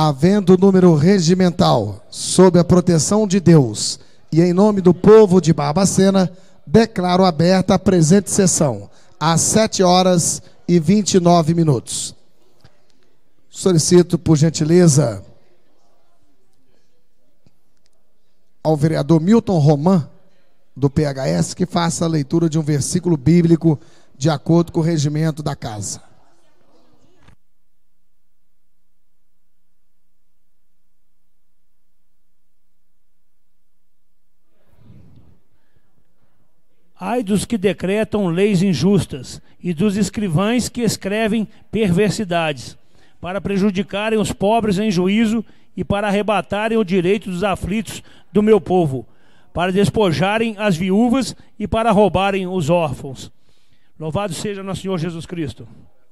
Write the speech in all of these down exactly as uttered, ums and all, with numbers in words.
Havendo número regimental, sob a proteção de Deus e em nome do povo de Barbacena, declaro aberta a presente sessão, às sete horas e vinte e nove minutos. Solicito, por gentileza, ao vereador Milton Roman, do P H S, que faça a leitura de um versículo bíblico de acordo com o regimento da casa. Ai dos que decretam leis injustas e dos escrivães que escrevem perversidades, para prejudicarem os pobres em juízo e para arrebatarem o direito dos aflitos do meu povo, para despojarem as viúvas e para roubarem os órfãos. Louvado seja nosso Senhor Jesus Cristo.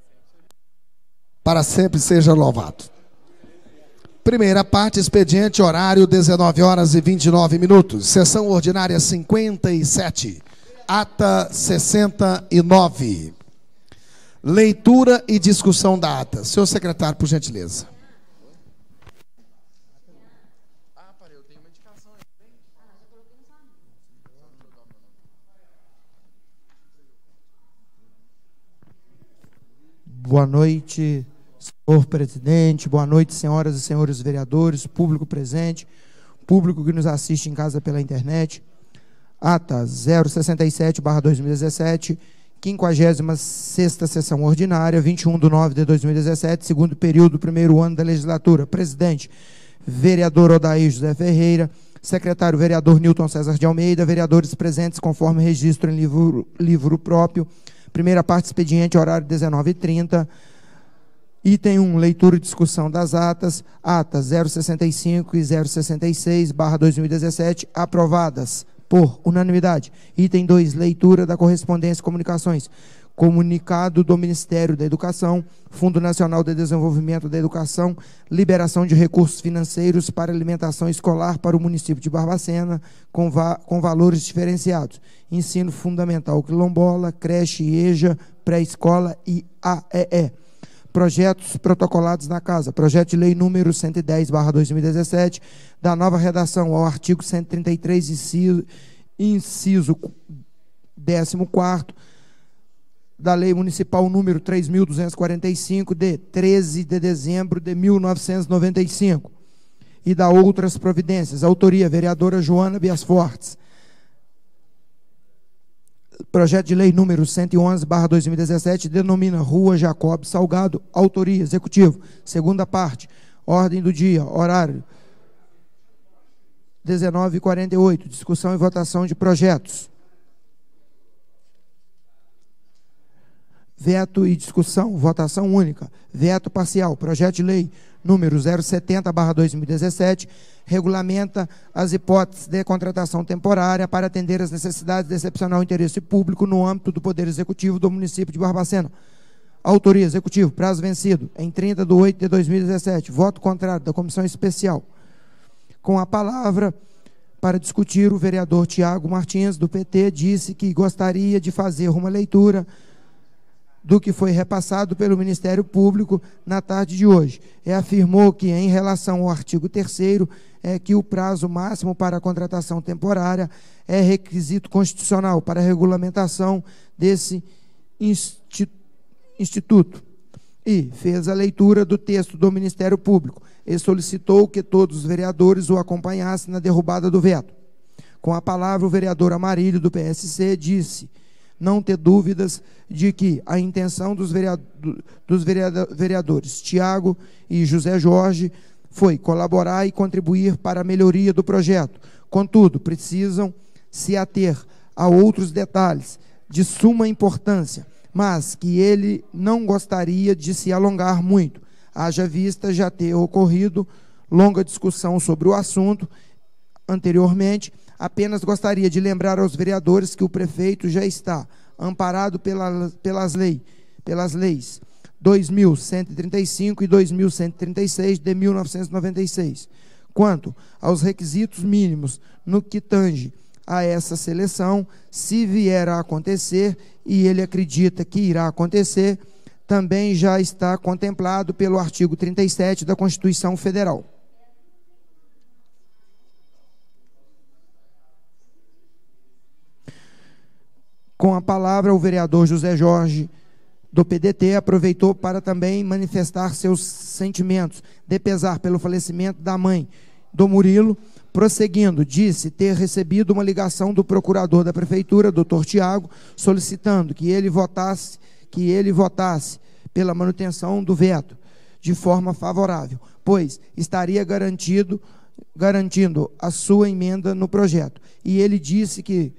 Para sempre seja louvado. Primeira parte, expediente, horário dezenove horas e vinte e nove minutos. Sessão ordinária cinquenta e sete. Ata sessenta e nove. Leitura e discussão da ata. Senhor secretário, por gentileza. Boa noite, senhor presidente. Boa noite, senhoras e senhores vereadores, público presente, público que nos assiste em casa pela internet. Ata zero sessenta e sete barra dois mil e dezessete, quinquagésima sexta sessão ordinária, vinte e um de nove de dois mil e dezessete, segundo período, primeiro ano da legislatura. Presidente, vereador Odair José Ferreira. Secretário, vereador Nilton César de Almeida. Vereadores presentes conforme registro em livro, livro próprio. Primeira parte, expediente, horário dezenove e trinta. Item um, leitura e discussão das atas. Atas zero sessenta e cinco e zero sessenta e seis barra dois mil e dezessete, aprovadas por unanimidade. Item dois, leitura da correspondência e comunicações. Comunicado do Ministério da Educação, Fundo Nacional de Desenvolvimento da Educação, liberação de recursos financeiros para alimentação escolar para o município de Barbacena, com, va com valores diferenciados. Ensino fundamental quilombola, creche e EJA, pré-escola e A E E. Projetos protocolados na casa. Projeto de lei número cento e dez barra dois mil e dezessete, da nova redação ao artigo cento e trinta e três, inciso, inciso décimo quarto, da lei municipal número três mil duzentos e quarenta e cinco, de treze de dezembro de mil novecentos e noventa e cinco, e da outras providências. Autoria, vereadora Joana Bias Fortes. Projeto de lei número cento e onze barra dois mil e dezessete, denomina Rua Jacob Salgado. Autoria, executivo. Segunda parte, ordem do dia, horário dezenove e quarenta e oito, discussão e votação de projetos. Veto e discussão, votação única. Veto parcial, projeto de lei número zero setenta barra dois mil e dezessete, regulamenta as hipóteses de contratação temporária para atender às necessidades de excepcional interesse público no âmbito do Poder Executivo do município de Barbacena. Autoria, executivo, prazo vencido em trinta de oito de dois mil e dezessete. Voto contrário da comissão especial. Com a palavra para discutir, o vereador Tiago Martins, do P T, disse que gostaria de fazer uma leitura do que foi repassado pelo Ministério Público na tarde de hoje. E afirmou que, em relação ao artigo terceiro, é que o prazo máximo para a contratação temporária é requisito constitucional para a regulamentação desse instituto. E fez a leitura do texto do Ministério Público e solicitou que todos os vereadores o acompanhassem na derrubada do veto. Com a palavra, o vereador Amarílio, do P S C, disse não ter dúvidas de que a intenção dos, vereador, dos vereadores Tiago e José Jorge foi colaborar e contribuir para a melhoria do projeto. Contudo, precisam se ater a outros detalhes de suma importância, mas que ele não gostaria de se alongar muito, haja vista já ter ocorrido longa discussão sobre o assunto anteriormente. Apenas gostaria de lembrar aos vereadores que o prefeito já está amparado pela, pelas, lei, pelas leis dois mil cento e trinta e cinco e dois mil cento e trinta e seis de mil novecentos e noventa e seis. Quanto aos requisitos mínimos no que tange a essa seleção, se vier a acontecer, e ele acredita que irá acontecer, também já está contemplado pelo artigo trinta e sete da Constituição Federal. Com a palavra, o vereador José Jorge, do P D T, aproveitou para também manifestar seus sentimentos de pesar pelo falecimento da mãe do Murilo. Prosseguindo, disse ter recebido uma ligação do procurador da Prefeitura, doutor Tiago, solicitando que ele votasse, que ele votasse pela manutenção do veto de forma favorável, pois estaria garantido, garantindo a sua emenda no projeto. E ele disse que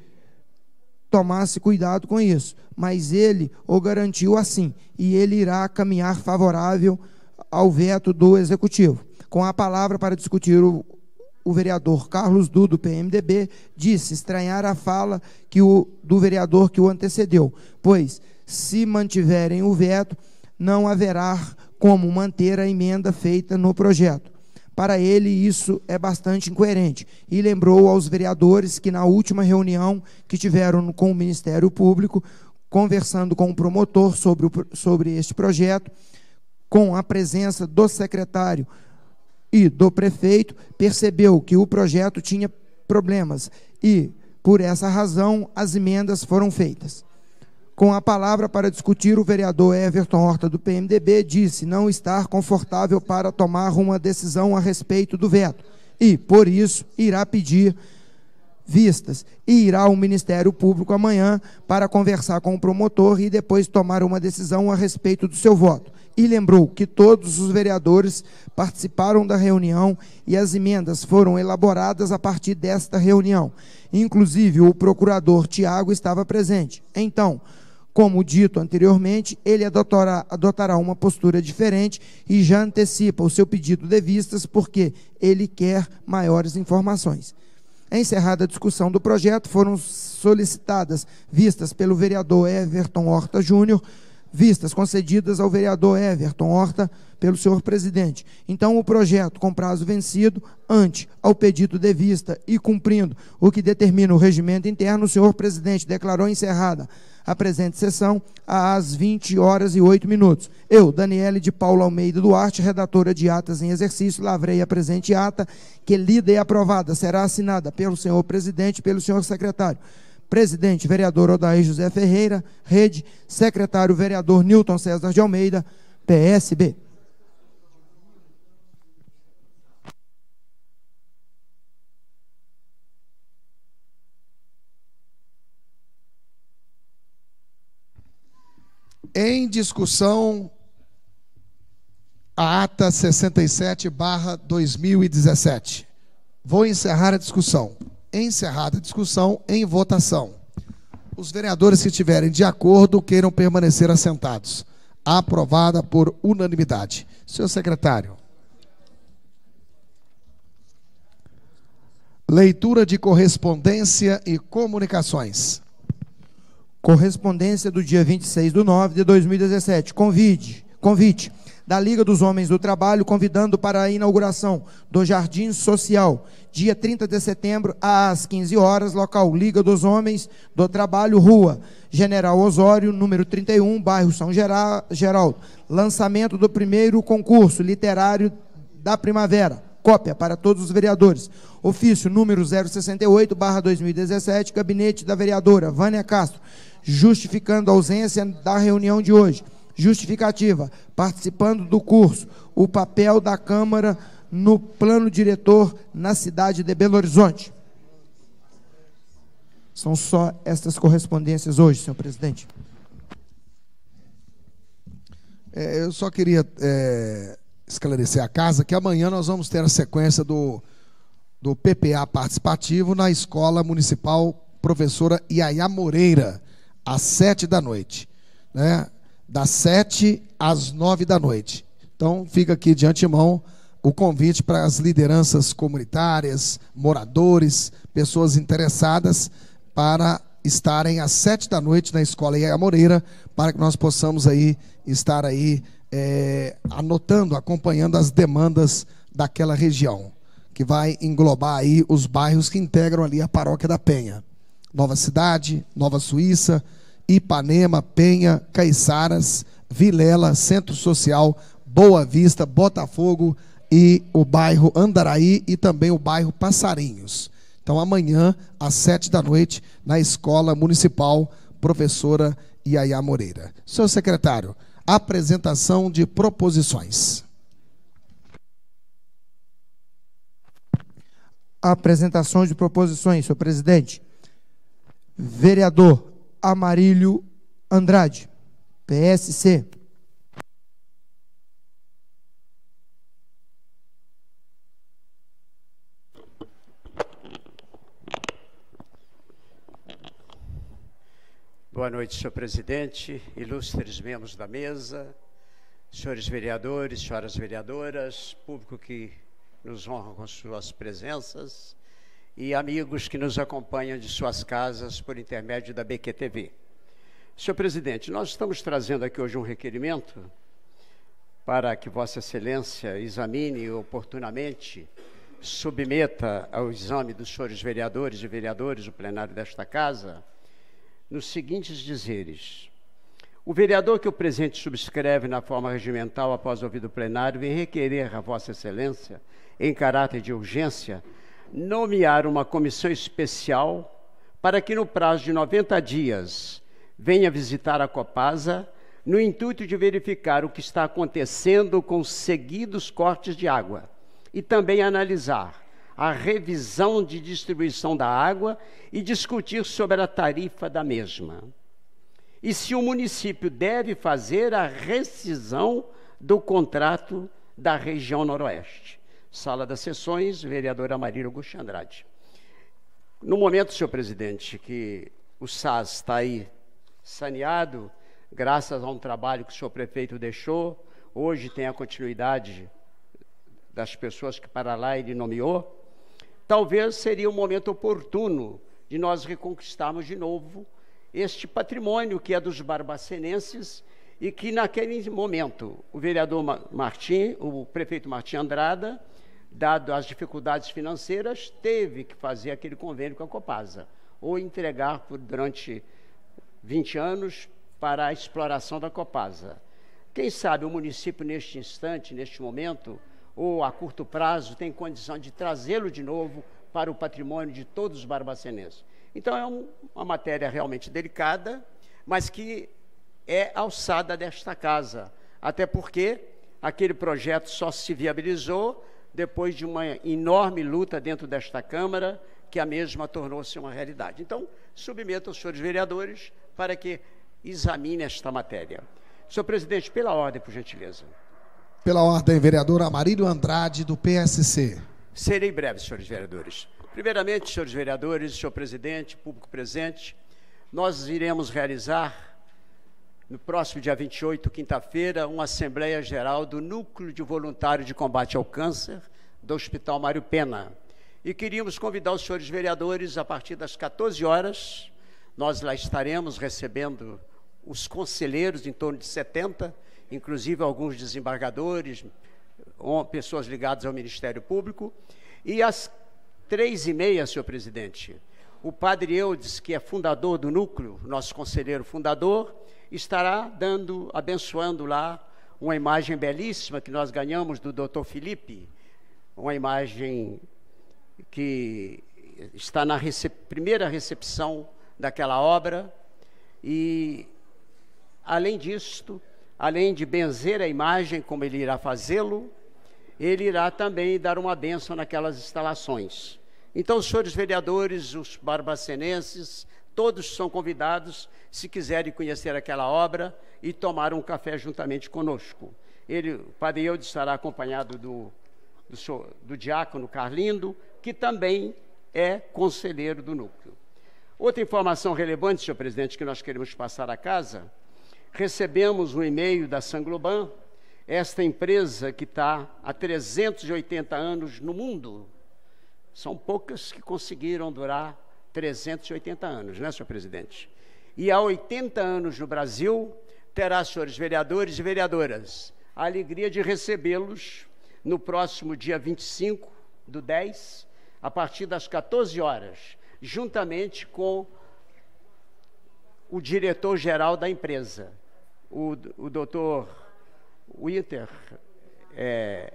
tomasse cuidado com isso, mas ele o garantiu assim, e ele irá caminhar favorável ao veto do Executivo. Com a palavra para discutir o O vereador Carlos Du, do P M D B, disse estranhar a fala que o, do vereador que o antecedeu, pois, se mantiverem o veto, não haverá como manter a emenda feita no projeto. Para ele, isso é bastante incoerente, e lembrou aos vereadores que, na última reunião que tiveram com o Ministério Público, conversando com o promotor sobre, o, sobre este projeto, com a presença do secretário e do prefeito, percebeu que o projeto tinha problemas e, por essa razão, as emendas foram feitas. Com a palavra para discutir, o vereador Everton Horta, do P M D B, disse não estar confortável para tomar uma decisão a respeito do veto e, por isso, irá pedir vistas e irá ao Ministério Público amanhã para conversar com o promotor e depois tomar uma decisão a respeito do seu voto. E lembrou que todos os vereadores participaram da reunião e as emendas foram elaboradas a partir desta reunião. Inclusive, o procurador Tiago estava presente. Então, como dito anteriormente, ele adotará, adotará uma postura diferente e já antecipa o seu pedido de vistas porque ele quer maiores informações. Encerrada a discussão do projeto, foram solicitadas vistas pelo vereador Everton Horta Júnior, vistas concedidas ao vereador Everton Horta pelo senhor presidente. Então, o projeto, com prazo vencido, ante ao pedido de vista e cumprindo o que determina o regimento interno, o senhor presidente declarou encerrada a presente sessão às vinte horas e oito minutos. Eu, Daniele de Paula Almeida Duarte, redatora de atas em exercício, lavrei a presente ata, que lida e aprovada será assinada pelo senhor presidente e pelo senhor secretário. Presidente, vereador Odair José Ferreira, Rede, secretário, vereador Nilton César de Almeida, P S B. Em discussão, a ata sessenta e sete barra dois mil e dezessete. Vou encerrar a discussão. Encerrada a discussão, em votação. Os vereadores que estiverem de acordo queiram permanecer assentados. Aprovada por unanimidade. Senhor secretário. Leitura de correspondência e comunicações. Correspondência do dia vinte e seis de nove de dois mil e dezessete. Convite, convite da Liga dos Homens do Trabalho, convidando para a inauguração do Jardim Social, dia trinta de setembro, às quinze horas, local Liga dos Homens do Trabalho, Rua General Osório, número trinta e um, bairro São Geraldo. Lançamento do primeiro concurso literário da primavera. Cópia para todos os vereadores. Ofício número zero sessenta e oito barra dois mil e dezessete, gabinete da vereadora Vânia Castro, justificando a ausência da reunião de hoje. Justificativa, participando do curso, o papel da Câmara no plano diretor na cidade de Belo Horizonte. São só estas correspondências hoje, senhor presidente. É, eu só queria é, esclarecer a casa que amanhã nós vamos ter a sequência do, do P P A participativo na Escola Municipal Professora Iaiá Moreira, às sete da noite, né? Das sete às nove da noite. Então, fica aqui de antemão o convite para as lideranças comunitárias, moradores, pessoas interessadas, para estarem às sete da noite na Escola Iaiá Moreira, para que nós possamos aí estar aí é, anotando, acompanhando as demandas daquela região, que vai englobar aí os bairros que integram ali a Paróquia da Penha. Nova Cidade, Nova Suíça, Ipanema, Penha, Caiçaras, Vilela, Centro Social, Boa Vista, Botafogo e o bairro Andaraí e também o bairro Passarinhos. Então, amanhã, às sete da noite, na Escola Municipal Professora Iaiá Moreira. Senhor secretário, apresentação de proposições. Apresentação de proposições, senhor presidente. Vereador Amarílio Andrade, P S C. Boa noite, senhor presidente, ilustres membros da mesa, senhores vereadores, senhoras vereadoras, público que nos honra com suas presenças e amigos que nos acompanham de suas casas por intermédio da B Q T V. Senhor presidente, nós estamos trazendo aqui hoje um requerimento para que Vossa Excelência examine oportunamente, submeta ao exame dos senhores vereadores e vereadores do plenário desta casa, nos seguintes dizeres. O vereador que o presente subscreve na forma regimental após ouvido o plenário vem requerer a Vossa Excelência, em caráter de urgência, nomear uma comissão especial para que no prazo de noventa dias venha visitar a Copasa no intuito de verificar o que está acontecendo com os seguidos cortes de água e também analisar a revisão de distribuição da água e discutir sobre a tarifa da mesma. E se o município deve fazer a rescisão do contrato da região noroeste. Sala das Sessões, vereador Amarílio Augusto Andrade. No momento, senhor presidente, que o S A S está aí saneado, graças a um trabalho que o senhor prefeito deixou, hoje tem a continuidade das pessoas que para lá ele nomeou, talvez seria um momento oportuno de nós reconquistarmos de novo este patrimônio que é dos barbacenenses e que naquele momento o vereador Martim, o prefeito Martim Andrada, dado as dificuldades financeiras, teve que fazer aquele convênio com a Copasa, ou entregar por, durante vinte anos para a exploração da Copasa. Quem sabe o município neste instante, neste momento, ou a curto prazo, tem condição de trazê-lo de novo para o patrimônio de todos os barbacenenses. Então é um, uma matéria realmente delicada, mas que é alçada desta casa, até porque aquele projeto só se viabilizou depois de uma enorme luta dentro desta Câmara, que a mesma tornou-se uma realidade. Então, submeto aos senhores vereadores para que examine esta matéria. Senhor presidente, pela ordem, por gentileza. Pela ordem, vereador Amarílio Andrade, do P S C. Serei breve, senhores vereadores. Primeiramente, senhores vereadores, senhor presidente, público presente, nós iremos realizar, no próximo dia vinte e oito, quinta-feira, uma Assembleia Geral do Núcleo de Voluntário de Combate ao Câncer do Hospital Mário Pena. E queríamos convidar os senhores vereadores, a partir das quatorze horas, nós lá estaremos recebendo os conselheiros, em torno de setenta, inclusive alguns desembargadores, pessoas ligadas ao Ministério Público, e às três e meia, senhor presidente, o padre Eudes, que é fundador do núcleo, nosso conselheiro fundador, estará dando, abençoando lá, uma imagem belíssima que nós ganhamos do doutor Felipe, uma imagem que está na recep- primeira recepção daquela obra, e, além disto, além de benzer a imagem, como ele irá fazê-lo, ele irá também dar uma bênção naquelas instalações. Então, os senhores vereadores, os barbacenenses, todos são convidados, se quiserem conhecer aquela obra e tomar um café juntamente conosco. Ele, o padre Eudes, estará acompanhado do, do, do diácono Carlindo, que também é conselheiro do núcleo. Outra informação relevante, senhor presidente, que nós queremos passar à casa, recebemos um e-mail da Saint-Gobain, esta empresa que está há trezentos e oitenta anos no mundo. São poucas que conseguiram durar trezentos e oitenta anos, né, senhor presidente? E há oitenta anos no Brasil, terá, senhores vereadores e vereadoras, a alegria de recebê-los no próximo dia vinte e cinco do dez, a partir das quatorze horas, juntamente com o diretor-geral da empresa. o, o doutor Winter é,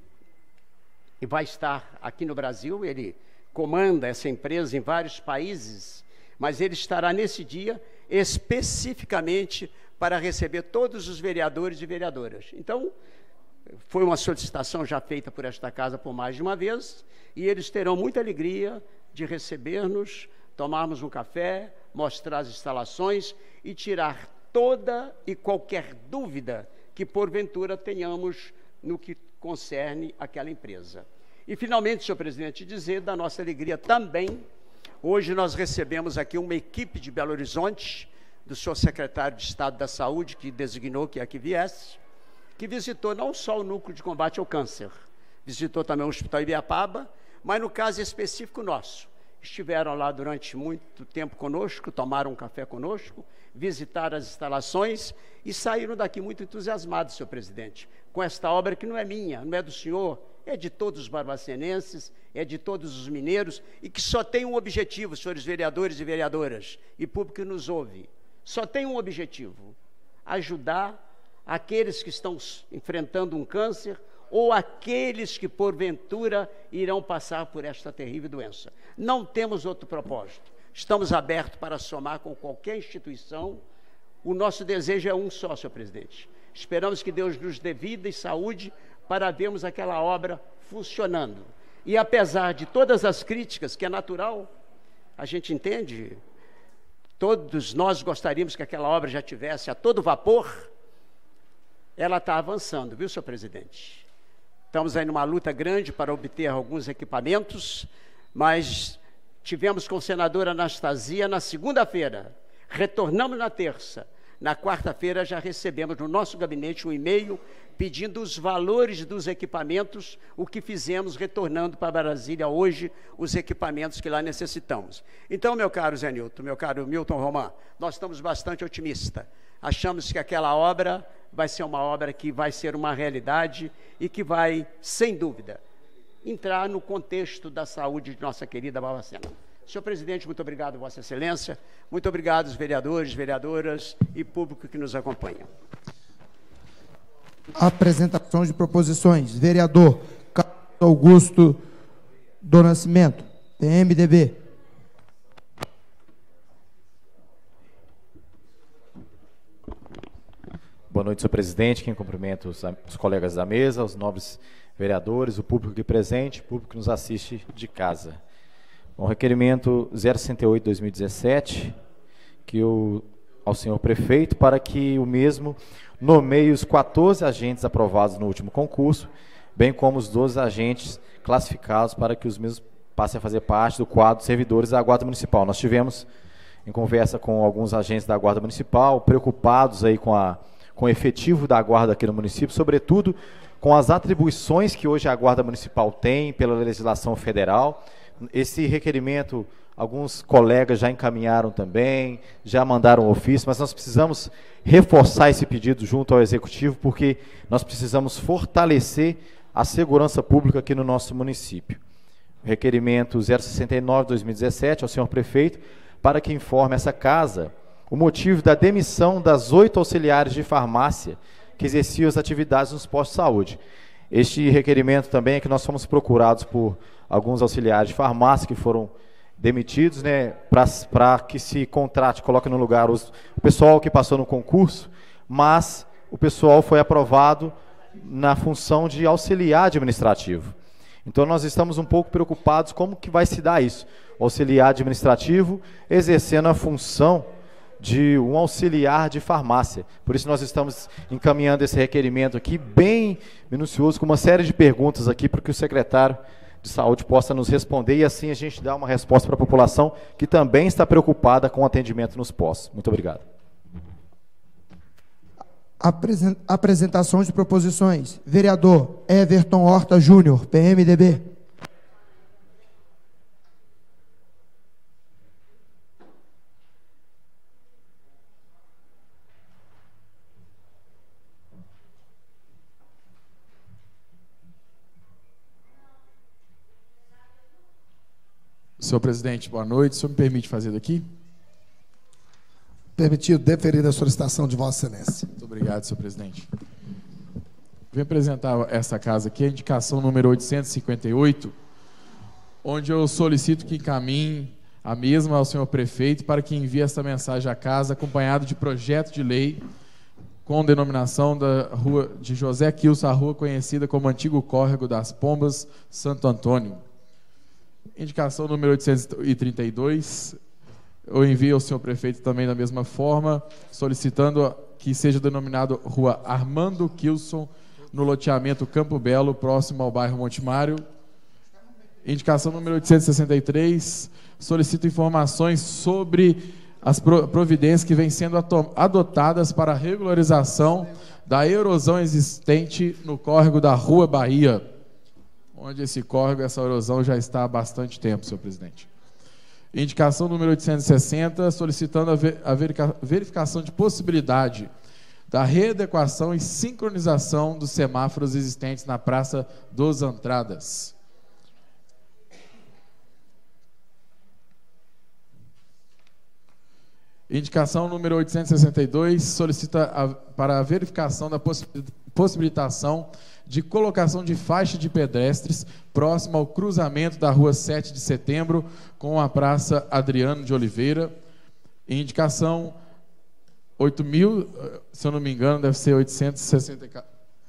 vai estar aqui no Brasil, ele comanda essa empresa em vários países, mas ele estará nesse dia especificamente para receber todos os vereadores e vereadoras. Então, foi uma solicitação já feita por esta casa por mais de uma vez, e eles terão muita alegria de receber-nos, tomarmos um café, mostrar as instalações e tirar toda e qualquer dúvida que porventura tenhamos no que concerne aquela empresa. E finalmente, senhor presidente, dizer da nossa alegria também. Hoje nós recebemos aqui uma equipe de Belo Horizonte, do senhor secretário de Estado da Saúde, que designou que aqui viesse, que visitou não só o Núcleo de Combate ao Câncer, visitou também o Hospital Ibiapaba, mas no caso específico nosso, estiveram lá durante muito tempo conosco, tomaram um café conosco, visitaram as instalações e saíram daqui muito entusiasmados, senhor presidente, com esta obra que não é minha, não é do senhor, é de todos os barbacenenses, é de todos os mineiros, e que só tem um objetivo, senhores vereadores e vereadoras, e público que nos ouve, só tem um objetivo: ajudar aqueles que estão enfrentando um câncer ou aqueles que, porventura, irão passar por esta terrível doença. Não temos outro propósito. Estamos abertos para somar com qualquer instituição. O nosso desejo é um só, senhor presidente. Esperamos que Deus nos dê vida e saúde para vermos aquela obra funcionando. E apesar de todas as críticas, que é natural, a gente entende, todos nós gostaríamos que aquela obra já tivesse a todo vapor, ela está avançando, viu, senhor presidente? Estamos aí numa luta grande para obter alguns equipamentos, mas tivemos com o senador Anastasia na segunda-feira, retornamos na terça, na quarta-feira já recebemos no nosso gabinete um e-mail pedindo os valores dos equipamentos, o que fizemos retornando para Brasília hoje os equipamentos que lá necessitamos. Então, meu caro Zé Nilton, meu caro Milton Román, nós estamos bastante otimistas. Achamos que aquela obra vai ser uma obra que vai ser uma realidade e que vai, sem dúvida, entrar no contexto da saúde de nossa querida Barbacena. Senhor presidente, muito obrigado, Vossa Excelência. Muito obrigado, os vereadores, vereadoras e público que nos acompanha. Apresentação de proposições. Vereador Carlos Augusto do Nascimento, P M D B. Boa noite, senhor presidente. Quem cumprimenta os, os colegas da mesa, os nobres vereadores, o público aqui presente, o público que nos assiste de casa. O requerimento zero sessenta e oito barra dois mil e dezessete, que o, ao senhor prefeito, para que o mesmo nomeie os quatorze agentes aprovados no último concurso, bem como os doze agentes classificados para que os mesmos passem a fazer parte do quadro de servidores da Guarda Municipal. Nós tivemos, em conversa com alguns agentes da Guarda Municipal, preocupados aí com, a, com o efetivo da Guarda aqui no município, sobretudo com as atribuições que hoje a Guarda Municipal tem pela legislação federal. Esse requerimento, alguns colegas já encaminharam também, já mandaram ofício, mas nós precisamos reforçar esse pedido junto ao Executivo, porque nós precisamos fortalecer a segurança pública aqui no nosso município. Requerimento zero sessenta e nove barra dois mil e dezessete ao senhor prefeito, para que informe essa casa o motivo da demissão das oito auxiliares de farmácia que exerciam as atividades nos postos de saúde. Este requerimento também é que nós fomos procurados por alguns auxiliares de farmácia que foram demitidos, né, para que se contrate, coloque no lugar os, o pessoal que passou no concurso, mas o pessoal foi aprovado na função de auxiliar administrativo. Então nós estamos um pouco preocupados como que vai se dar isso. O auxiliar administrativo exercendo a função de um auxiliar de farmácia. Por isso nós estamos encaminhando esse requerimento aqui, bem minucioso, com uma série de perguntas aqui, para que o secretário de Saúde possa nos responder, e assim a gente dá uma resposta para a população que também está preocupada com o atendimento nos postos. Muito obrigado. Apresentação de proposições. Vereador Everton Horta Júnior, P M D B. Senhor presidente, boa noite. O senhor me permite fazer daqui? Permitido deferir a solicitação de Vossa Excelência. Muito obrigado, senhor presidente. Vim apresentar essa casa aqui, a indicação número oitocentos e cinquenta e oito, onde eu solicito que encaminhe a mesma ao senhor prefeito para que envie essa mensagem à casa, acompanhado de projeto de lei com denominação da rua de José Quilson, a rua conhecida como Antigo Córrego das Pombas, Santo Antônio. Indicação número oitocentos e trinta e dois, eu envio ao senhor prefeito também da mesma forma, solicitando que seja denominado Rua Armando Quilson, no loteamento Campo Belo, próximo ao bairro Montemário. Indicação número oitocentos e sessenta e três, solicito informações sobre as providências que vêm sendo adotadas para a regularização da erosão existente no córrego da Rua Bahia, onde esse córrego, essa erosão já está há bastante tempo, senhor presidente. Indicação número oitocentos e sessenta, solicitando a verificação de possibilidade da readequação e sincronização dos semáforos existentes na Praça dos Andradas. Indicação número oitocentos e sessenta e dois, solicita a, para a verificação da possibilitação de colocação de faixa de pedestres próximo ao cruzamento da Rua sete de Setembro com a Praça Adriano de Oliveira. Indicação oito mil, se eu não me engano, deve ser oitocentos e sessenta e quatro.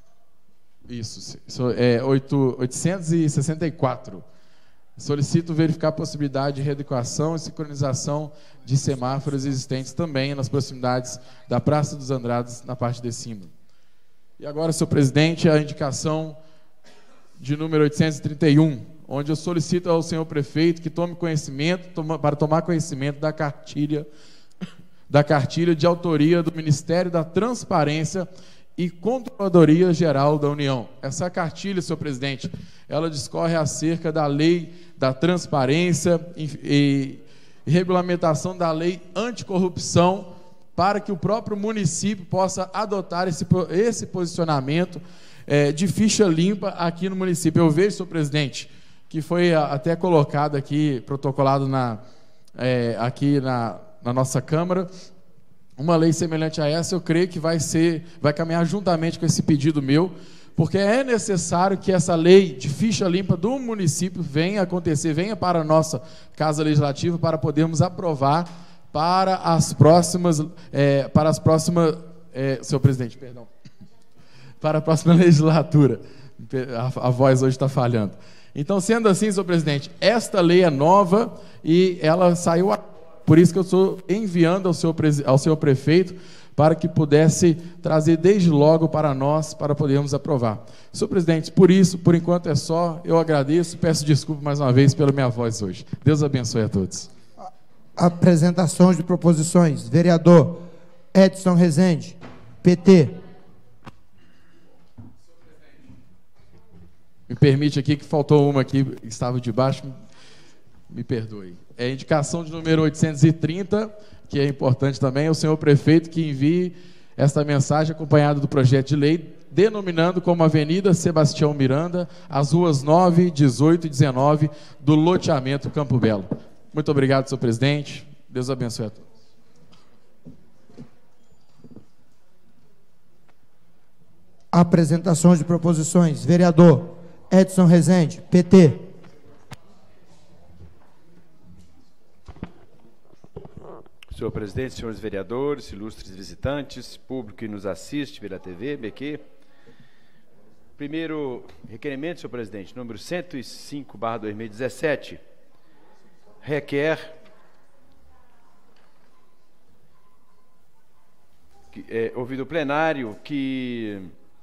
Isso, é oitocentos e sessenta e quatro. Solicito verificar a possibilidade de readequação e sincronização de semáforos existentes também nas proximidades da Praça dos Andradas, na parte de cima. E agora, senhor presidente, a indicação de número oitocentos e trinta e um, onde eu solicito ao senhor prefeito que tome conhecimento, toma, para tomar conhecimento da cartilha, da cartilha de autoria do Ministério da Transparência e Controladoria Geral da União. Essa cartilha, senhor presidente, ela discorre acerca da lei da transparência e, e regulamentação da lei anticorrupção, para que o próprio município possa adotar esse, esse posicionamento é, de ficha limpa aqui no município. Eu vejo, senhor presidente, que foi até colocado aqui, protocolado na, é, aqui na, na nossa Câmara, uma lei semelhante a essa. Eu creio que vai ser, vai caminhar juntamente com esse pedido meu, porque é necessário que essa lei de ficha limpa do município venha acontecer, venha para a nossa Casa Legislativa, para podermos aprovar para as próximas, é, para as próximas, é, senhor presidente, perdão, para a próxima legislatura. A, a voz hoje está falhando. Então, sendo assim, senhor presidente, esta lei é nova e ela saiu a... Por isso que eu estou enviando ao seu, ao seu prefeito para que pudesse trazer desde logo para nós, para podermos aprovar. Senhor presidente, por isso, por enquanto é só, eu agradeço, peço desculpa mais uma vez pela minha voz hoje. Deus abençoe a todos. Apresentação de proposições. Vereador Edson Rezende, P T. Me permite aqui que faltou uma aqui, que estava de baixo, me perdoe. É a indicação de número oitocentos e trinta, que é importante também, é o senhor prefeito que envie esta mensagem acompanhada do projeto de lei, denominando como Avenida Sebastião Miranda as ruas nove, dezoito e dezenove do loteamento Campo Belo. Muito obrigado, senhor presidente. Deus abençoe a todos. Apresentações de proposições. Vereador Edson Rezende, P T. Senhor presidente, senhores vereadores, ilustres visitantes, público que nos assiste pela T V, B Q. Primeiro requerimento, senhor presidente, número cento e cinco barra dois mil e dezessete, requer que, é, ouvido o plenário, que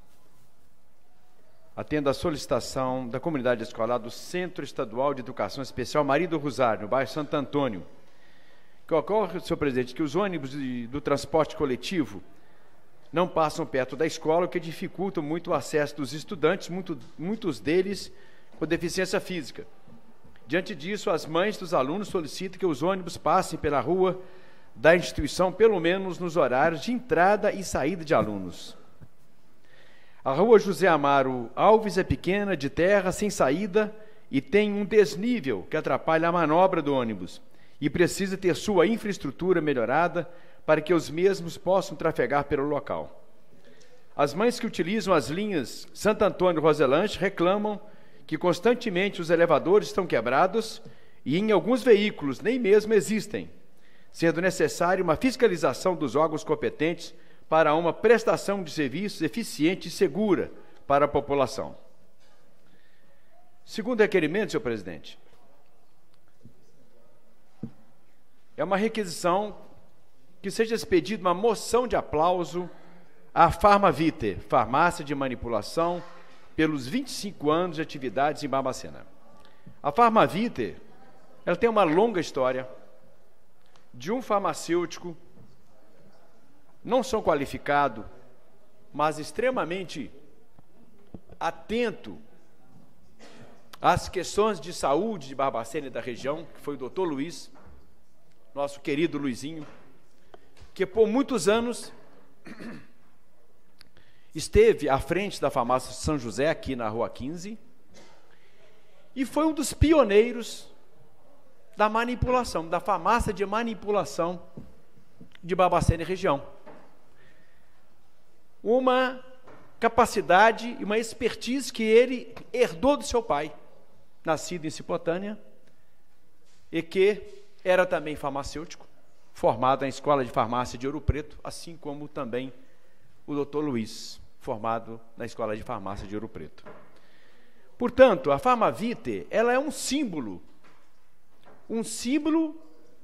atenda à solicitação da comunidade escolar do Centro Estadual de Educação Especial Maria do Rosário, no bairro Santo Antônio, que ocorre, senhor presidente, que os ônibus de, do transporte coletivo não passam perto da escola, o que dificulta muito o acesso dos estudantes, muito, muitos deles com deficiência física. Diante disso, as mães dos alunos solicitam que os ônibus passem pela rua da instituição, pelo menos nos horários de entrada e saída de alunos. A rua José Amaro Alves é pequena, de terra, sem saída e tem um desnível que atrapalha a manobra do ônibus e precisa ter sua infraestrutura melhorada para que os mesmos possam trafegar pelo local. As mães que utilizam as linhas Santo Antônio e Roselante reclamam que constantemente os elevadores estão quebrados e em alguns veículos nem mesmo existem, sendo necessária uma fiscalização dos órgãos competentes para uma prestação de serviços eficiente e segura para a população. Segundo requerimento, senhor presidente, é uma requisição que seja expedida uma moção de aplauso à Farmavite, farmácia de manipulação, pelos vinte e cinco anos de atividades em Barbacena. A Farmavite, ela tem uma longa história de um farmacêutico não só qualificado, mas extremamente atento às questões de saúde de Barbacena e da região, que foi o doutor Luiz, nosso querido Luizinho, que por muitos anos esteve à frente da farmácia São José, aqui na Rua quinze, e foi um dos pioneiros da manipulação, da farmácia de manipulação de Barbacena e região. Uma capacidade e uma expertise que ele herdou do seu pai, nascido em Cipotânia, e que era também farmacêutico, formado na Escola de Farmácia de Ouro Preto, assim como também o doutor Luiz, formado na Escola de Farmácia de Ouro Preto. Portanto, a Farmavite, ela é um símbolo, um símbolo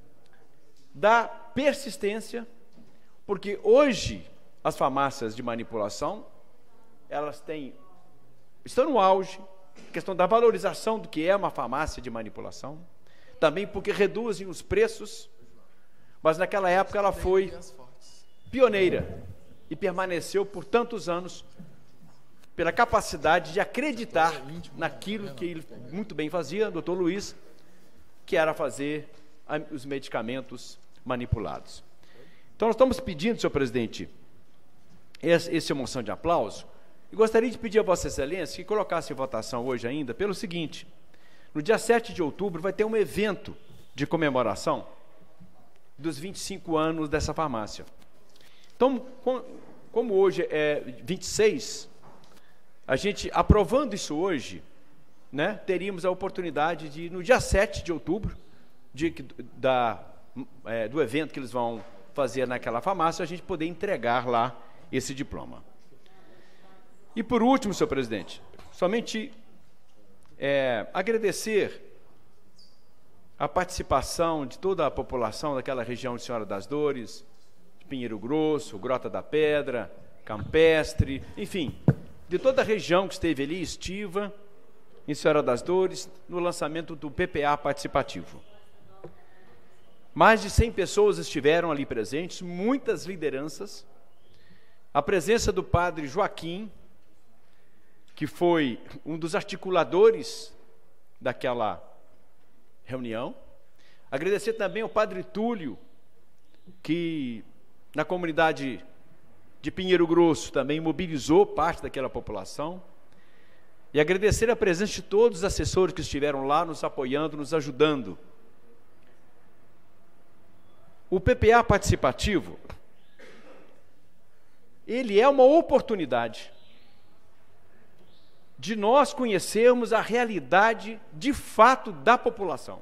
da persistência, porque hoje as farmácias de manipulação, elas têm, estão no auge, questão da valorização do que é uma farmácia de manipulação, também porque reduzem os preços, mas naquela época ela foi pioneira e permaneceu por tantos anos pela capacidade de acreditar naquilo que ele muito bem fazia, doutor Luiz, que era fazer os medicamentos manipulados. Então nós estamos pedindo, senhor presidente, essa moção de aplauso, e gostaria de pedir a Vossa Excelência que colocasse em votação hoje ainda pelo seguinte: no dia sete de outubro vai ter um evento de comemoração dos vinte e cinco anos dessa farmácia. Então, como hoje é vinte e seis, a gente, aprovando isso hoje, né, teríamos a oportunidade de, no dia sete de outubro, dia que, da, é, do evento que eles vão fazer naquela farmácia, a gente poder entregar lá esse diploma. E por último, senhor presidente, somente é, agradecer a participação de toda a população daquela região de Senhora das Dores, de Pinheiro Grosso, Grota da Pedra, Campestre, enfim, de toda a região que esteve ali, estiva, em Senhora das Dores, no lançamento do P P A participativo. Mais de cem pessoas estiveram ali presentes, muitas lideranças, a presença do padre Joaquim, que foi um dos articuladores daquela reunião. Agradecer também ao padre Túlio, que na comunidade de Pinheiro Grosso também mobilizou parte daquela população. E agradecer a presença de todos os assessores que estiveram lá nos apoiando, nos ajudando. O P P A participativo, ele é uma oportunidade de nós conhecermos a realidade de fato da população.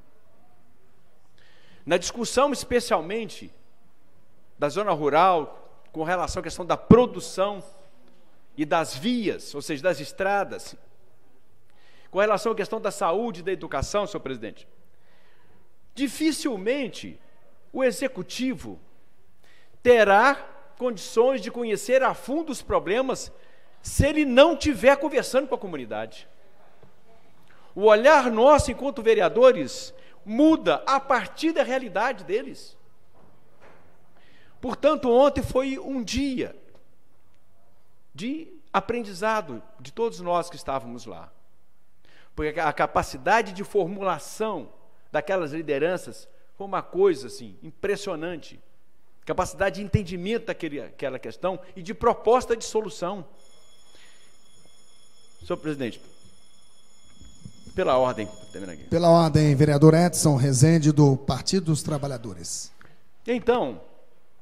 Na discussão especialmente da zona rural, com relação à questão da produção e das vias, ou seja, das estradas, com relação à questão da saúde e da educação, senhor presidente, dificilmente o executivo terá condições de conhecer a fundo os problemas se ele não estiver conversando com a comunidade. O olhar nosso, enquanto vereadores, muda a partir da realidade deles. Portanto, ontem foi um dia de aprendizado de todos nós que estávamos lá. Porque a capacidade de formulação daquelas lideranças foi uma coisa assim, impressionante. Capacidade de entendimento daquela questão e de proposta de solução. Senhor presidente, pela ordem. Pela ordem, vereador Edson Rezende, do Partido dos Trabalhadores. Então,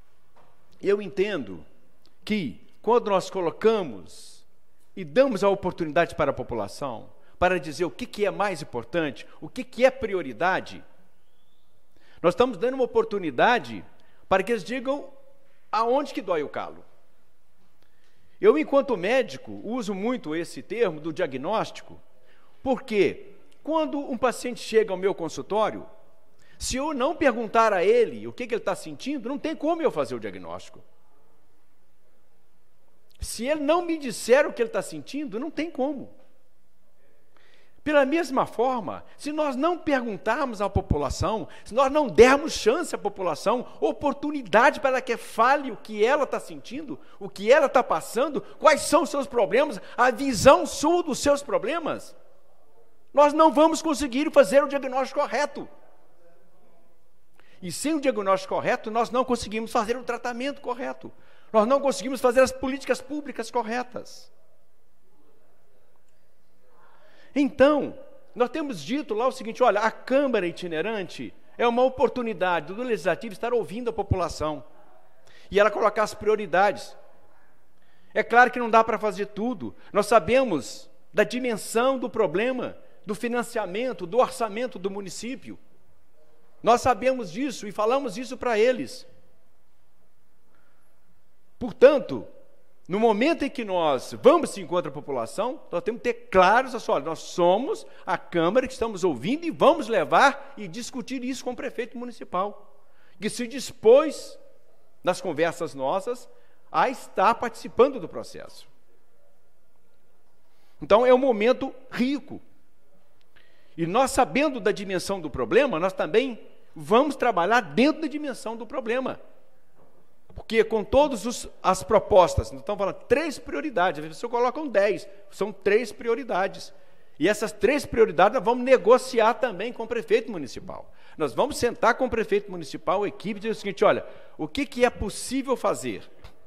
eu entendo que quando nós colocamos e damos a oportunidade para a população, para dizer o que, que é mais importante, o que, que é prioridade, nós estamos dando uma oportunidade para que eles digam aonde que dói o calo. Eu, enquanto médico, uso muito esse termo do diagnóstico, porque quando um paciente chega ao meu consultório, se eu não perguntar a ele o que, que ele está sentindo, não tem como eu fazer o diagnóstico. Se ele não me disser o que ele está sentindo, não tem como. Pela mesma forma, se nós não perguntarmos à população, se nós não dermos chance à população, oportunidade para que fale o que ela está sentindo, o que ela está passando, quais são os seus problemas, a visão sua dos seus problemas, nós não vamos conseguir fazer o diagnóstico correto. E sem o diagnóstico correto, nós não conseguimos fazer o tratamento correto. Nós não conseguimos fazer as políticas públicas corretas. Então, nós temos dito lá o seguinte, olha, a Câmara itinerante é uma oportunidade do Legislativo estar ouvindo a população e ela colocar as prioridades. É claro que não dá para fazer tudo. Nós sabemos da dimensão do problema, do financiamento, do orçamento do município. Nós sabemos disso e falamos isso para eles. Portanto, no momento em que nós vamos se encontrar a população, nós temos que ter claros, assim, olha, nós somos a Câmara que estamos ouvindo e vamos levar e discutir isso com o prefeito municipal, que se dispôs, nas conversas nossas, a estar participando do processo. Então, é um momento rico. E nós, sabendo da dimensão do problema, nós também vamos trabalhar dentro da dimensão do problema. Porque com todas as propostas, nós estamos falando três prioridades, às vezes você coloca um dez, são três prioridades. E essas três prioridades nós vamos negociar também com o prefeito municipal. Nós vamos sentar com o prefeito municipal, a equipe, e dizer o seguinte, olha, o que, que é possível fazer?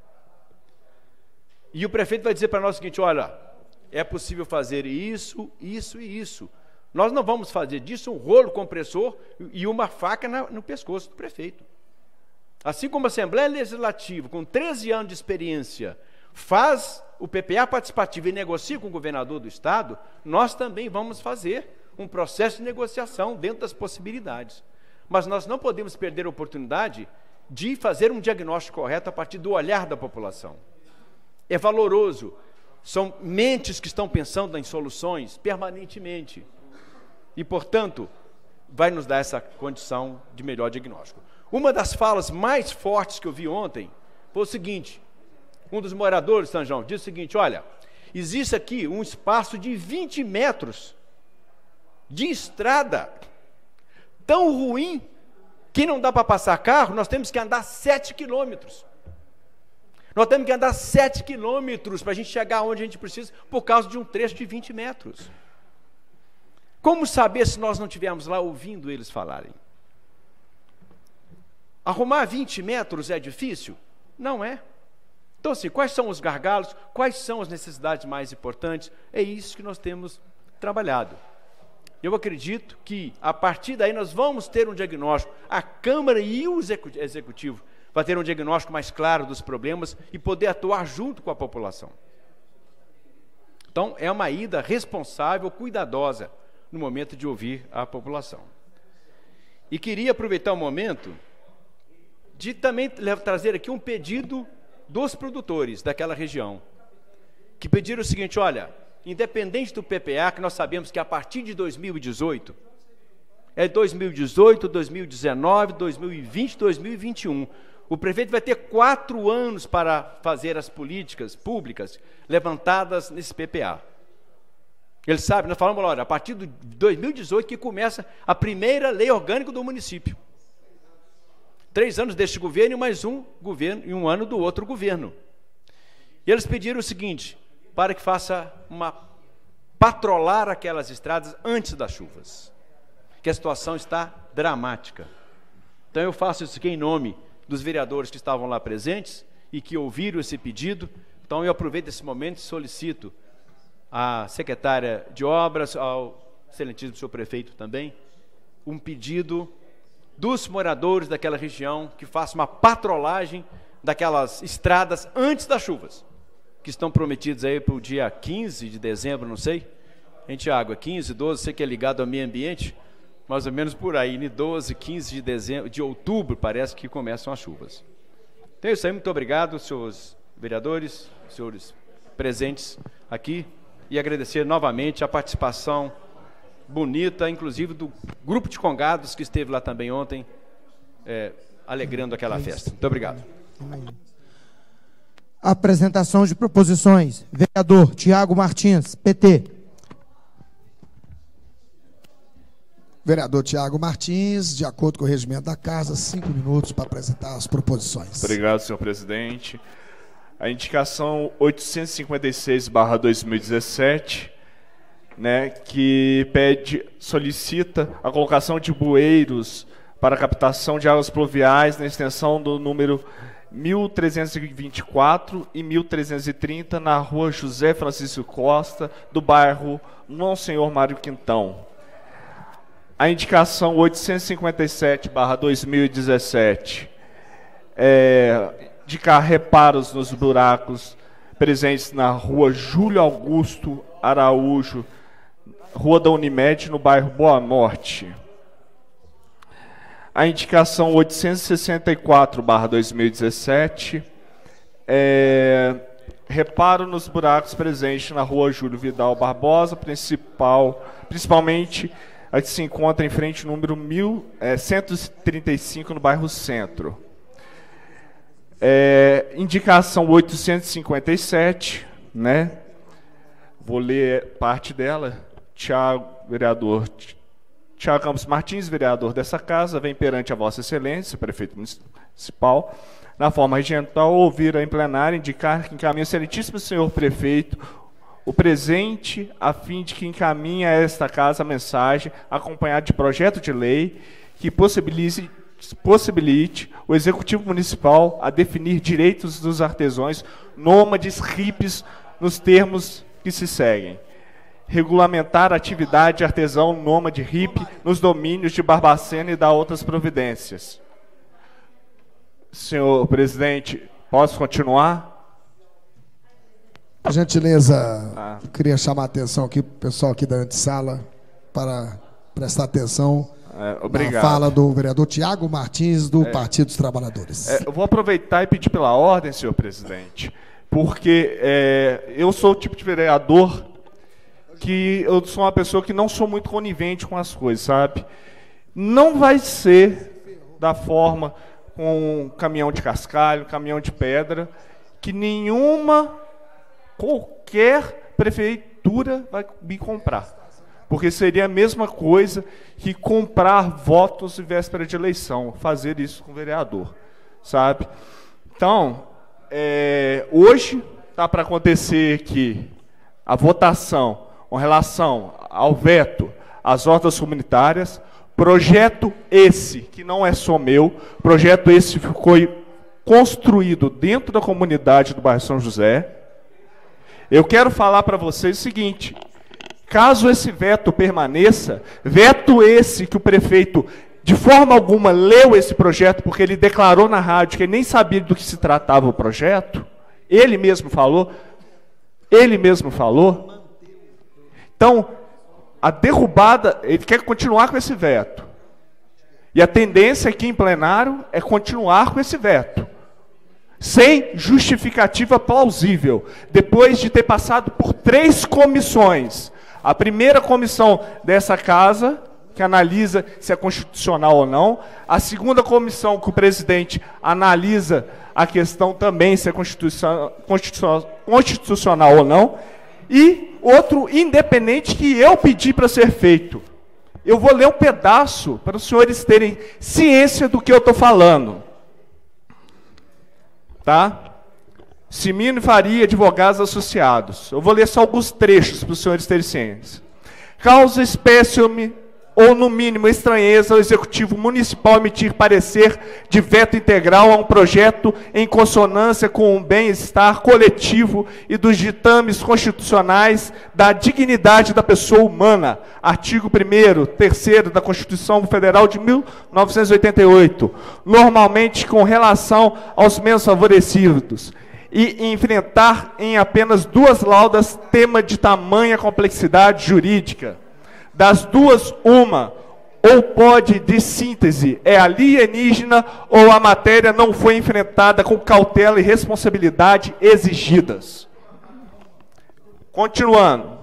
E o prefeito vai dizer para nós o seguinte, olha, é possível fazer isso, isso e isso. Nós não vamos fazer disso um rolo compressor e uma faca na, no pescoço do prefeito. Assim como a Assembleia Legislativa, com treze anos de experiência, faz o P P A participativo e negocia com o governador do Estado, nós também vamos fazer um processo de negociação dentro das possibilidades. Mas nós não podemos perder a oportunidade de fazer um diagnóstico correto a partir do olhar da população. É valoroso, são mentes que estão pensando em soluções permanentemente. E, portanto, vai nos dar essa condição de melhor diagnóstico. Uma das falas mais fortes que eu vi ontem foi o seguinte, um dos moradores de São João disse o seguinte, olha, existe aqui um espaço de vinte metros de estrada tão ruim que não dá para passar carro, nós temos que andar sete quilômetros. Nós temos que andar sete quilômetros para a gente chegar onde a gente precisa por causa de um trecho de vinte metros. Como saber se nós não estivermos lá ouvindo eles falarem? Arrumar vinte metros é difícil? Não é. Então, assim, quais são os gargalos? Quais são as necessidades mais importantes? É isso que nós temos trabalhado. Eu acredito que, a partir daí, nós vamos ter um diagnóstico. A Câmara e o Executivo vão ter um diagnóstico mais claro dos problemas e poder atuar junto com a população. Então, é uma ida responsável, cuidadosa, no momento de ouvir a população. E queria aproveitar o momento de também trazer aqui um pedido dos produtores daquela região, que pediram o seguinte, olha, independente do P P A, que nós sabemos que a partir de dois mil e dezoito, é dois mil e dezoito, dois mil e dezenove, dois mil e vinte, dois mil e vinte e um, o prefeito vai ter quatro anos para fazer as políticas públicas levantadas nesse P P A. Ele sabe, nós falamos, olha, a partir de dois mil e dezoito que começa a primeira lei orgânica do município. Três anos deste governo e mais um governo e um ano do outro governo. E eles pediram o seguinte, para que faça uma patrolar aquelas estradas antes das chuvas, que a situação está dramática. Então eu faço isso aqui em nome dos vereadores que estavam lá presentes e que ouviram esse pedido. Então eu aproveito esse momento e solicito à secretária de obras, ao excelentíssimo senhor prefeito também, um pedido dos moradores daquela região que faça uma patrolagem daquelas estradas antes das chuvas, que estão prometidas aí para o dia quinze de dezembro, não sei. Hein, Tiago, é quinze, doze, você que é ligado ao meio ambiente, mais ou menos por aí, em doze, quinze de dezembro, de outubro, parece que começam as chuvas. Então é isso aí, muito obrigado, senhores vereadores, senhores presentes aqui, e agradecer novamente a participação bonita, inclusive do grupo de congados que esteve lá também ontem, é, alegrando aquela festa. Muito obrigado. Apresentação de proposições. Vereador Tiago Martins, P T. Vereador Tiago Martins, de acordo com o regimento da casa, cinco minutos para apresentar as proposições. Obrigado, senhor presidente. A indicação oitocentos e cinquenta e seis barra dois mil e dezessete, né, que pede, solicita a colocação de bueiros para a captação de águas pluviais na extensão do número mil trezentos e vinte e quatro e mil trezentos e trinta na rua José Francisco Costa, do bairro Monsenhor Mário Quintão. A indicação oitocentos e cinquenta e sete barra dois mil e dezessete é indicar reparos nos buracos presentes na rua Júlio Augusto Araújo, rua da Unimed, no bairro Boa Norte. A indicação oitocentos e sessenta e quatro barra dois mil e dezessete é reparo nos buracos presentes na rua Júlio Vidal Barbosa, principal, principalmente a que se encontra em frente ao número mil cento e trinta e cinco, no bairro Centro. É, indicação oitocentos e cinquenta e sete, né? Vou ler parte dela. Tiago, vereador Tiago Campos Martins, vereador dessa casa, vem perante a Vossa Excelência, prefeito municipal, na forma regimental, ouvir em plenário indicar que encaminha o excelentíssimo senhor prefeito o presente, a fim de que encaminhe a esta casa a mensagem, acompanhada de projeto de lei, que possibilite, possibilite o Executivo Municipal a definir direitos dos artesãos, nômades, hippies, nos termos que se seguem. Regulamentar a atividade de artesão nômade hippie nos domínios de Barbacena e dar outras providências. Senhor presidente, posso continuar? Por gentileza, Ah. queria chamar a atenção aqui, o pessoal aqui da antessala, para prestar atenção É, obrigado. na fala do vereador Tiago Martins, do é. Partido dos Trabalhadores. É, eu vou aproveitar e pedir pela ordem, senhor presidente, porque é, eu sou o tipo de vereador que eu sou uma pessoa que não sou muito conivente com as coisas, sabe? Não vai ser da forma com um caminhão de cascalho, caminhão de pedra, que nenhuma, qualquer prefeitura vai me comprar. Porque seria a mesma coisa que comprar votos em véspera de eleição, fazer isso com o vereador, sabe? Então, é, hoje está para acontecer que a votação com relação ao veto às hortas comunitárias, projeto esse, que não é só meu, projeto esse foi construído dentro da comunidade do bairro São José. Eu quero falar para vocês o seguinte: caso esse veto permaneça, veto esse que o prefeito, de forma alguma, leu esse projeto, porque ele declarou na rádio que ele nem sabia do que se tratava o projeto, ele mesmo falou, ele mesmo falou. Então, a derrubada, ele quer continuar com esse veto. E a tendência aqui em plenário é continuar com esse veto, sem justificativa plausível, depois de ter passado por três comissões. A primeira comissão dessa casa, que analisa se é constitucional ou não. A segunda comissão, que o presidente analisa a questão também se é constitucional, constitucional ou não. E outro independente que eu pedi para ser feito. Eu vou ler um pedaço para os senhores terem ciência do que eu estou falando. Tá? Cimino e Faria, advogados associados. Eu vou ler só alguns trechos para os senhores terem ciência. Causa espécime ou, no mínimo, estranheza ao Executivo Municipal emitir parecer de veto integral a um projeto em consonância com o bem-estar coletivo e dos ditames constitucionais da dignidade da pessoa humana. Artigo primeiro, terceiro da Constituição Federal de mil novecentos e oitenta e oito. Normalmente com relação aos menos favorecidos. E enfrentar em apenas duas laudas tema de tamanha complexidade jurídica. Das duas, uma, ou pode de síntese, é alienígena ou a matéria não foi enfrentada com cautela e responsabilidade exigidas. Continuando.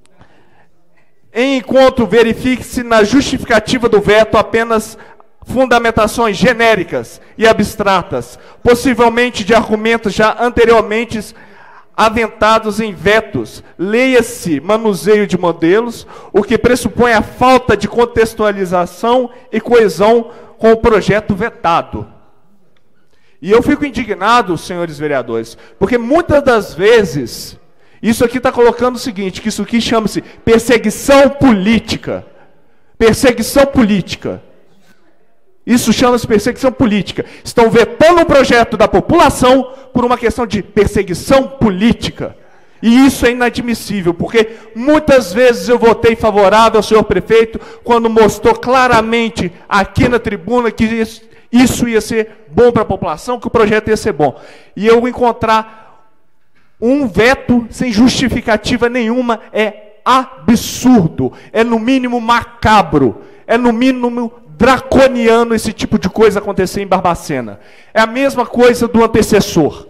Enquanto verifique-se na justificativa do veto apenas fundamentações genéricas e abstratas, possivelmente de argumentos já anteriormente aventados em vetos, leia-se manuseio de modelos, o que pressupõe a falta de contextualização e coesão com o projeto vetado. E eu fico indignado, senhores vereadores, porque muitas das vezes, isso aqui está colocando o seguinte, que isso aqui chama-se perseguição política. Perseguição política. Isso chama-se perseguição política. Estão vetando um projeto da população por uma questão de perseguição política. E isso é inadmissível, porque muitas vezes eu votei favorável ao senhor prefeito quando mostrou claramente aqui na tribuna que isso, isso ia ser bom para a população, que o projeto ia ser bom. E eu encontrar um veto sem justificativa nenhuma é absurdo, é no mínimo macabro, é no mínimo draconiano esse tipo de coisa acontecer em Barbacena. É a mesma coisa do antecessor.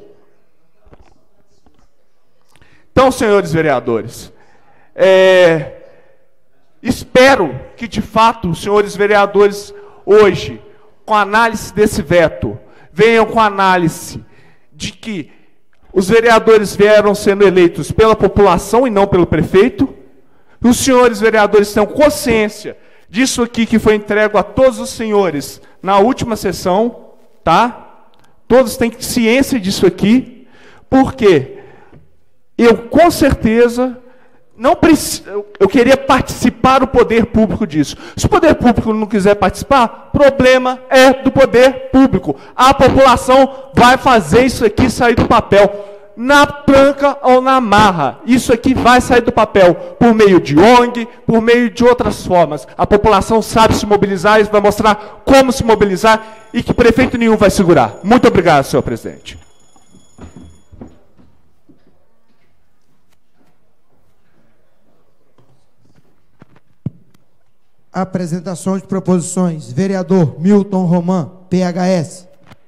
Então, senhores vereadores, é, espero que, de fato, os senhores vereadores, hoje, com a análise desse veto, venham com a análise de que os vereadores vieram sendo eleitos pela população e não pelo prefeito, e os senhores vereadores tenham consciência disso aqui que foi entregue a todos os senhores na última sessão, tá? Todos têm ciência disso aqui, porque eu, com certeza, não preciso, eu queria participar do poder público disso. Se o poder público não quiser participar, problema é do poder público. A população vai fazer isso aqui sair do papel. Na planca ou na marra. Isso aqui vai sair do papel por meio de O N G, por meio de outras formas. A população sabe se mobilizar e vai mostrar como se mobilizar e que prefeito nenhum vai segurar. Muito obrigado, senhor presidente. Apresentação de proposições. Vereador Milton Roman, P H S.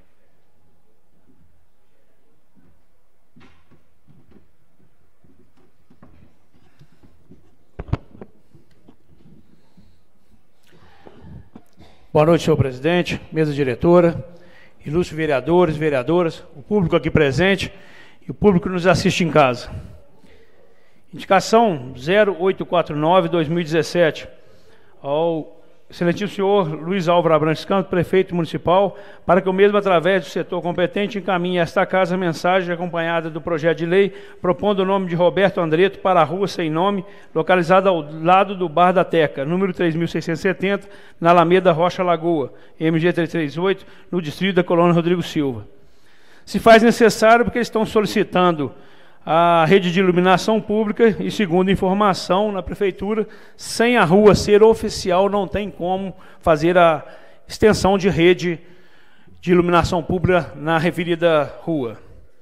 Boa noite, senhor presidente, mesa diretora, ilustres vereadores, vereadoras, o público aqui presente e o público que nos assiste em casa. Indicação zero oito quatro nove barra dois mil e dezessete ao excelentíssimo senhor Luiz Álvaro Abrantes Campos, prefeito municipal, para que o mesmo, através do setor competente, encaminhe a esta casa a mensagem acompanhada do projeto de lei, propondo o nome de Roberto Andreto para a rua sem nome, localizada ao lado do Bar da Teca, número três mil seiscentos e setenta, na Alameda Rocha Lagoa, M G trezentos e trinta e oito, no distrito da Colônia Rodrigo Silva. Se faz necessário porque eles estão solicitando a rede de iluminação pública e, segundo informação na prefeitura, sem a rua ser oficial, não tem como fazer a extensão de rede de iluminação pública na referida rua.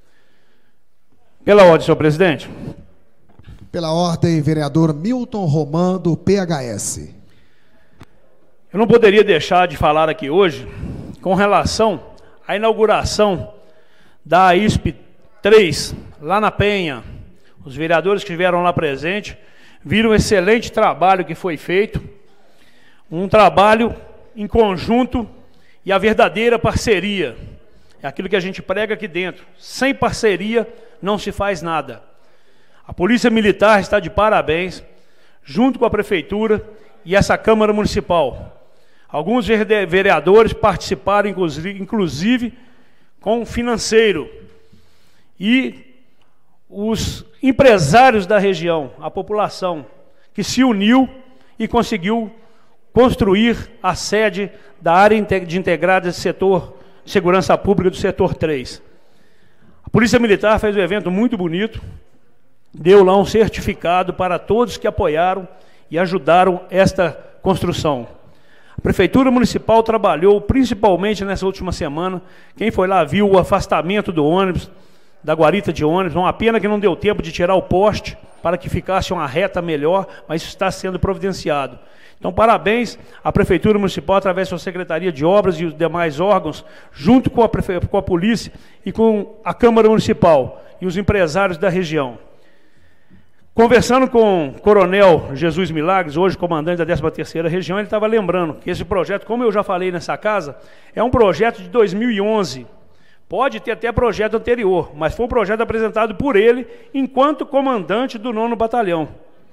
Pela ordem, senhor presidente. Pela ordem, vereador Milton Roman, do P H S. Eu não poderia deixar de falar aqui hoje com relação à inauguração da I S P três, lá na Penha. Os vereadores que estiveram lá presentes viram o excelente trabalho que foi feito, um trabalho em conjunto e a verdadeira parceria. É aquilo que a gente prega aqui dentro. Sem parceria não se faz nada. A Polícia Militar está de parabéns, junto com a Prefeitura e essa Câmara Municipal. Alguns vereadores participaram, inclusive, com o financeiro. E os empresários da região, a população, que se uniu e conseguiu construir a sede da área de integrada de setor de segurança pública do setor três. A Polícia Militar fez um evento muito bonito, deu lá um certificado para todos que apoiaram e ajudaram esta construção. A Prefeitura Municipal trabalhou principalmente nessa última semana. Quem foi lá viu o afastamento do ônibus, da guarita de ônibus. Uma pena que não deu tempo de tirar o poste para que ficasse uma reta melhor, mas isso está sendo providenciado. Então, parabéns à Prefeitura Municipal, através da sua Secretaria de Obras e os demais órgãos, junto com a, Prefe... com a Polícia e com a Câmara Municipal e os empresários da região. Conversando com o Coronel Jesus Milagres, hoje comandante da décima terceira Região, ele estava lembrando que esse projeto, como eu já falei nessa casa, é um projeto de dois mil e onze. Pode ter até projeto anterior, mas foi um projeto apresentado por ele enquanto comandante do nono Batalhão.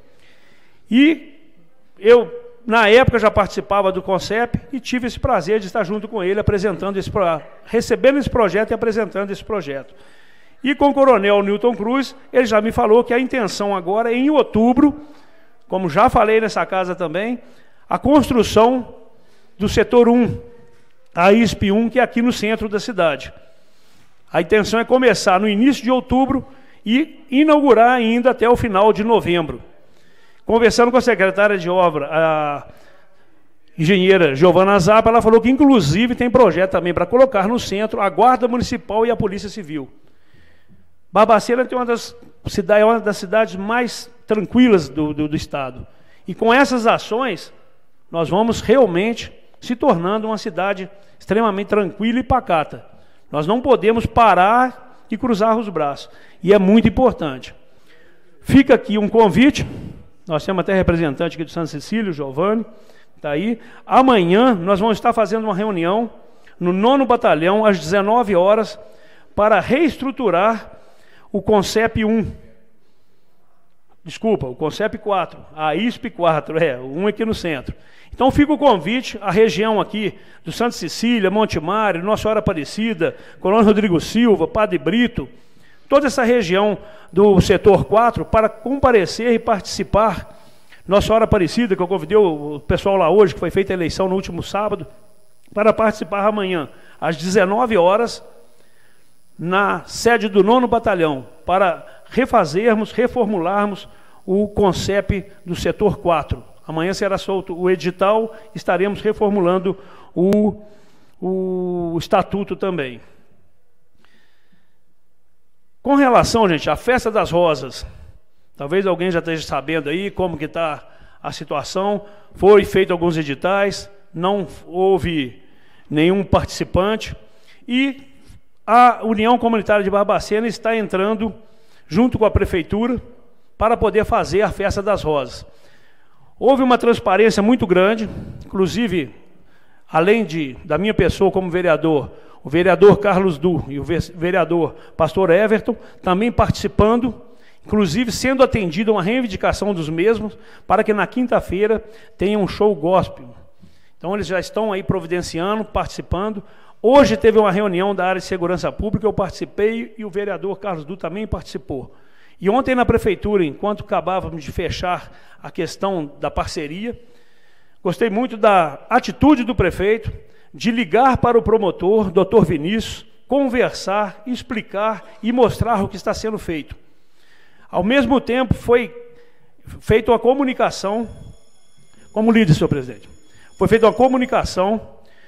E eu, na época, já participava do CONCEP e tive esse prazer de estar junto com ele, apresentando esse, recebendo esse projeto e apresentando esse projeto. E com o Coronel Newton Cruz, ele já me falou que a intenção agora é, em outubro, como já falei nessa casa também, a construção do setor um, a I S P um, que é aqui no centro da cidade. A intenção é começar no início de outubro e inaugurar ainda até o final de novembro. Conversando com a secretária de obra, a engenheira Giovana Zappa, ela falou que inclusive tem projeto também para colocar no centro a Guarda Municipal e a Polícia Civil. Barbacena tem uma das cidades, é uma das cidades mais tranquilas do, do, do estado. E com essas ações, nós vamos realmente se tornando uma cidade extremamente tranquila e pacata. Nós não podemos parar e cruzar os braços. E é muito importante. Fica aqui um convite. Nós temos até representante aqui do Santa Cecília, o Giovanni, está aí. Amanhã nós vamos estar fazendo uma reunião no nono Batalhão, às dezenove horas, para reestruturar o CONCEP um. Desculpa, o CONCEP quatro. A I S P quatro, é, um aqui no centro. Então fica o convite, a região aqui do Santa Cecília, Monte Mário, Nossa Senhora Aparecida, Colônia Rodrigo Silva, Padre Brito, toda essa região do setor quatro, para comparecer e participar. Nossa Senhora Aparecida, que eu convidei o pessoal lá hoje, que foi feita a eleição no último sábado, para participar amanhã, às dezenove horas, na sede do nono Batalhão, para refazermos, reformularmos o CONCEP do setor quatro. Amanhã será solto o edital, estaremos reformulando o, o estatuto também. Com relação, gente, à Festa das Rosas, talvez alguém já esteja sabendo aí como que está a situação. Foi feito alguns editais, não houve nenhum participante e a União Comunitária de Barbacena está entrando junto com a Prefeitura para poder fazer a Festa das Rosas. Houve uma transparência muito grande, inclusive, além de, da minha pessoa como vereador, o vereador Carlos Du e o vereador Pastor Everton também participando, inclusive sendo atendida uma reivindicação dos mesmos, para que na quinta-feira tenha um show gospel. Então eles já estão aí providenciando, participando. Hoje teve uma reunião da área de segurança pública, eu participei e o vereador Carlos Du também participou. E ontem na prefeitura, enquanto acabávamos de fechar a questão da parceria, gostei muito da atitude do prefeito de ligar para o promotor, doutor Vinícius, conversar, explicar e mostrar o que está sendo feito. Ao mesmo tempo foi feita uma comunicação, como líder, senhor presidente, foi feita uma comunicação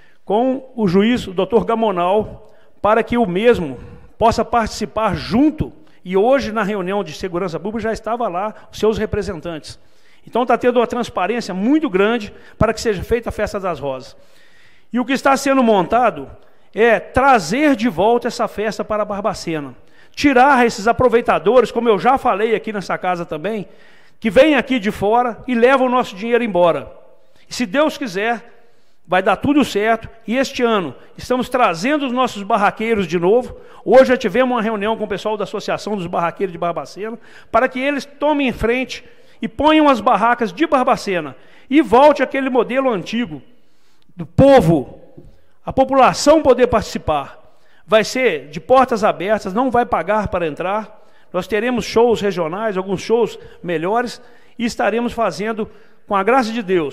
com o juiz, o doutor Gamonal, para que o mesmo possa participar junto, e hoje na reunião de segurança pública já estava lá os seus representantes. Então está tendo uma transparência muito grande para que seja feita a Festa das Rosas. E o que está sendo montado é trazer de volta essa festa para Barbacena. Tirar esses aproveitadores, como eu já falei aqui nessa casa também, que vêm aqui de fora e levam o nosso dinheiro embora. E se Deus quiser, vai dar tudo certo, e este ano estamos trazendo os nossos barraqueiros de novo. Hoje já tivemos uma reunião com o pessoal da Associação dos Barraqueiros de Barbacena, para que eles tomem em frente e ponham as barracas de Barbacena, e volte aquele modelo antigo, do povo, a população poder participar. Vai ser de portas abertas, não vai pagar para entrar, nós teremos shows regionais, alguns shows melhores, e estaremos fazendo, com a graça de Deus,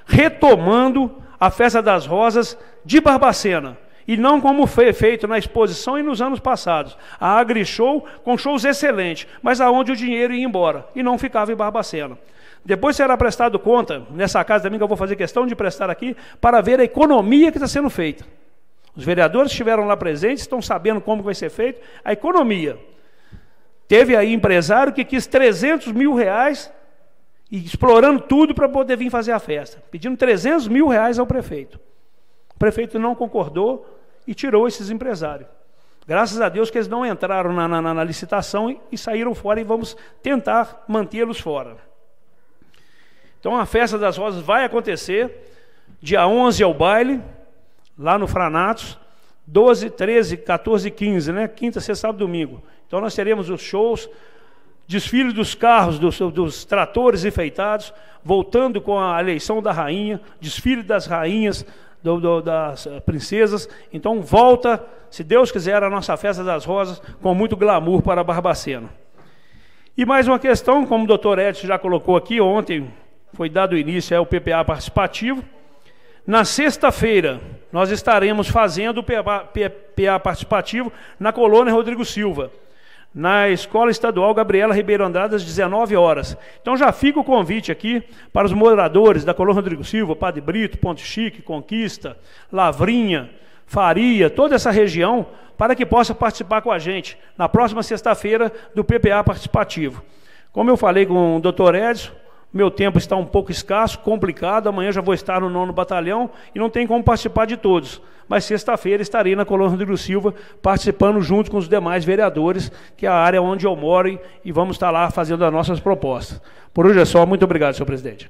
retomando a Festa das Rosas de Barbacena, e não como foi feito na exposição e nos anos passados. A AgriShow com shows excelentes, mas aonde o dinheiro ia embora, e não ficava em Barbacena. Depois será prestado conta, nessa casa também que eu vou fazer questão de prestar aqui, para ver a economia que está sendo feita. Os vereadores estiveram lá presentes, estão sabendo como vai ser feito. A economia. Teve aí empresário que quis trezentos mil reais, e explorando tudo para poder vir fazer a festa, pedindo trezentos mil reais ao prefeito. O prefeito não concordou e tirou esses empresários. Graças a Deus que eles não entraram na, na, na licitação e, e saíram fora, e vamos tentar mantê-los fora. Então a Festa das Rosas vai acontecer, dia onze é o baile, lá no Franatos, doze, treze, quatorze e quinze, né? Quinta, sexta, sábado, domingo. Então nós teremos os shows, desfile dos carros, dos, dos tratores enfeitados, voltando com a eleição da rainha, desfile das rainhas, do, do, das princesas. Então volta, se Deus quiser, a nossa Festa das Rosas com muito glamour para Barbacena. E mais uma questão, como o doutor Edson já colocou aqui, ontem foi dado início ao P P A participativo. Na sexta-feira, nós estaremos fazendo o P P A participativo na colônia Rodrigo Silva, na Escola Estadual Gabriela Ribeiro Andrade, às dezenove horas. Então já fica o convite aqui para os moradores da colônia Rodrigo Silva, Padre Brito, Ponte Chique, Conquista, Lavrinha, Faria, toda essa região, para que possa participar com a gente na próxima sexta-feira do P P A participativo. Como eu falei com o doutor Edson, meu tempo está um pouco escasso, complicado, amanhã já vou estar no nono batalhão e não tem como participar de todos. Mas sexta-feira estarei na colônia Rodrigo Silva, participando junto com os demais vereadores, que é a área onde eu moro, e, e vamos estar lá fazendo as nossas propostas. Por hoje é só, muito obrigado, senhor presidente.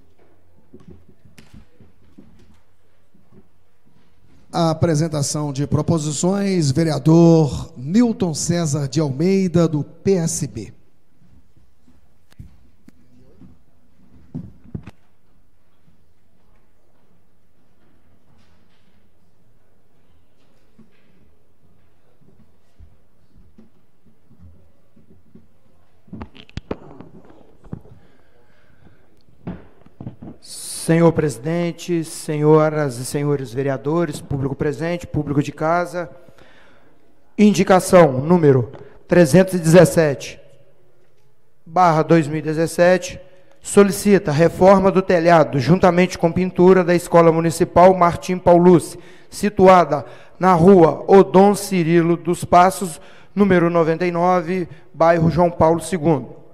A apresentação de proposições, vereador Nilton César de Almeida, do P S B. Senhor presidente, senhoras e senhores vereadores, público presente, público de casa, indicação número trezentos e dezessete, barra dois mil e dezessete, solicita reforma do telhado, juntamente com pintura, da Escola Municipal Martim Paulucci, situada na rua Odon Cirilo dos Passos, número noventa e nove, bairro João Paulo segundo.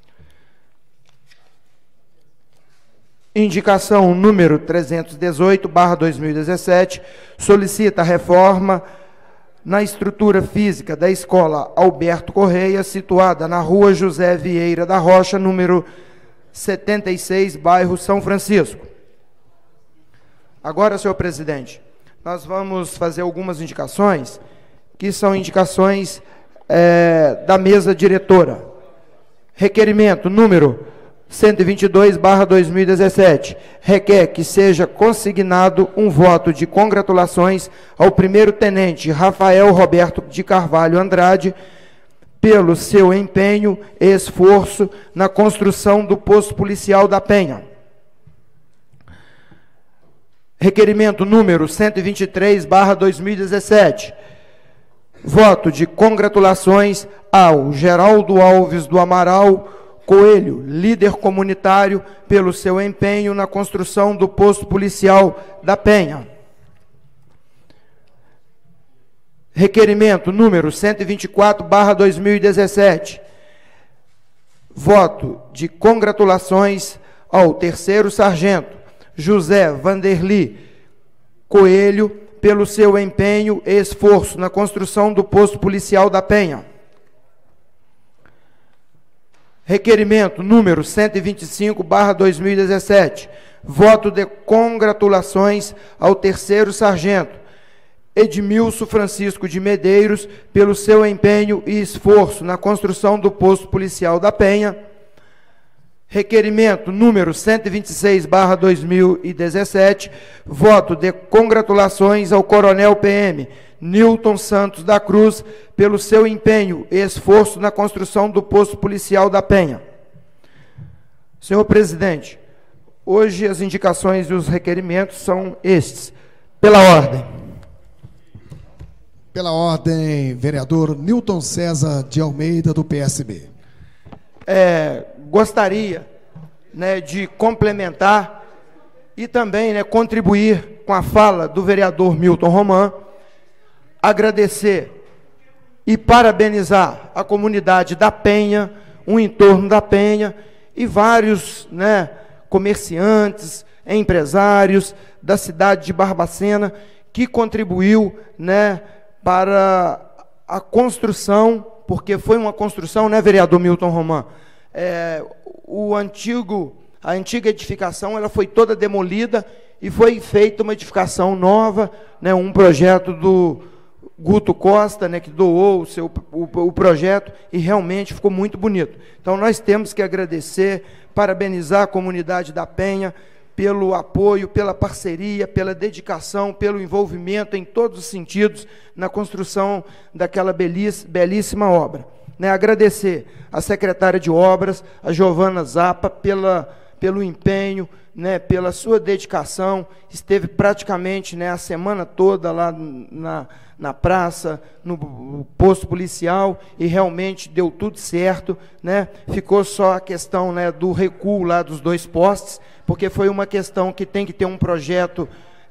Indicação número trezentos e dezoito, barra dois mil e dezessete, solicita reforma na estrutura física da Escola Alberto Correia, situada na rua José Vieira da Rocha, número setenta e seis, bairro São Francisco. Agora, senhor presidente, nós vamos fazer algumas indicações, que são indicações é, da mesa diretora. Requerimento número cento e vinte e dois, barra dois mil e dezessete, requer que seja consignado um voto de congratulações ao primeiro-tenente Rafael Roberto de Carvalho Andrade pelo seu empenho e esforço na construção do posto policial da Penha. Requerimento número cento e vinte e três, barra dois mil e dezessete, voto de congratulações ao Geraldo Alves do Amaral Coelho, líder comunitário, pelo seu empenho na construção do posto policial da Penha. Requerimento número cento e vinte e quatro, barra dois mil e dezessete. Voto de congratulações ao terceiro sargento José Vanderli Coelho pelo seu empenho e esforço na construção do posto policial da Penha. Requerimento número cento e vinte e cinco, barra dois mil e dezessete. Voto de congratulações ao terceiro sargento Edmilson Francisco de Medeiros pelo seu empenho e esforço na construção do posto policial da Penha. Requerimento número cento e vinte e seis, barra dois mil e dezessete. Voto de congratulações ao coronel P M Nilton Santos da Cruz pelo seu empenho e esforço na construção do posto policial da Penha. Senhor presidente, hoje as indicações e os requerimentos são estes. Pela ordem. Pela ordem, vereador Newton César de Almeida, do P S B. É, gostaria, né, de complementar e também, né, contribuir com a fala do vereador Milton Roman, agradecer e parabenizar a comunidade da Penha, o entorno da Penha e vários, né, comerciantes, empresários da cidade de Barbacena que contribuiu, né, para a construção, porque foi uma construção, né, vereador Milton Roman? É, o antigo, a antiga edificação, ela foi toda demolida e foi feita uma edificação nova, né, um projeto do Guto Costa, né, que doou o, seu, o, o projeto e realmente ficou muito bonito. Então nós temos que agradecer, parabenizar a comunidade da Penha pelo apoio, pela parceria, pela dedicação, pelo envolvimento em todos os sentidos na construção daquela belíssima obra. Né, agradecer à secretária de Obras, a Giovana Zappa, pela, pelo empenho, né, pela sua dedicação, esteve praticamente, né, a semana toda lá na, na praça, no posto policial, e realmente deu tudo certo, né, ficou só a questão, né, do recuo lá dos dois postes, porque foi uma questão que tem que ter um projeto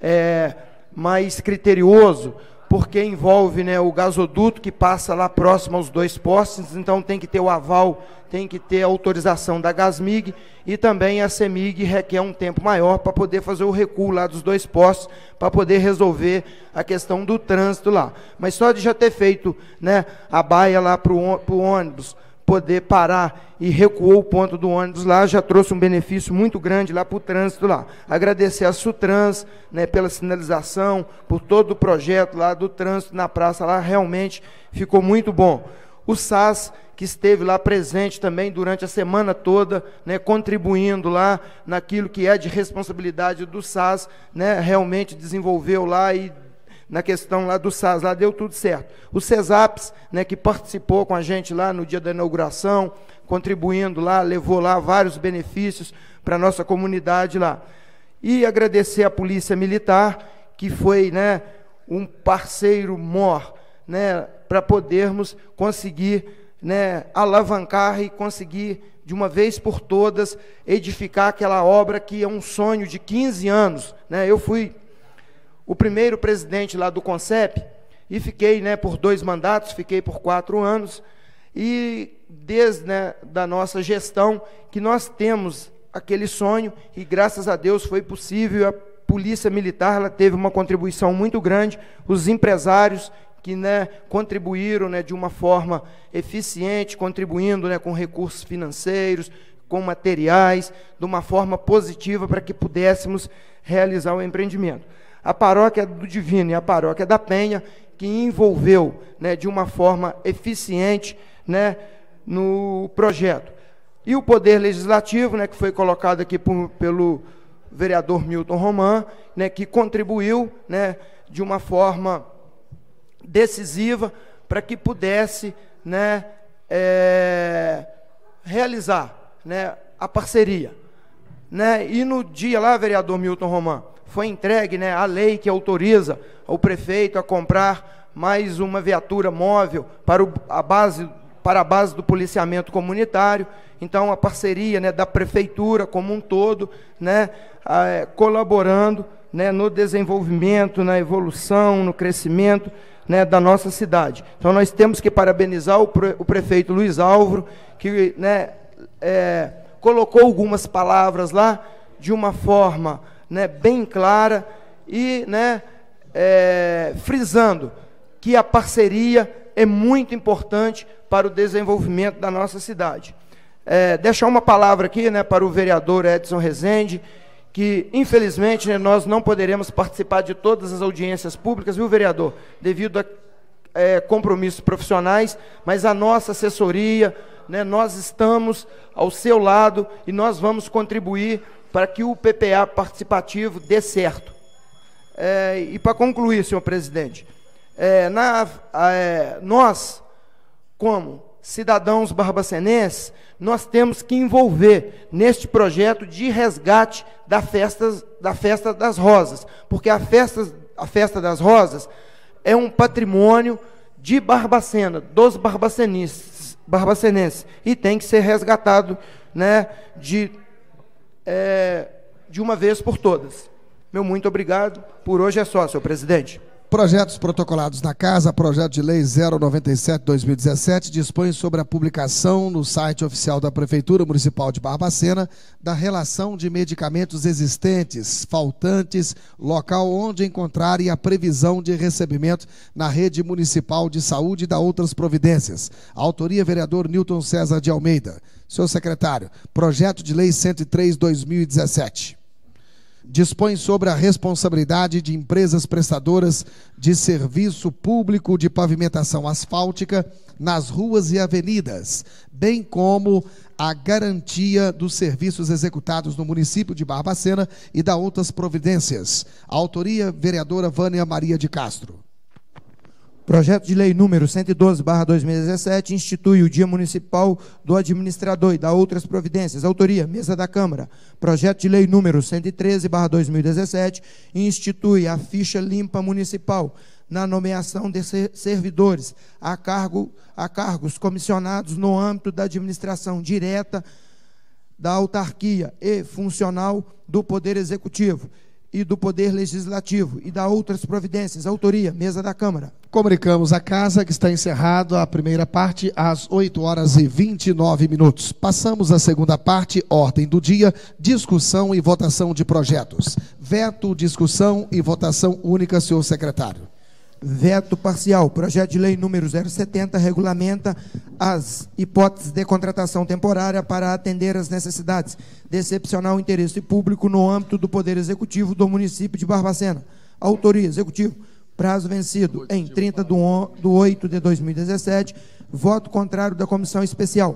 é, mais criterioso, porque envolve, né, o gasoduto que passa lá próximo aos dois postes, então tem que ter o aval, tem que ter a autorização da Gasmig, e também a CEMIG requer um tempo maior para poder fazer o recuo lá dos dois postes, para poder resolver a questão do trânsito lá. Mas só de já ter feito, né, a baia lá para o ônibus poder parar e recuou o ponto do ônibus lá, já trouxe um benefício muito grande lá para o trânsito lá. Agradecer a Sutrans, né, pela sinalização, por todo o projeto lá do trânsito na praça lá, realmente ficou muito bom. O S A S, que esteve lá presente também durante a semana toda, né, contribuindo lá naquilo que é de responsabilidade do S A S, né, realmente desenvolveu lá e na questão lá do S A S, lá deu tudo certo. O CESAPS, né, que participou com a gente lá no dia da inauguração, contribuindo lá, levou lá vários benefícios para a nossa comunidade lá. E agradecer à Polícia Militar, que foi, né, um parceiro maior, né, para podermos conseguir, né, alavancar e conseguir, de uma vez por todas, edificar aquela obra que é um sonho de quinze anos. Né? Eu fui o primeiro presidente lá do CONCEP, e fiquei, né, por dois mandatos, fiquei por quatro anos, e desde, né, da nossa gestão, que nós temos aquele sonho, e graças a Deus foi possível. A Polícia Militar, ela teve uma contribuição muito grande, os empresários que, né, contribuíram, né, de uma forma eficiente, contribuindo, né, com recursos financeiros, com materiais, de uma forma positiva para que pudéssemos realizar o empreendimento. A paróquia do Divino e a paróquia da Penha, que envolveu, né, de uma forma eficiente, né, no projeto. E o Poder Legislativo, né, que foi colocado aqui por, pelo vereador Milton Roman, né, que contribuiu, né, de uma forma decisiva para que pudesse, né, é, realizar, né, a parceria. Né? E no dia lá, vereador Milton Roman, foi entregue, né, a lei que autoriza o prefeito a comprar mais uma viatura móvel para, o, a, base, para a base do policiamento comunitário. Então, a parceria, né, da prefeitura como um todo, né, a, colaborando, né, no desenvolvimento, na evolução, no crescimento, né, da nossa cidade. Então, nós temos que parabenizar o, pre, o prefeito Luiz Álvaro, que, né, é, colocou algumas palavras lá de uma forma, né, bem clara e, né, é, frisando que a parceria é muito importante para o desenvolvimento da nossa cidade. É, deixar uma palavra aqui, né, para o vereador Edson Rezende, que, infelizmente, né, nós não poderemos participar de todas as audiências públicas, viu, vereador, devido a é, compromissos profissionais, mas a nossa assessoria, né, nós estamos ao seu lado e nós vamos contribuir para que o P P A participativo dê certo. É, e para concluir, senhor presidente, é, na, é, nós, como cidadãos barbacenenses, nós temos que envolver neste projeto de resgate da festa, da festa das Rosas, porque a festa, a festa das Rosas é um patrimônio de Barbacena, dos barbacenenses, barbacenenses, e tem que ser resgatado, né, de, é, de uma vez por todas. Meu muito obrigado. Por hoje é só, senhor presidente. Projetos protocolados na Casa, projeto de lei zero noventa e sete barra dois mil e dezessete, dispõe sobre a publicação no site oficial da Prefeitura Municipal de Barbacena da relação de medicamentos existentes, faltantes, local onde encontrar e a previsão de recebimento na rede municipal de saúde e da outras providências. Autoria, vereador Newton César de Almeida. Senhor secretário, projeto de lei cento e três barra dois mil e dezessete. Dispõe sobre a responsabilidade de empresas prestadoras de serviço público de pavimentação asfáltica nas ruas e avenidas, bem como a garantia dos serviços executados no município de Barbacena e da outras providências. Autoria, vereadora Vânia Maria de Castro. Projeto de lei número cento e doze barra dois mil e dezessete institui o Dia Municipal do Administrador e da outras providências. Autoria, Mesa da Câmara. Projeto de lei número cento e treze barra dois mil e dezessete institui a ficha limpa municipal na nomeação de servidores a, cargo, a cargos comissionados no âmbito da administração direta da autarquia e funcional do Poder Executivo e do Poder Legislativo e da outras providências. Autoria, Mesa da Câmara. Comunicamos à Casa que está encerrado a primeira parte às oito horas e vinte e nove minutos. Passamos à segunda parte, ordem do dia, discussão e votação de projetos. Veto, discussão e votação única, senhor secretário. Veto parcial. Projeto de lei número zero setenta regulamenta as hipóteses de contratação temporária para atender às necessidades de excepcional interesse público no âmbito do Poder Executivo do município de Barbacena. Autoria, Executivo. Prazo vencido em trinta de oito de dois mil e dezessete. Voto contrário da Comissão Especial.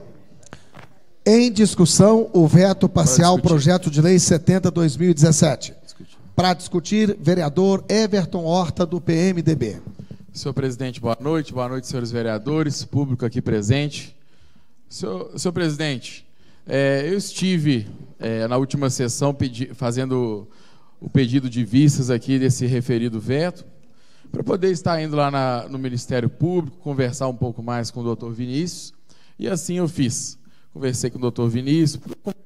Em discussão, o veto parcial, projeto de lei setenta barra dois mil e dezessete. Para discutir, vereador Everton Horta, do P M D B. Senhor presidente, boa noite. Boa noite, senhores vereadores, público aqui presente. Senhor, senhor presidente, é, eu estive é, na última sessão pedi, fazendo o pedido de vistas aqui desse referido veto, para poder estar indo lá na, no Ministério Público, conversar um pouco mais com o doutor Vinícius, e assim eu fiz. Conversei com o doutor Vinícius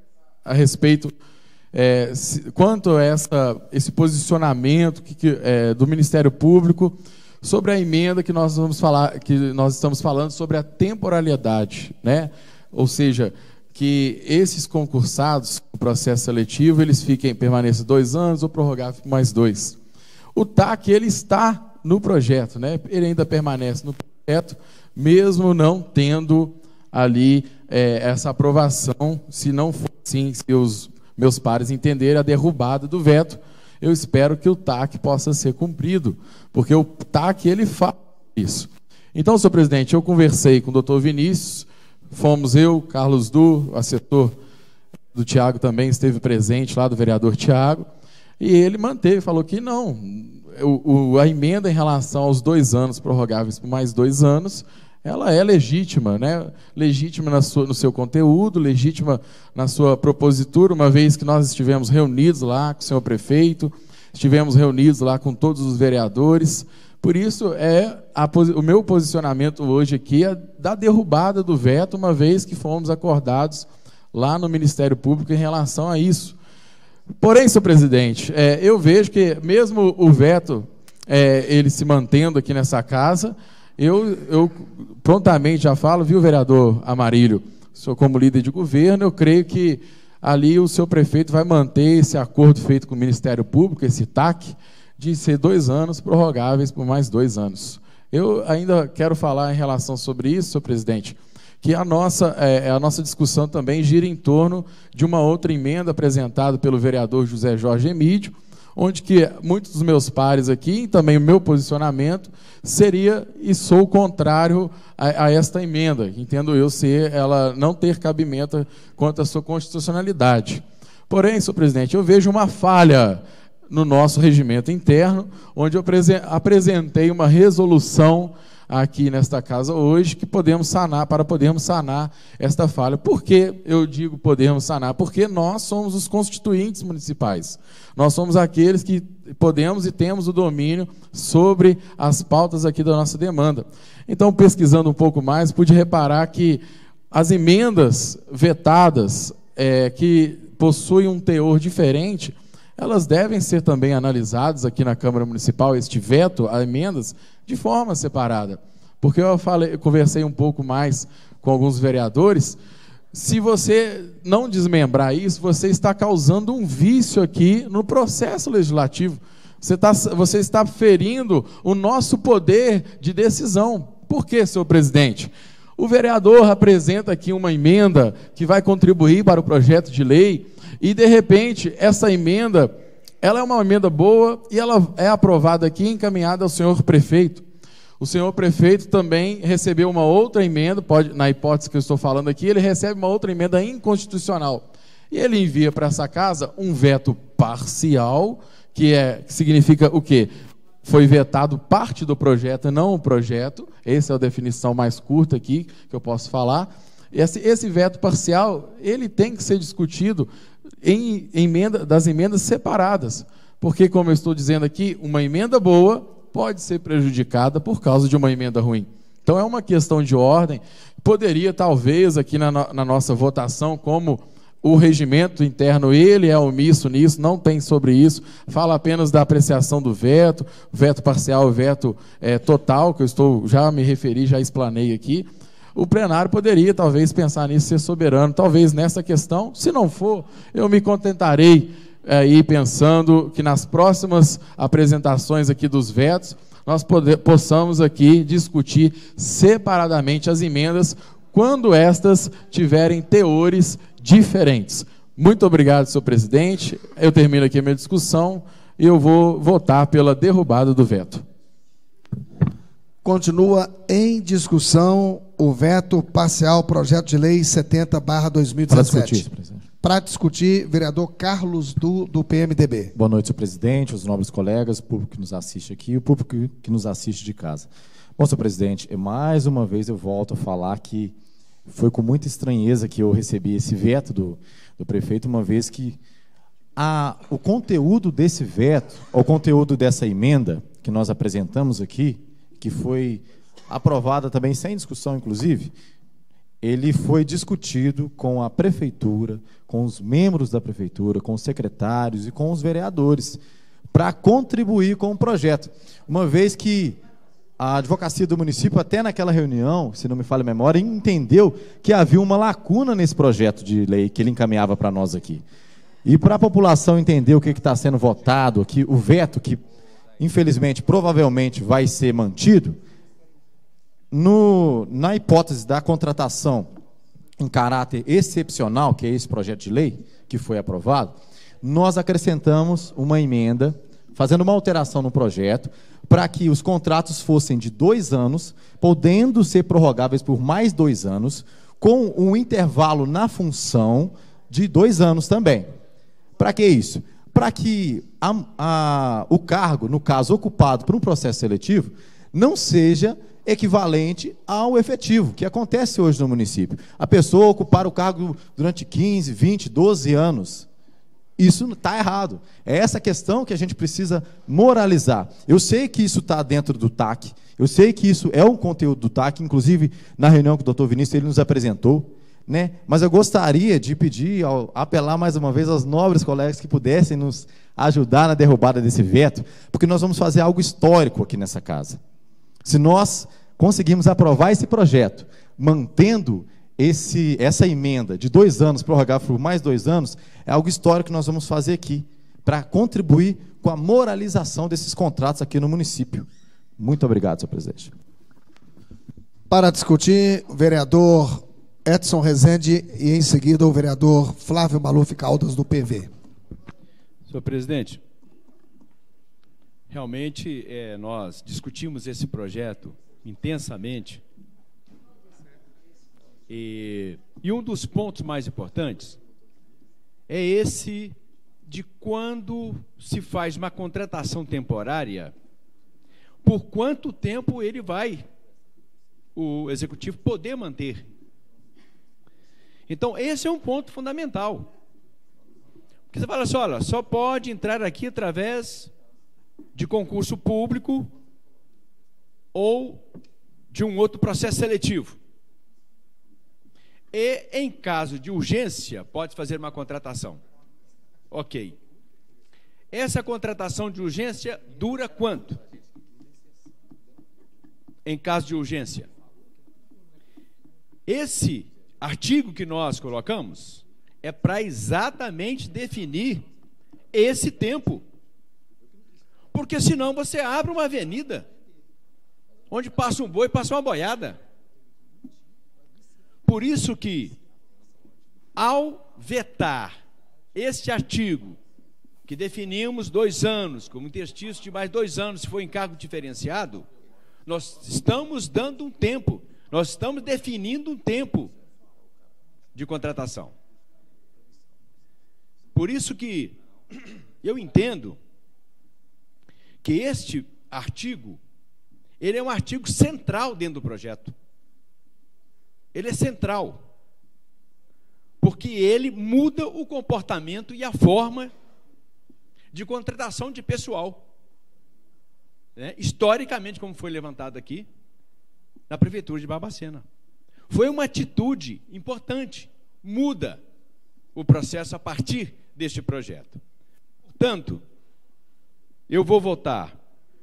a respeito, é, se, quanto a essa, esse posicionamento que, que, é, do Ministério Público sobre a emenda que nós vamos falar, que nós estamos falando sobre a temporalidade, né? Ou seja, que esses concursados no processo seletivo, eles fiquem, permaneçam dois anos ou prorrogável por mais dois. O T A C, ele está no projeto, né? Ele ainda permanece no projeto, mesmo não tendo ali é, essa aprovação, se não for assim, se os meus pares entenderem a derrubada do veto, eu espero que o T A C possa ser cumprido, porque o T A C, ele faz isso. Então, senhor presidente, eu conversei com o doutor Vinícius, fomos eu, Carlos Du, o assessor do Tiago também esteve presente lá, do vereador Tiago, e ele manteve, falou que não, o, o, a emenda em relação aos dois anos prorrogáveis por mais dois anos, ela é legítima, né? Legítima na sua, no seu conteúdo, legítima na sua propositura, uma vez que nós estivemos reunidos lá com o senhor prefeito, estivemos reunidos lá com todos os vereadores. Por isso, é a, o meu posicionamento hoje aqui é da derrubada do veto, uma vez que fomos acordados lá no Ministério Público em relação a isso. Porém, senhor presidente, é, eu vejo que mesmo o veto, é, ele se mantendo aqui nessa casa, eu, eu prontamente já falo, viu, vereador Amarílio, o senhor como líder de governo, eu creio que ali o seu prefeito vai manter esse acordo feito com o Ministério Público, esse T A C, de ser dois anos prorrogáveis por mais dois anos. Eu ainda quero falar em relação sobre isso, senhor presidente, que a nossa, é, a nossa discussão também gira em torno de uma outra emenda apresentada pelo vereador José Jorge Emídio, onde que muitos dos meus pares aqui, e também o meu posicionamento, seria e sou contrário a, a esta emenda, entendo eu ser ela não ter cabimento quanto à sua constitucionalidade. Porém, senhor presidente, eu vejo uma falha no nosso regimento interno, onde eu apresentei uma resolução aqui nesta casa hoje, que podemos sanar, para podermos sanar esta falha. Por que eu digo podemos sanar? Porque nós somos os constituintes municipais. Nós somos aqueles que podemos e temos o domínio sobre as pautas aqui da nossa demanda. Então, pesquisando um pouco mais, pude reparar que as emendas vetadas, é, que possuem um teor diferente, elas devem ser também analisadas aqui na Câmara Municipal, este veto a emendas, de forma separada. Porque eu, falei, eu conversei um pouco mais com alguns vereadores, se você não desmembrar isso, você está causando um vício aqui no processo legislativo. Você está, você está ferindo o nosso poder de decisão. Por quê, senhor presidente? O vereador apresenta aqui uma emenda que vai contribuir para o projeto de lei, e, de repente, essa emenda, ela é uma emenda boa e ela é aprovada aqui e encaminhada ao senhor prefeito. O senhor prefeito também recebeu uma outra emenda, pode, na hipótese que eu estou falando aqui, ele recebe uma outra emenda inconstitucional. E ele envia para essa casa um veto parcial, que, é, que significa o quê? Foi vetado parte do projeto, não o projeto. Essa é a definição mais curta aqui que eu posso falar. Esse, esse veto parcial, ele tem que ser discutido em emenda, das emendas separadas, porque, como eu estou dizendo aqui, uma emenda boa pode ser prejudicada por causa de uma emenda ruim. Então, é uma questão de ordem. Poderia, talvez, aqui na, na nossa votação, como o regimento interno, ele é omisso nisso, não tem sobre isso, fala apenas da apreciação do veto, veto parcial e veto é, total, que eu estou, já me referi, já explanei aqui. O plenário poderia, talvez, pensar nisso, ser soberano, talvez nessa questão. Se não for, eu me contentarei aí pensando que nas próximas apresentações aqui dos vetos, nós poder, possamos aqui discutir separadamente as emendas, quando estas tiverem teores diferentes. Muito obrigado, senhor presidente. Eu termino aqui a minha discussão e eu vou votar pela derrubada do veto. Continua em discussão o veto parcial projeto de lei setenta barra dois mil e dezessete. Para discutir, presidente. Para discutir, vereador Carlos Du, do P M D B. Boa noite, senhor presidente, os nobres colegas, o público que nos assiste aqui e o público que nos assiste de casa. Bom, senhor presidente, mais uma vez eu volto a falar que foi com muita estranheza que eu recebi esse veto do, do prefeito, uma vez que a, o conteúdo desse veto, o conteúdo dessa emenda que nós apresentamos aqui, que foi aprovada também sem discussão, inclusive, ele foi discutido com a prefeitura, com os membros da prefeitura, com os secretários e com os vereadores, para contribuir com o projeto. Uma vez que a advocacia do município, até naquela reunião, se não me falha a memória, entendeu que havia uma lacuna nesse projeto de lei que ele encaminhava para nós aqui. E para a população entender o que está sendo votado aqui, o veto que, infelizmente, provavelmente vai ser mantido, no, na hipótese da contratação em caráter excepcional, que é esse projeto de lei que foi aprovado, nós acrescentamos uma emenda, fazendo uma alteração no projeto, para que os contratos fossem de dois anos, podendo ser prorrogáveis por mais dois anos, com um intervalo na função de dois anos também. Para que isso? Para que a, a, o cargo, no caso, ocupado por um processo seletivo, não seja equivalente ao efetivo, que acontece hoje no município. A pessoa ocupar o cargo durante quinze, vinte, doze anos. Isso está errado. É essa questão que a gente precisa moralizar. Eu sei que isso está dentro do T A C, eu sei que isso é um conteúdo do T A C, inclusive na reunião que o doutor Vinícius ele nos apresentou, né? Mas eu gostaria de pedir, apelar mais uma vez aos nobres colegas que pudessem nos ajudar na derrubada desse veto, porque nós vamos fazer algo histórico aqui nessa casa. Se nós conseguirmos aprovar esse projeto, mantendo esse, essa emenda de dois anos, prorrogar por mais dois anos, é algo histórico que nós vamos fazer aqui, para contribuir com a moralização desses contratos aqui no município. Muito obrigado, senhor presidente. Para discutir, o vereador Edson Rezende e, em seguida, o vereador Flávio Maluf Caldas, do P V. Senhor presidente, realmente é, nós discutimos esse projeto intensamente e, e um dos pontos mais importantes é esse de quando se faz uma contratação temporária, por quanto tempo ele vai o executivo poder manter. Então, esse é um ponto fundamental. Porque você fala assim, olha, só pode entrar aqui através de concurso público ou de um outro processo seletivo. E, em caso de urgência, pode fazer uma contratação. Ok. Essa contratação de urgência dura quanto? Em caso de urgência. Esse artigo que nós colocamos é para exatamente definir esse tempo. Porque senão você abre uma avenida onde passa um boi e passa uma boiada. Por isso que, ao vetar este artigo, que definimos dois anos, como interstício de mais dois anos, se for encargo diferenciado, nós estamos dando um tempo, nós estamos definindo um tempo de contratação. Por isso que eu entendo que este artigo, ele é um artigo central dentro do projeto. Ele é central, porque ele muda o comportamento e a forma de contratação de pessoal. Né? Historicamente, como foi levantado aqui, na Prefeitura de Barbacena. Foi uma atitude importante, muda o processo a partir deste projeto. Portanto, eu vou votar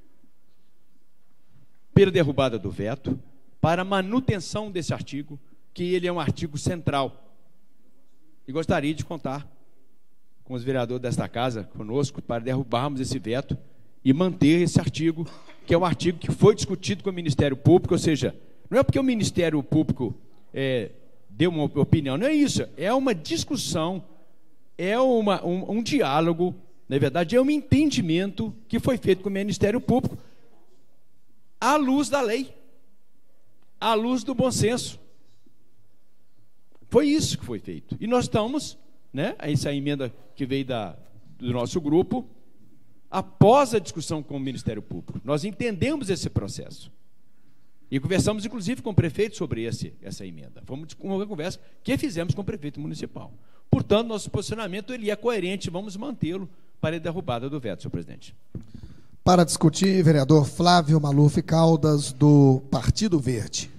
pela derrubada do veto, para a manutenção desse artigo, que ele é um artigo central. E gostaria de contar com os vereadores desta casa, conosco, para derrubarmos esse veto e manter esse artigo, que é um artigo que foi discutido com o Ministério Público, ou seja, não é porque o Ministério Público é, deu uma opinião, não é isso, é uma discussão, é uma, um, um diálogo, na verdade, é um entendimento que foi feito com o Ministério Público à luz da lei, à luz do bom senso. Foi isso que foi feito. E nós estamos, né, essa emenda que veio da, do nosso grupo, após a discussão com o Ministério Público. Nós entendemos esse processo. E conversamos, inclusive, com o prefeito sobre esse, essa emenda. Fomos com uma conversa que fizemos com o prefeito municipal. Portanto, nosso posicionamento ele é coerente, vamos mantê-lo para a derrubada do veto, senhor presidente. Para discutir, vereador Flávio Maluf Caldas, do Partido Verde.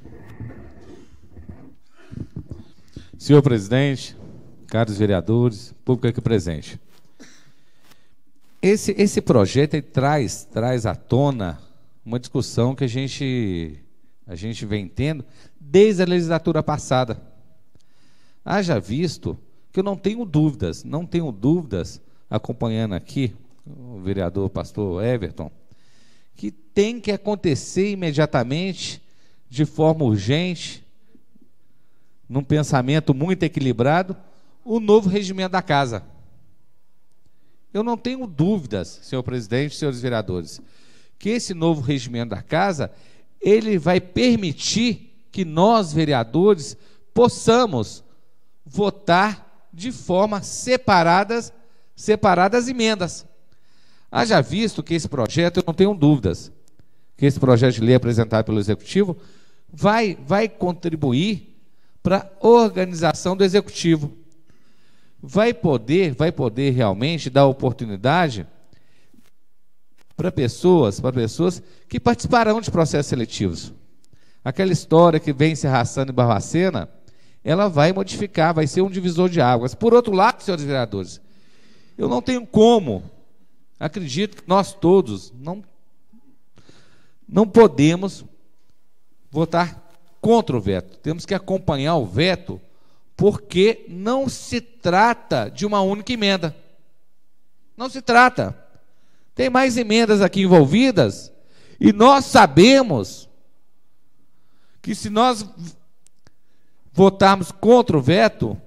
Senhor presidente, caros vereadores, público aqui presente. Esse, esse projeto ele traz, traz à tona uma discussão que a gente, a gente vem tendo desde a legislatura passada. Haja visto que eu não tenho dúvidas, não tenho dúvidas, acompanhando aqui o vereador pastor Everton, que tem que acontecer imediatamente, de forma urgente, num pensamento muito equilibrado, o novo regimento da casa. Eu não tenho dúvidas, senhor presidente, senhores vereadores, que esse novo regimento da casa, ele vai permitir que nós, vereadores, possamos votar de forma separadas, separadas emendas. Haja visto que esse projeto, eu não tenho dúvidas, que esse projeto de lei apresentado pelo Executivo vai, vai contribuir para a organização do Executivo. Vai poder, vai poder realmente dar oportunidade para pessoas, para pessoas que participarão de processos seletivos. Aquela história que vem se arrastando em Barbacena, ela vai modificar, vai ser um divisor de águas. Por outro lado, senhores vereadores, eu não tenho como, acredito que nós todos não, não podemos votar contra o veto. Temos que acompanhar o veto, porque não se trata de uma única emenda. Não se trata. Tem mais emendas aqui envolvidas, e nós sabemos que se nós votarmos contra o veto,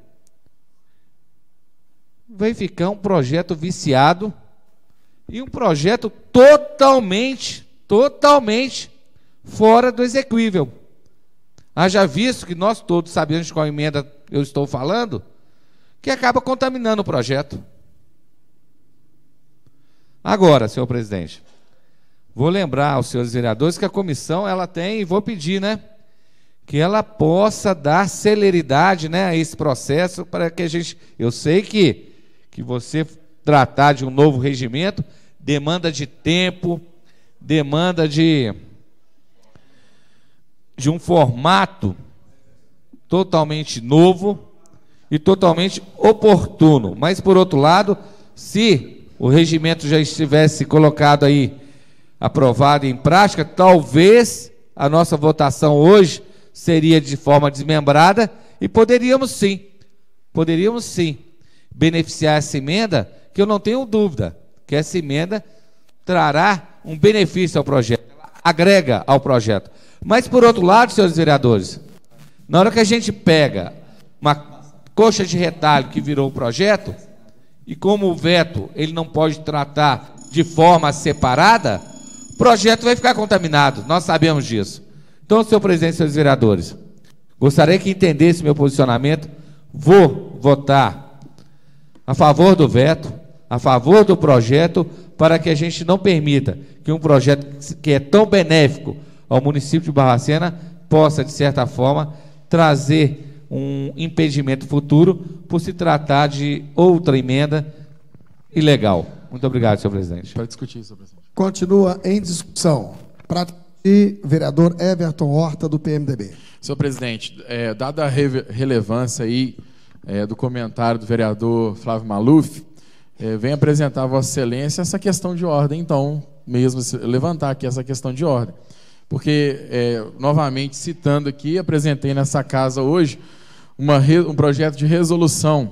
vai ficar um projeto viciado e um projeto totalmente, totalmente fora do execuível. Haja visto que nós todos sabemos de qual emenda eu estou falando, que acaba contaminando o projeto. Agora, senhor presidente, vou lembrar aos senhores vereadores que a comissão, ela tem, e vou pedir, né, que ela possa dar celeridade, né, a esse processo, para que a gente... Eu sei que, que você tratar de um novo regimento demanda de tempo, demanda de, de um formato totalmente novo e totalmente oportuno. Mas, por outro lado, se o regimento já estivesse colocado aí, aprovado em prática, talvez a nossa votação hoje seria de forma desmembrada e poderíamos sim, poderíamos sim beneficiar essa emenda, que eu não tenho dúvida que essa emenda trará um benefício ao projeto, agrega ao projeto. Mas, por outro lado, senhores vereadores, na hora que a gente pega uma coxa de retalho que virou o projeto, e como o veto ele não pode tratar de forma separada, o projeto vai ficar contaminado, nós sabemos disso. Então, senhor presidente, senhores vereadores, gostaria que entendesse meu posicionamento. Vou votar a favor do veto, a favor do projeto, para que a gente não permita que um projeto que é tão benéfico ao município de Barbacena possa, de certa forma, trazer um impedimento futuro por se tratar de outra emenda ilegal. Muito obrigado, senhor presidente. Para discutir, senhor presidente. Continua em discussão. Para e vereador Everton Horta, do P M D B. Senhor presidente, é, dada a re relevância aí, é, do comentário do vereador Flávio Maluf, é, venho apresentar a Vossa Excelência essa questão de ordem, então, mesmo levantar aqui essa questão de ordem. Porque, é, novamente, citando aqui, apresentei nessa casa hoje uma re um projeto de resolução,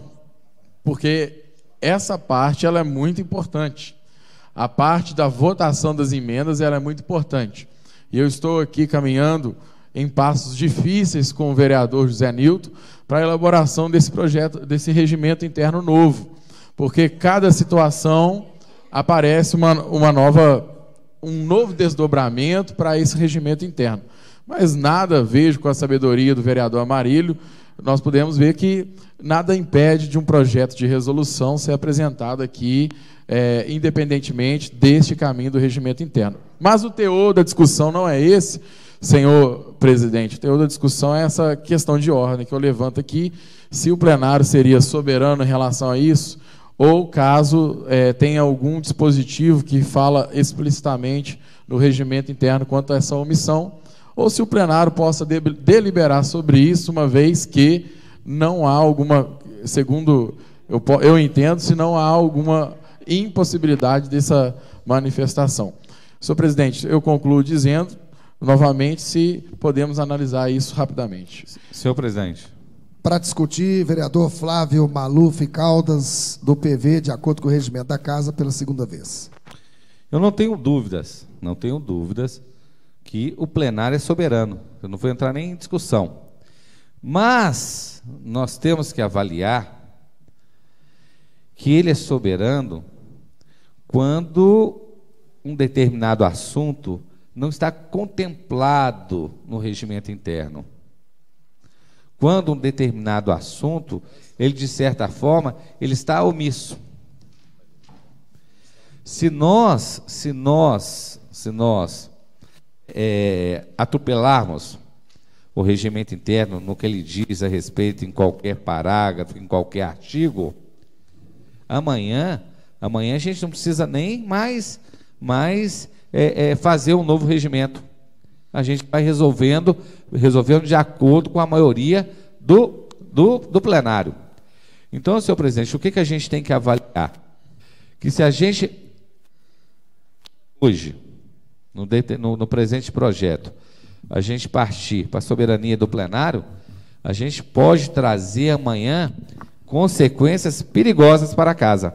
porque essa parte ela é muito importante. A parte da votação das emendas ela é muito importante. E eu estou aqui caminhando em passos difíceis com o vereador José Nilton para a elaboração desse projeto, desse regimento interno novo, porque cada situação aparece uma, uma nova, um novo desdobramento para esse regimento interno. Mas nada vejo com a sabedoria do vereador Amarílio, nós podemos ver que nada impede de um projeto de resolução ser apresentado aqui, é, independentemente deste caminho do regimento interno. Mas o teor da discussão não é esse, senhor presidente. O teor da discussão é essa questão de ordem que eu levanto aqui, se o plenário seria soberano em relação a isso, ou caso é, tenha algum dispositivo que fala explicitamente no regimento interno quanto a essa omissão, ou se o plenário possa de deliberar sobre isso, uma vez que não há alguma, segundo eu, eu entendo, se não há alguma impossibilidade dessa manifestação. Senhor presidente, eu concluo dizendo, novamente, se podemos analisar isso rapidamente. Senhor presidente. Para discutir, vereador Flávio Maluf Caldas, do P V, de acordo com o regimento da casa, pela segunda vez. Eu não tenho dúvidas, não tenho dúvidas que o plenário é soberano. Eu não vou entrar nem em discussão. Mas nós temos que avaliar que ele é soberano quando um determinado assunto não está contemplado no regimento interno. Quando um determinado assunto, ele, de certa forma, ele está omisso. Se nós, se nós, se nós é, atropelarmos o regimento interno no que ele diz a respeito em qualquer parágrafo, em qualquer artigo, amanhã, amanhã a gente não precisa nem mais, mais é, é, fazer um novo regimento. A gente vai resolvendo, resolvendo de acordo com a maioria do, do, do plenário. Então, senhor presidente, o que, que a gente tem que avaliar? Que se a gente, hoje, no, no, no presente projeto, a gente partir para a soberania do plenário, a gente pode trazer amanhã consequências perigosas para casa.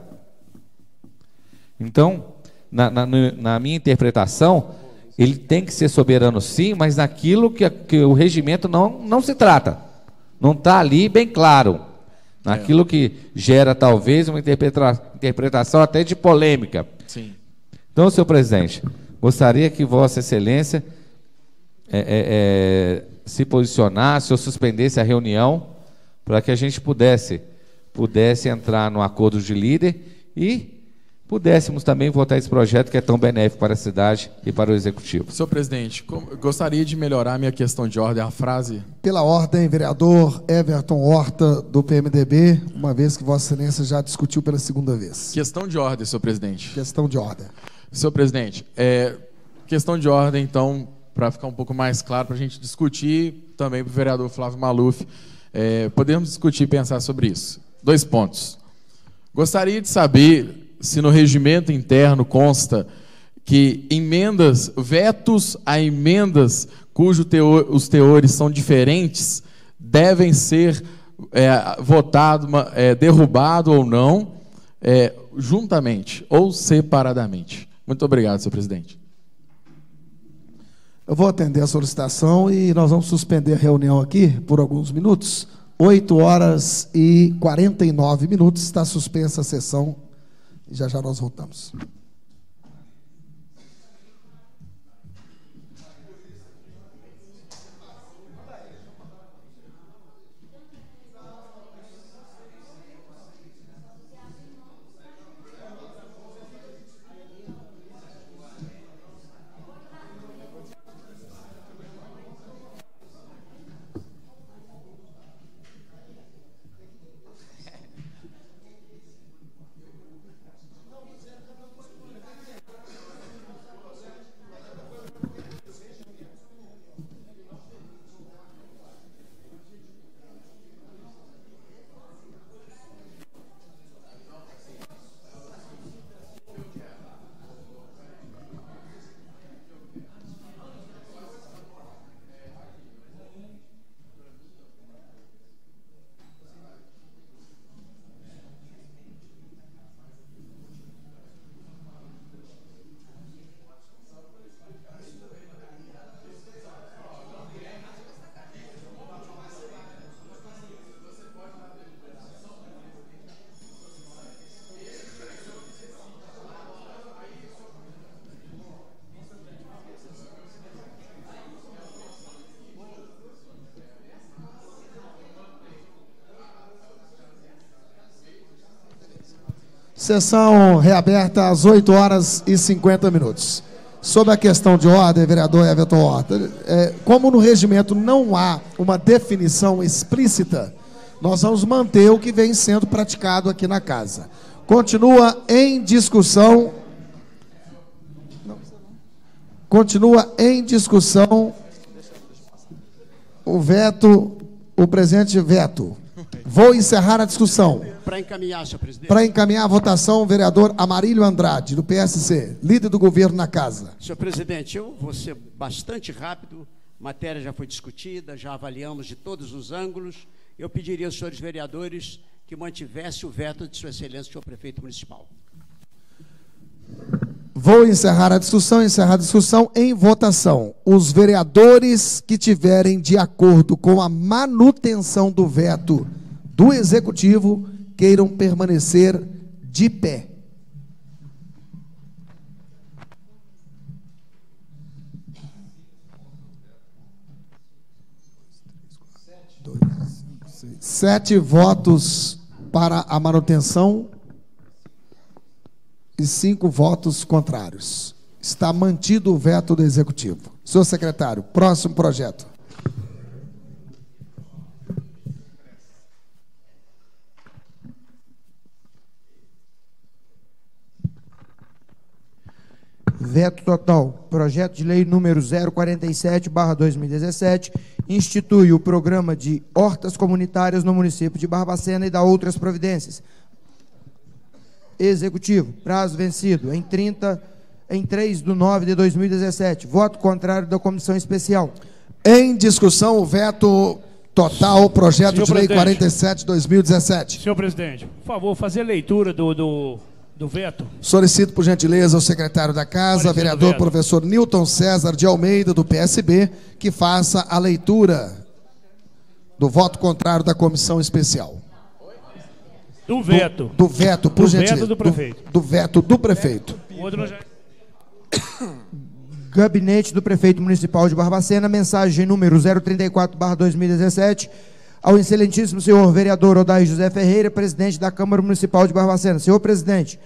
Então, na, na, na minha interpretação, ele tem que ser soberano sim, mas naquilo que, que o regimento não, não se trata. Não está ali bem claro. Naquilo que gera talvez uma interpreta, interpretação até de polêmica. Sim. Então, senhor presidente, gostaria que Vossa Excelência é, é, é, se posicionasse ou suspendesse a reunião para que a gente pudesse, pudesse entrar no acordo de líder e pudéssemos também votar esse projeto que é tão benéfico para a cidade e para o Executivo. Senhor presidente, como- gostaria de melhorar a minha questão de ordem, a frase. Pela ordem, vereador Everton Horta, do P M D B, uma vez que Vossa Excelência já discutiu pela segunda vez. Questão de ordem, senhor presidente. Questão de ordem. Senhor presidente, é, questão de ordem, então, para ficar um pouco mais claro, para a gente discutir, também para o vereador Flávio Maluf, é, podemos discutir e pensar sobre isso. Dois pontos. Gostaria de saber se no regimento interno consta que emendas, vetos a emendas cujo teor, os teores são diferentes, devem ser é, votado, é, derrubado ou não, é, juntamente ou separadamente. Muito obrigado, senhor presidente. Eu vou atender a solicitação e nós vamos suspender a reunião aqui por alguns minutos. oito horas e quarenta e nove minutos, está suspensa a sessão. E já já nós voltamos. Sessão reaberta às oito horas e cinquenta minutos. Sobre a questão de ordem, vereador Everton Horta, é, como no regimento não há uma definição explícita, nós vamos manter o que vem sendo praticado aqui na casa. Continua em discussão. Continua em discussão o veto, o presente veto. Vou encerrar a discussão. Para encaminhar, senhor presidente. Para encaminhar a votação, o vereador Amarílio Andrade, do P S C, líder do governo na casa. Senhor presidente, eu vou ser bastante rápido. A matéria já foi discutida, já avaliamos de todos os ângulos. Eu pediria aos senhores vereadores que mantivesse o veto de sua excelência, senhor prefeito municipal. Vou encerrar a discussão, encerrar a discussão em votação. Os vereadores que tiverem de acordo com a manutenção do veto do Executivo queiram permanecer de pé. Sete votos para a manutenção e cinco votos contrários. Está mantido o veto do Executivo. Senhor secretário, próximo projeto. Veto total. Projeto de lei número zero quarenta e sete barra dois mil e dezessete institui o programa de hortas comunitárias no município de Barbacena e dá outras providências. Executivo. Prazo vencido em trinta, em três de nove de dois mil e dezessete. Voto contrário da comissão especial. Em discussão o veto total, projeto Senhor de lei presidente. quarenta e sete, dois mil e dezessete. Senhor presidente, por favor, fazer a leitura do, do, do veto. Solicito, por gentileza, ao secretário da Casa, Parecer do vereador veto. professor Newton César de Almeida, do P S B, que faça a leitura do voto contrário da comissão especial. Do veto. Do, do veto, por Do gentileza. veto do prefeito. Do, do veto do prefeito. O outro já... Gabinete do Prefeito Municipal de Barbacena, mensagem número zero trinta e quatro barra dois mil e dezessete, ao excelentíssimo senhor vereador Odair José Ferreira, presidente da Câmara Municipal de Barbacena. Senhor presidente,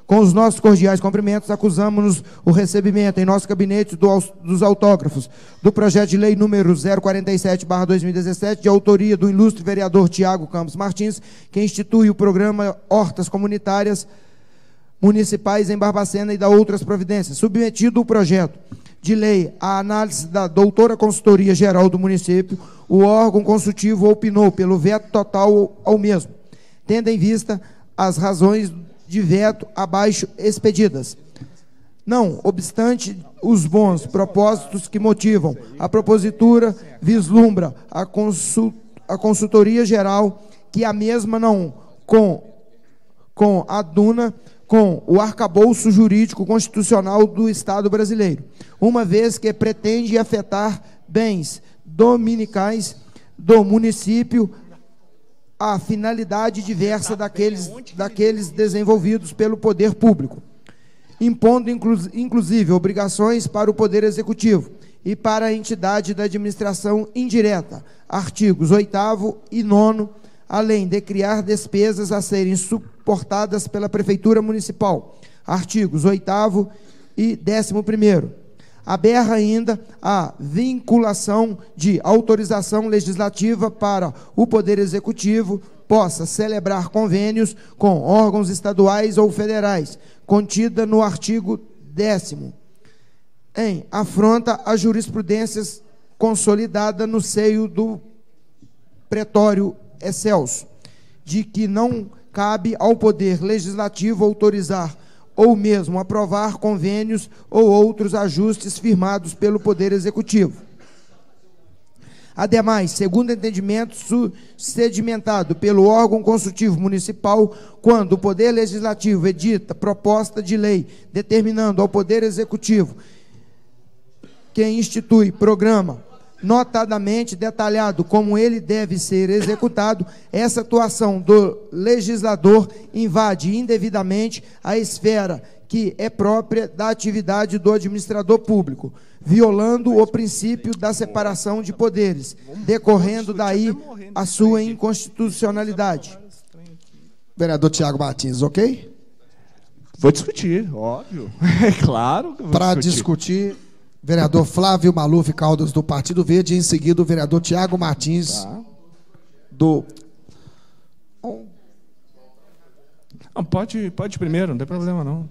Com os nossos cordiais cumprimentos, acusamos-nos o recebimento em nosso gabinete do, dos autógrafos do projeto de lei número zero quarenta e sete barra dois mil e dezessete, de autoria do ilustre vereador Tiago Campos Martins, que institui o programa Hortas Comunitárias Municipais em Barbacena e da outras providências. Submetido o projeto de lei à análise da doutora Consultoria Geral do município, o órgão consultivo opinou pelo veto total ao mesmo, tendo em vista as razões de veto abaixo expedidas. Não obstante os bons propósitos que motivam a propositura, vislumbra a, consul, a consultoria geral que a mesma não com, com a Duna com o arcabouço jurídico constitucional do Estado brasileiro, uma vez que pretende afetar bens dominicais do município a finalidade diversa daqueles, daqueles desenvolvidos pelo poder público, impondo inclu, inclusive obrigações para o Poder Executivo e para a entidade da administração indireta, artigos oitavo e nono, além de criar despesas a serem suportadas pela Prefeitura Municipal, artigos oitavo e décimo primeiro. Aberra ainda a vinculação de autorização legislativa para o Poder Executivo possa celebrar convênios com órgãos estaduais ou federais, contida no artigo décimo, em afronta a jurisprudências consolidada no seio do pretório excelso, de que não cabe ao Poder Legislativo autorizar ou mesmo aprovar convênios ou outros ajustes firmados pelo Poder Executivo. Ademais, segundo entendimento sedimentado pelo órgão consultivo municipal, quando o Poder Legislativo edita proposta de lei determinando ao Poder Executivo que institui programa notadamente detalhado como ele deve ser executado, essa atuação do legislador invade indevidamente a esfera que é própria da atividade do administrador público, violando o princípio da separação de poderes, decorrendo daí a sua inconstitucionalidade. Vereador Tiago Martins, ok? Vou discutir, óbvio. É claro que eu vou Para discutir. discutir, vereador Flávio Maluf Caldas, do Partido Verde, e em seguida o vereador Tiago Martins, Tá. do... Não, pode, pode primeiro, não tem problema não.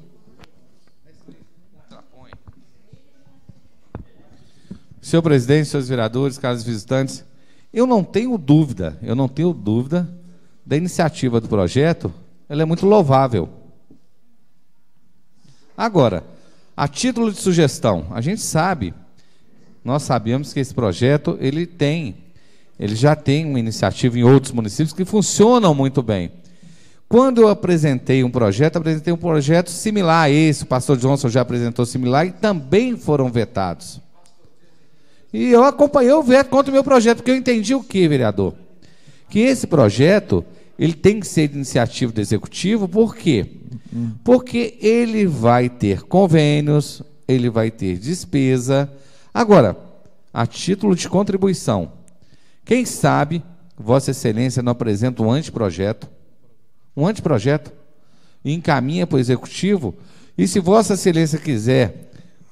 Senhor presidente, senhores vereadores, caros visitantes, eu não tenho dúvida, eu não tenho dúvida da iniciativa do projeto, ela é muito louvável. Agora, a título de sugestão, a gente sabe, nós sabemos que esse projeto, ele tem, ele já tem uma iniciativa em outros municípios que funcionam muito bem. Quando eu apresentei um projeto, apresentei um projeto similar a esse, o pastor Johnson já apresentou similar, e também foram vetados. E eu acompanhei o veto contra o meu projeto, porque eu entendi o quê, vereador? Que esse projeto, ele tem que ser de iniciativa do Executivo, por quê? Porque ele vai ter convênios, ele vai ter despesa. Agora, a título de contribuição, quem sabe Vossa Excelência não apresenta um anteprojeto, um anteprojeto, e encaminha para o Executivo, e se Vossa Excelência quiser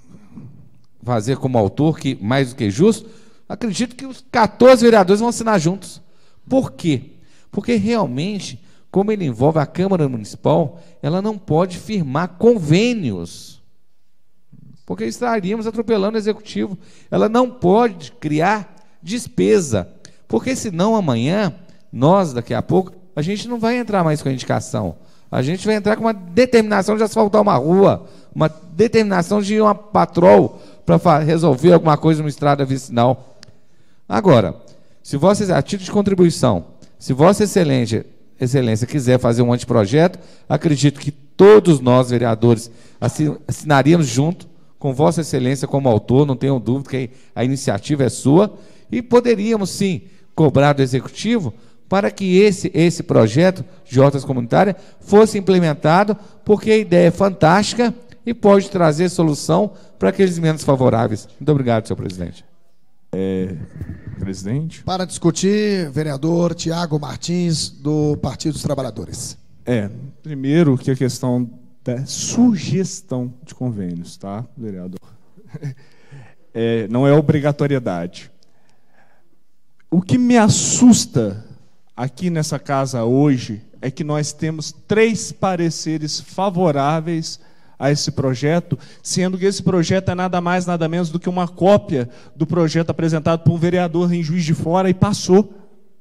fazer como autor, que mais do que justo, acredito que os quatorze vereadores vão assinar juntos. Por quê? Porque realmente, como ele envolve a Câmara Municipal, ela não pode firmar convênios, porque estaríamos atropelando o Executivo. Ela não pode criar despesa, porque senão amanhã, nós daqui a pouco, a gente não vai entrar mais com a indicação, a gente vai entrar com uma determinação de asfaltar uma rua, uma determinação de ir uma patrol para resolver alguma coisa numa estrada vicinal. Agora, se Vossa, a título de contribuição, se Vossa Excelência, Excelência quiser fazer um anteprojeto, acredito que todos nós, vereadores, assinaríamos junto com Vossa Excelência como autor, não tenho dúvida que a iniciativa é sua, e poderíamos, sim, cobrar do Executivo para que esse, esse projeto de hortas comunitárias fosse implementado, porque a ideia é fantástica e pode trazer solução para aqueles menos favoráveis. Muito obrigado, senhor presidente. É, presidente. Para discutir, vereador Tiago Martins, do Partido dos Trabalhadores. É, primeiro que a questão tá? Sugestão de convênios, tá, vereador? É, não é obrigatoriedade. O que me assusta aqui nessa casa hoje é que nós temos três pareceres favoráveis a esse projeto, sendo que esse projeto é nada mais, nada menos do que uma cópia do projeto apresentado por um vereador em Juiz de Fora e passou.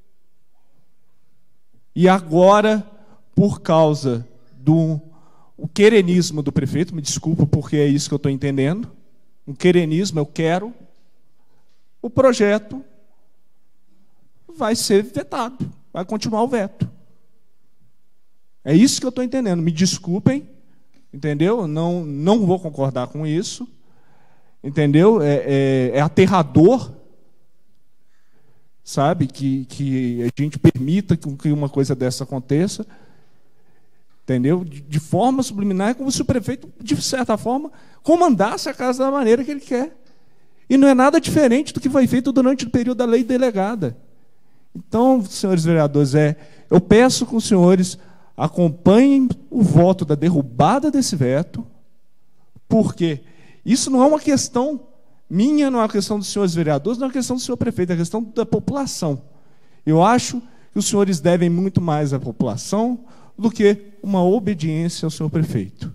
E agora, por causa do o querenismo do prefeito, me desculpa porque é isso que eu estou entendendo, um querenismo, eu quero, o projeto vai ser vetado, vai continuar o veto. É isso que eu estou entendendo, me desculpem, entendeu? Não, não vou concordar com isso, entendeu? É, é, é aterrador, sabe, que, que a gente permita que uma coisa dessa aconteça, entendeu? De, de forma subliminar, é como se o prefeito, de certa forma, comandasse a casa da maneira que ele quer. E não é nada diferente do que foi feito durante o período da lei delegada. Então, senhores vereadores, é, eu peço que os senhores acompanhem o voto da derrubada desse veto, porque isso não é uma questão minha, não é uma questão dos senhores vereadores, não é uma questão do senhor prefeito, é uma questão da população. Eu acho que os senhores devem muito mais à população do que uma obediência ao senhor prefeito.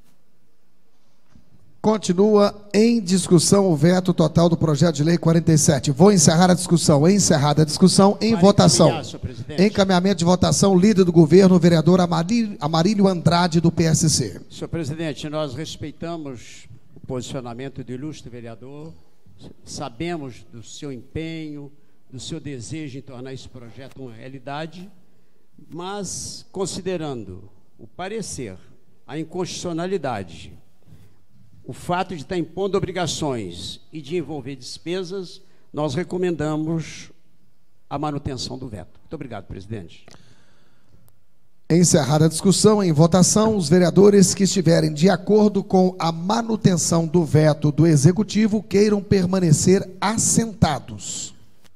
Continua em discussão o veto total do projeto de lei quarenta e sete. Vou encerrar a discussão. Encerrada a discussão, em votação. Encaminhamento de votação, líder do governo, o vereador Amarílio, Amarílio Andrade, do P S C. Senhor presidente, nós respeitamos o posicionamento do ilustre vereador, sabemos do seu empenho, do seu desejo em tornar esse projeto uma realidade, mas, considerando o parecer, a inconstitucionalidade, o fato de estar impondo obrigações e de envolver despesas, nós recomendamos a manutenção do veto. Muito obrigado, presidente. Encerrada a discussão, em votação, os vereadores que estiverem de acordo com a manutenção do veto do Executivo queiram permanecer assentados.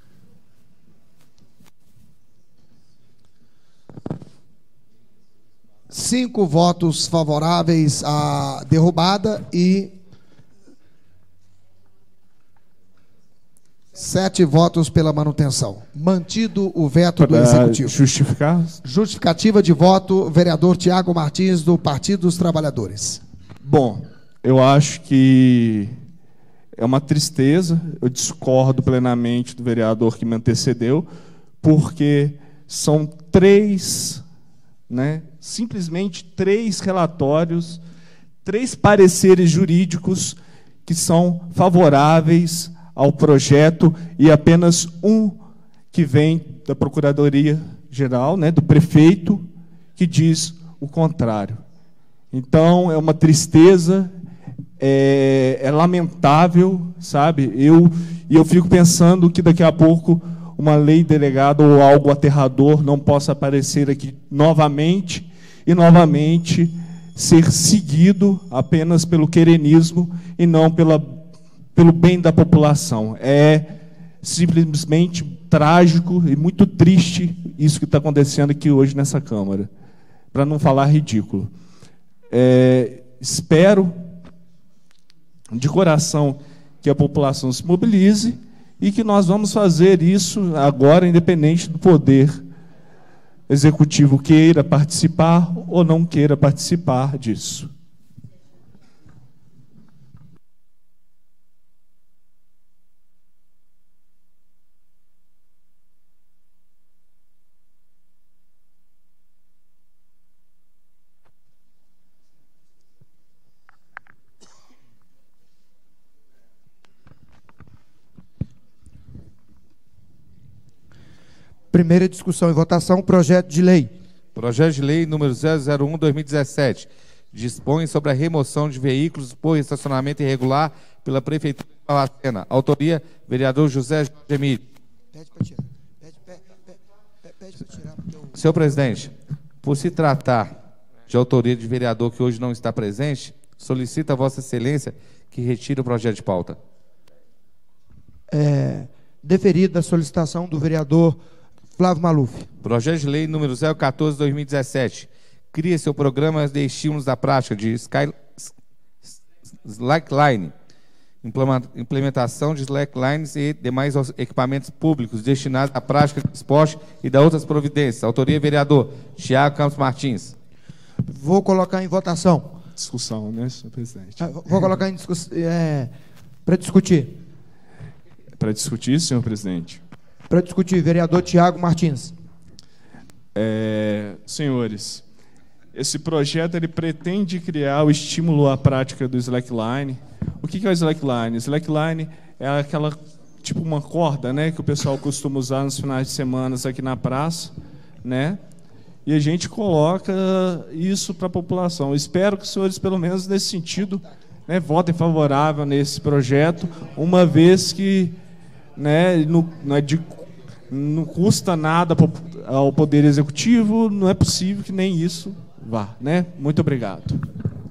Cinco votos favoráveis à derrubada e sete votos pela manutenção. Mantido o veto do Executivo. Justificar? Justificativa de voto, vereador Tiago Martins, do Partido dos Trabalhadores. Bom, eu acho que é uma tristeza, eu discordo plenamente do vereador que me antecedeu, porque são três, né, simplesmente três relatórios, três pareceres jurídicos que são favoráveis ao projeto e apenas um que vem da Procuradoria-Geral, né, do prefeito, que diz o contrário. Então, é uma tristeza, é, é lamentável, sabe? Eu, e eu fico pensando que daqui a pouco uma lei delegada ou algo aterrador não possa aparecer aqui novamente e novamente ser seguido apenas pelo querenismo e não pela, pelo bem da população. É simplesmente trágico e muito triste isso que está acontecendo aqui hoje nessa Câmara, para não falar ridículo. É, espero de coração que a população se mobilize e que nós vamos fazer isso agora, independente do poder executivo queira participar ou não queira participar disso. Primeira discussão e votação, projeto de lei. Projeto de lei número zero zero um barra dois mil e dezessete. Dispõe sobre a remoção de veículos por estacionamento irregular pela Prefeitura de Barbacena. Autoria, vereador José Jorge Emílio. Pede para tirar. Pede, pede, pede, pede para tirar. Eu... Senhor presidente, por se tratar de autoria de vereador que hoje não está presente, solicito a Vossa Excelência que retire o projeto de pauta. É, deferida a solicitação do vereador Flávio Maluf. Projeto de lei número zero quatorze barra dois mil e dezessete. cria seu programa de estímulos da prática de Sky, Slackline, implementação de Slacklines e demais equipamentos públicos destinados à prática de esporte e da outras providências. Autoria, vereador Tiago Campos Martins. Vou colocar em votação. Discussão, né, senhor presidente? Ah, Vou colocar em discussão, é, para discutir. Para discutir, senhor presidente. Para discutir, vereador Tiago Martins. É, senhores, esse projeto ele pretende criar o estímulo à prática do slackline. O que é o slackline? Slackline é aquela, tipo uma corda, né, que o pessoal costuma usar nos finais de semana aqui na praça, né? E a gente coloca isso para a população. Eu espero que os senhores, pelo menos nesse sentido, né, votem favorável nesse projeto, uma vez que, né, não, não, é de, não custa nada ao Poder Executivo, não é possível que nem isso vá, né? Muito obrigado.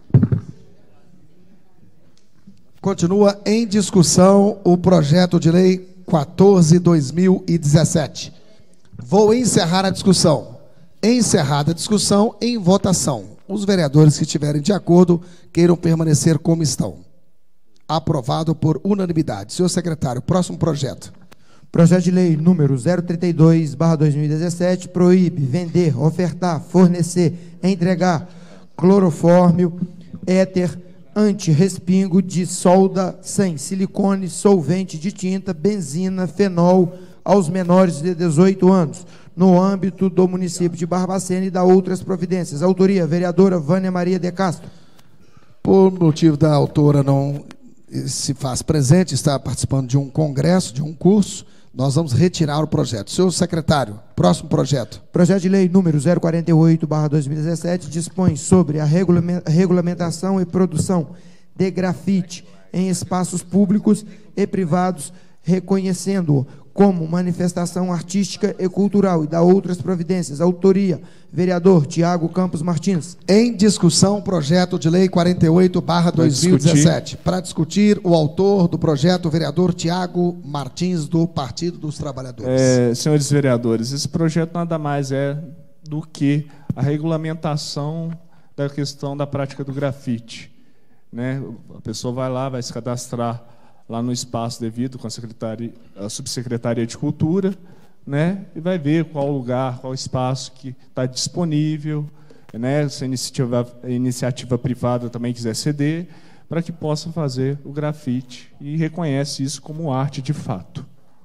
Continua em discussão o projeto de lei quatorze barra dois mil e dezessete. Vou encerrar a discussão. Encerrada a discussão, em votação. Os vereadores que estiverem de acordo queiram permanecer como estão. Aprovado por unanimidade. Senhor secretário, próximo projeto. Projeto de lei número zero trinta e dois barra dois mil e dezessete proíbe vender, ofertar, fornecer, entregar clorofórmio, éter, anti-respingo de solda sem silicone, solvente de tinta, benzina, fenol aos menores de dezoito anos, no âmbito do município de Barbacena e da outras providências. Autoria, vereadora Vânia Maria de Castro. Por motivo da autora não se faz presente, está participando de um congresso, de um curso, nós vamos retirar o projeto. Senhor secretário, próximo projeto. Projeto de lei número zero quarenta e oito barra dois mil e dezessete dispõe sobre a regulamentação e produção de grafite em espaços públicos e privados, reconhecendo-o como manifestação artística e cultural e da outras providências. Autoria, vereador Tiago Campos Martins. Em discussão, projeto de lei quarenta e oito barra dois mil e dezessete. Para discutir, o autor do projeto, o vereador Tiago Martins, do Partido dos Trabalhadores. É, senhores vereadores, esse projeto nada mais é do que a regulamentação da questão da prática do grafite, né? A pessoa vai lá, vai se cadastrar lá no espaço devido com a, secretaria, a Subsecretaria de Cultura, né, e vai ver qual lugar, qual espaço que está disponível, né, se a iniciativa, a iniciativa privada também quiser ceder, para que possa fazer o grafite, e reconhece isso como arte de fato.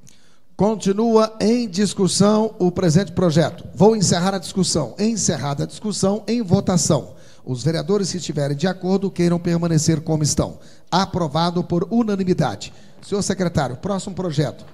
Continua em discussão o presente projeto. Vou encerrar a discussão. Encerrada a discussão, em votação. Os vereadores que estiverem de acordo queiram permanecer como estão. Aprovado por unanimidade. Senhor secretário, próximo projeto.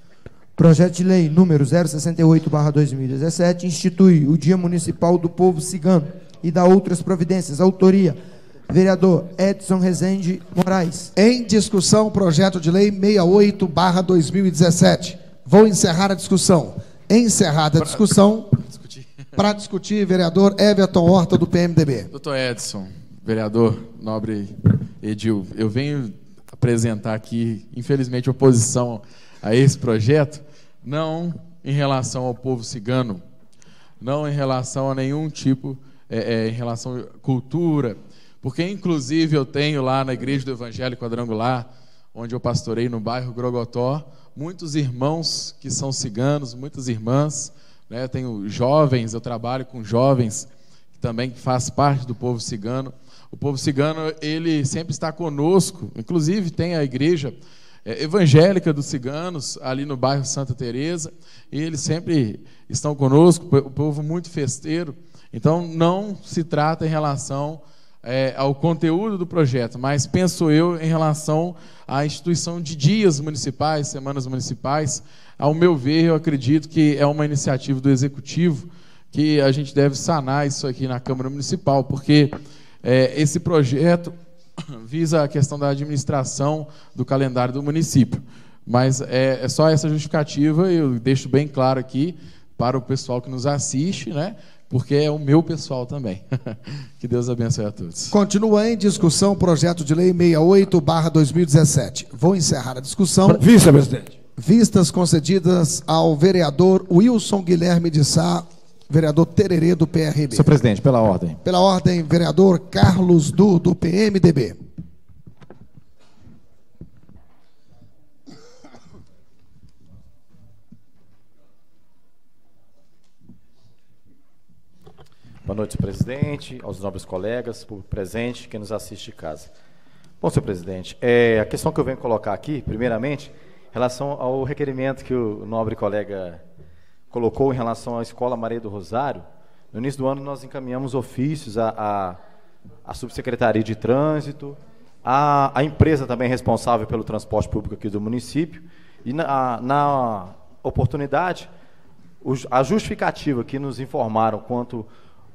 Projeto de lei número zero sessenta e oito barra dois mil e dezessete institui o Dia Municipal do Povo Cigano e da outras providências. Autoria, vereador Edson Rezende Moraes. Em discussão, projeto de lei sessenta e oito barra dois mil e dezessete. Vou encerrar a discussão. Encerrada a discussão. Para discutir, vereador Everton Horta, do P M D B. Doutor Edson, vereador nobre Edil, eu venho apresentar aqui, infelizmente, oposição a esse projeto, não em relação ao povo cigano, não em relação a nenhum tipo, é, é, em relação à cultura, porque, inclusive, eu tenho lá na Igreja do Evangelho Quadrangular, onde eu pastorei no bairro Grogotó, muitos irmãos que são ciganos, muitas irmãs, né? Eu tenho jovens, eu trabalho com jovens que também faz parte do povo cigano. O povo cigano, ele sempre está conosco, inclusive tem a igreja é, evangélica dos ciganos ali no bairro Santa Teresa, e eles sempre estão conosco, o povo muito festeiro. Então não se trata em relação é, ao conteúdo do projeto, mas penso eu em relação à instituição de dias municipais, semanas municipais. Ao meu ver, eu acredito que é uma iniciativa do Executivo que a gente deve sanar isso aqui na Câmara Municipal, porque é, esse projeto visa a questão da administração do calendário do município. Mas é, é só essa justificativa, eu deixo bem claro aqui para o pessoal que nos assiste, né? Porque é o meu pessoal também. Que Deus abençoe a todos. Continua em discussão o projeto de lei sessenta e oito barra dois mil e dezessete. Vou encerrar a discussão. Vice-presidente. Vistas concedidas ao vereador Wilson Guilherme de Sá, Vereador Tererê, do P R B. Senhor presidente, pela ordem. Pela ordem, vereador Carlos Du, do P M D B. Boa noite, senhor presidente, aos nobres colegas, público presente, quem nos assiste de casa. Bom, senhor presidente, é, a questão que eu venho colocar aqui, primeiramente, em relação ao requerimento que o nobre colega colocou em relação à Escola Maria do Rosário. No início do ano, nós encaminhamos ofícios à, à, à Subsecretaria de Trânsito, à, à empresa também responsável pelo transporte público aqui do município, e na, na oportunidade, a justificativa que nos informaram quanto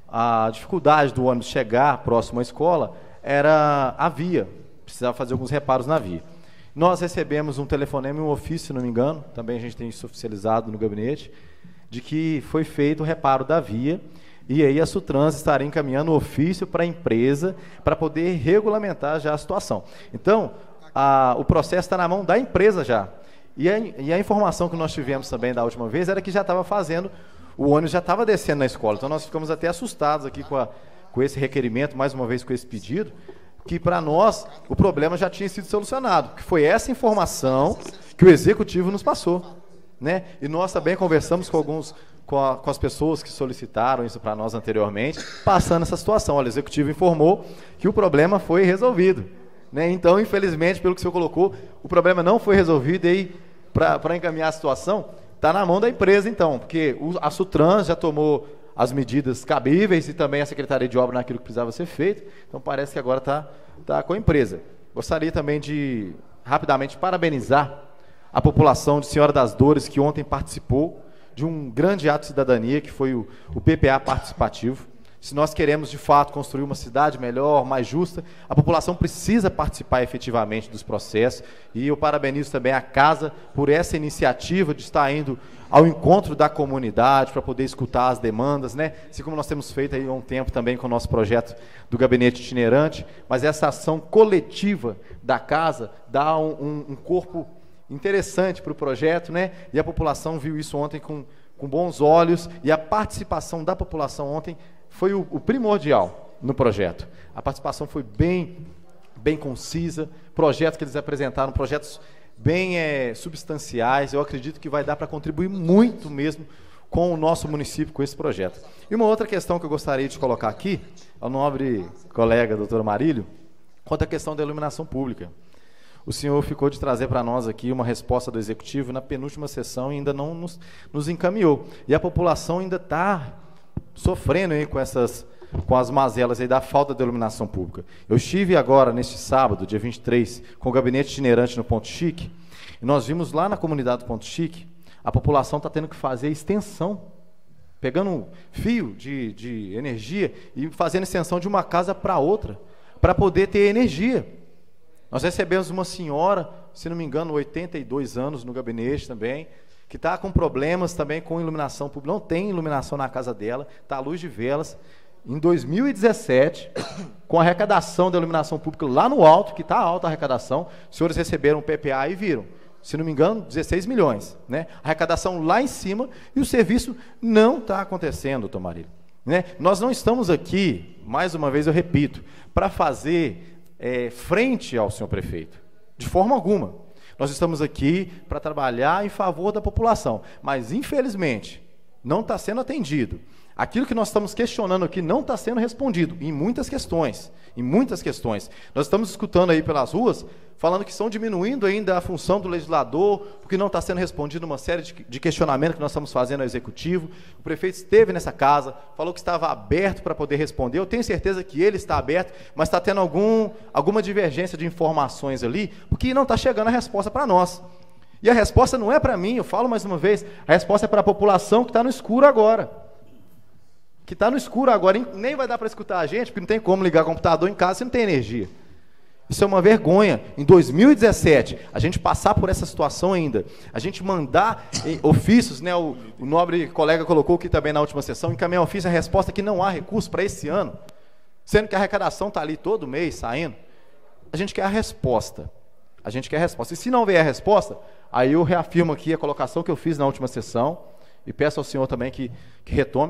à dificuldade do ônibus chegar próximo à escola era a via, precisava fazer alguns reparos na via. Nós recebemos um telefonema e um ofício, se não me engano, também a gente tem isso oficializado no gabinete, de que foi feito o reparo da via, e aí a Sutrans estaria encaminhando o ofício para a empresa para poder regulamentar já a situação. Então, a, o processo está na mão da empresa já. E a, e a informação que nós tivemos também da última vez era que já estava fazendo, o ônibus já estava descendo na escola. Então nós ficamos até assustados aqui com, a, com esse requerimento, mais uma vez com esse pedido, que para nós o problema já tinha sido solucionado, que foi essa informação que o executivo nos passou, né? E nós também conversamos com alguns, com, a, com as pessoas que solicitaram isso para nós anteriormente, passando essa situação. Olha, o executivo informou que o problema foi resolvido, né? Então, infelizmente, pelo que o senhor colocou, o problema não foi resolvido, e aí, para encaminhar a situação, está na mão da empresa, então, porque o, a Sutrans já tomou as medidas cabíveis e também a Secretaria de Obra naquilo que precisava ser feito, então parece que agora está tá com a empresa. Gostaria também de, rapidamente, parabenizar a população de Senhora das Dores, que ontem participou de um grande ato de cidadania, que foi o, o P P A participativo. Se nós queremos, de fato, construir uma cidade melhor, mais justa, a população precisa participar efetivamente dos processos, e eu parabenizo também a Casa por essa iniciativa de estar indo ao encontro da comunidade para poder escutar as demandas, né? Assim como nós temos feito aí há um tempo também com o nosso projeto do gabinete itinerante, mas essa ação coletiva da Casa dá um, um, um corpo interessante para o projeto, né? E a população viu isso ontem com, com bons olhos, e a participação da população ontem foi o, o primordial no projeto. A participação foi bem, bem concisa, projetos que eles apresentaram, projetos bem é, substanciais. Eu acredito que vai dar para contribuir muito mesmo com o nosso município com esse projeto. E uma outra questão que eu gostaria de colocar aqui, ao nobre colega doutor Marílio, quanto à questão da iluminação pública. O senhor ficou de trazer para nós aqui uma resposta do Executivo na penúltima sessão e ainda não nos, nos encaminhou. E a população ainda está sofrendo aí com, essas, com as mazelas aí da falta de iluminação pública. Eu estive agora, neste sábado, dia vinte e três, com o gabinete itinerante no Ponto Chique, e nós vimos lá na comunidade do Ponto Chique, a população está tendo que fazer extensão, pegando um fio de, de energia e fazendo extensão de uma casa para outra, para poder ter energia. Nós recebemos uma senhora, se não me engano, oitenta e dois anos no gabinete também, que está com problemas também com iluminação pública, não tem iluminação na casa dela, está à luz de velas. Em dois mil e dezessete, com a arrecadação da iluminação pública lá no alto, que está alta a arrecadação, os senhores receberam um P P A e viram, se não me engano, dezesseis milhões, né? A arrecadação lá em cima, e o serviço não está acontecendo, doutor Marílio, né? Nós não estamos aqui, mais uma vez eu repito, para fazer é, frente ao senhor prefeito, de forma alguma. Nós estamos aqui para trabalhar em favor da população, mas, infelizmente, não está sendo atendido. Aquilo que nós estamos questionando aqui não está sendo respondido, em muitas questões, em muitas questões. Nós estamos escutando aí pelas ruas, falando que estão diminuindo ainda a função do legislador, porque não está sendo respondido uma série de, de questionamentos que nós estamos fazendo ao Executivo. O prefeito esteve nessa casa, falou que estava aberto para poder responder. Eu tenho certeza que ele está aberto, mas está tendo algum, alguma divergência de informações ali, porque não está chegando a resposta para nós. E a resposta não é para mim, eu falo mais uma vez, a resposta é para a população que está no escuro agora. Que está no escuro agora, nem vai dar para escutar a gente, porque não tem como ligar o computador em casa se não tem energia. Isso é uma vergonha. Em dois mil e dezessete, a gente passar por essa situação ainda, a gente mandar ofícios, né, o, o nobre colega colocou aqui também na última sessão, encaminhar ofício, a resposta é que não há recurso para esse ano, sendo que a arrecadação está ali todo mês saindo. A gente quer a resposta. A gente quer a resposta. E se não vier a resposta, aí eu reafirmo aqui a colocação que eu fiz na última sessão, e peço ao senhor também que, que retome,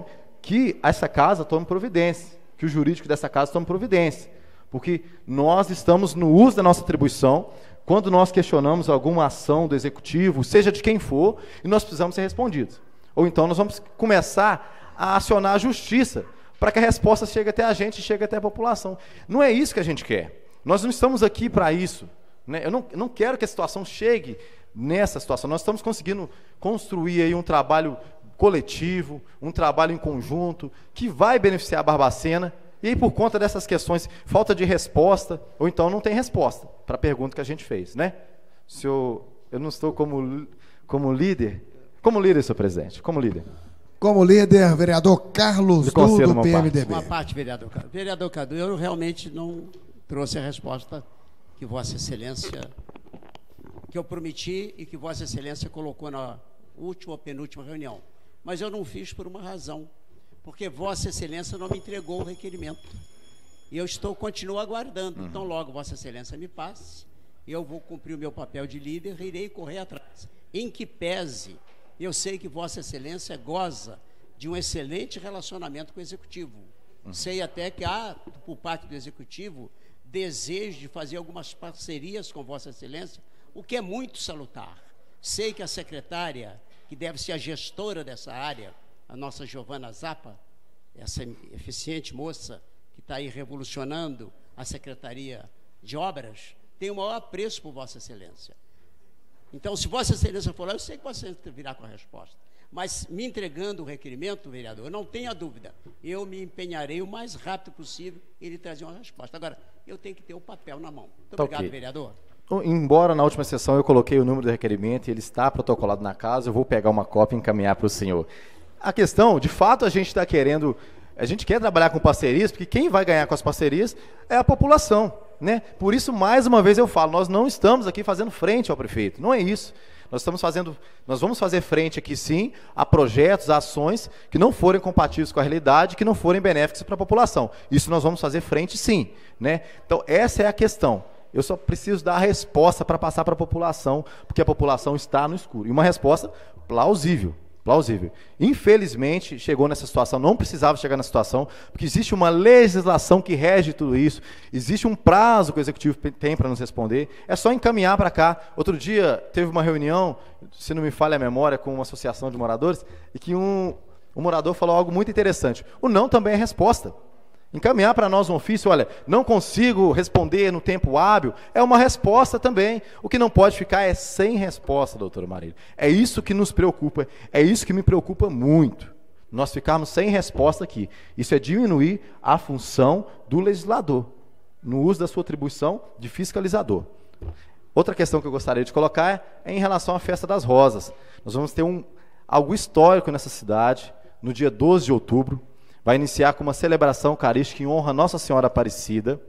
que essa casa tome providência, que o jurídico dessa casa tome providência, porque nós estamos no uso da nossa atribuição quando nós questionamos alguma ação do executivo, seja de quem for, e nós precisamos ser respondidos. Ou então nós vamos começar a acionar a justiça para que a resposta chegue até a gente e chegue até a população. Não é isso que a gente quer. Nós não estamos aqui para isso. Né? Eu não, eu não quero que a situação chegue nessa situação. Nós estamos conseguindo construir aí um trabalho coletivo, um trabalho em conjunto, que vai beneficiar a Barbacena. E aí, por conta dessas questões, falta de resposta, ou então não tem resposta para a pergunta que a gente fez. Né? Senhor, eu não estou como, como líder. Como líder, senhor presidente, como líder. Como líder, vereador Carlos Du, do P M D B. Uma parte, vereador Cadu. Vereador Cadu, eu realmente não trouxe a resposta que Vossa Excelência, que eu prometi e que Vossa Excelência colocou na última ou penúltima reunião. Mas eu não fiz por uma razão, porque Vossa Excelência não me entregou o requerimento. E eu estou, continuo aguardando. Uhum. Então, logo Vossa Excelência me passe, eu vou cumprir o meu papel de líder e irei correr atrás. Em que pese, eu sei que Vossa Excelência goza de um excelente relacionamento com o Executivo. Uhum. Sei até que há, por parte do Executivo, desejo de fazer algumas parcerias com Vossa Excelência, o que é muito salutar. Sei que a secretária, que deve ser a gestora dessa área, a nossa Giovana Zappa, essa eficiente moça que está aí revolucionando a Secretaria de Obras, tem o maior apreço por Vossa Excelência. Então, se Vossa Excelência for lá, eu sei que Vossa Excelência virá com a resposta. Mas, me entregando o requerimento, vereador, não tenha dúvida, eu me empenharei o mais rápido possível em lhe trazer uma resposta. Agora, eu tenho que ter o papel na mão. Muito tá obrigado, okay. vereador. Embora na última sessão eu coloquei o número do requerimento e ele está protocolado na casa, eu vou pegar uma cópia e encaminhar para o senhor. A questão, de fato, a gente está querendo, a gente quer trabalhar com parcerias, porque quem vai ganhar com as parcerias é a população. Né? Por isso, mais uma vez eu falo, nós não estamos aqui fazendo frente ao prefeito, não é isso. Nós estamos fazendo, nós vamos fazer frente aqui sim a projetos, a ações que não forem compatíveis com a realidade, que não forem benéficos para a população. Isso nós vamos fazer frente sim. Né? Então, essa é a questão. Eu só preciso dar a resposta para passar para a população, porque a população está no escuro. E uma resposta plausível. Plausível. Infelizmente, chegou nessa situação, não precisava chegar nessa situação, porque existe uma legislação que rege tudo isso, existe um prazo que o Executivo tem para nos responder, é só encaminhar para cá. Outro dia, teve uma reunião, se não me falha a memória, com uma associação de moradores, e que um, um morador falou algo muito interessante. O não também é resposta. Encaminhar para nós um ofício, olha, não consigo responder no tempo hábil, é uma resposta também. O que não pode ficar é sem resposta, doutora Marília. É isso que nos preocupa, é isso que me preocupa muito. Nós ficarmos sem resposta aqui. Isso é diminuir a função do legislador, no uso da sua atribuição de fiscalizador. Outra questão que eu gostaria de colocar é em relação à Festa das Rosas. Nós vamos ter um, algo histórico nessa cidade, no dia doze de outubro. Vai iniciar com uma celebração eucarística em honra a Nossa Senhora Aparecida.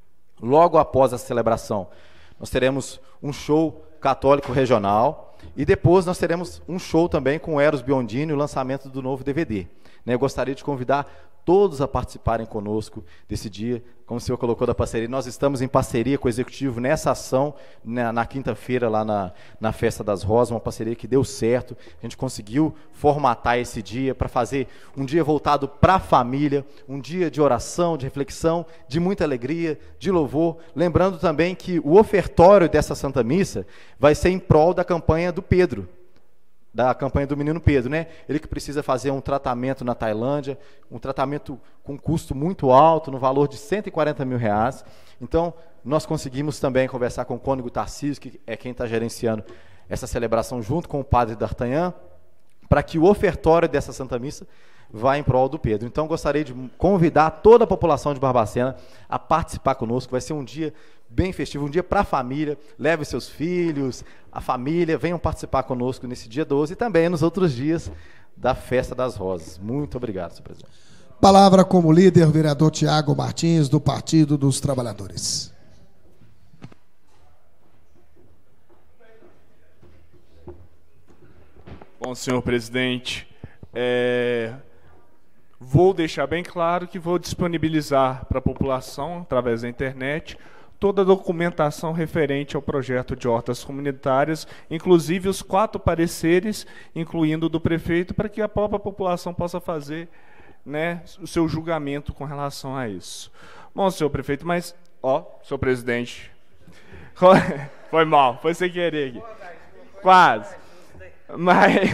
Logo após a celebração, nós teremos um show católico regional e depois nós teremos um show também com o Eros Biondini, o lançamento do novo D V D. Eu gostaria de convidar todos a participarem conosco desse dia, como o senhor colocou da parceria. Nós estamos em parceria com o Executivo nessa ação, na, na quinta-feira, lá na, na Festa das Rosas, uma parceria que deu certo. A gente conseguiu formatar esse dia para fazer um dia voltado para a família, um dia de oração, de reflexão, de muita alegria, de louvor. Lembrando também que o ofertório dessa Santa Missa vai ser em prol da campanha do Pedro, da campanha do menino Pedro, né? Ele que precisa fazer um tratamento na Tailândia, um tratamento com custo muito alto, no valor de cento e quarenta mil reais. Então, nós conseguimos também conversar com o cônego Tarcísio, que é quem está gerenciando essa celebração, junto com o padre D'Artagnan, para que o ofertório dessa Santa Missa vá em prol do Pedro. Então, gostaria de convidar toda a população de Barbacena a participar conosco. Vai ser um dia bem festivo, um dia para a família. Leve os seus filhos, a família, venham participar conosco nesse dia doze e também nos outros dias da Festa das Rosas. Muito obrigado, senhor presidente. Palavra como líder, vereador Tiago Martins, do Partido dos Trabalhadores. Bom, senhor presidente, é, vou deixar bem claro que vou disponibilizar para a população, através da internet, toda a documentação referente ao projeto de hortas comunitárias, inclusive os quatro pareceres, incluindo o do prefeito, para que a própria população possa fazer né, o seu julgamento com relação a isso. Bom, senhor prefeito, mas, ó, senhor presidente, foi mal, foi sem querer aqui. Quase. Mas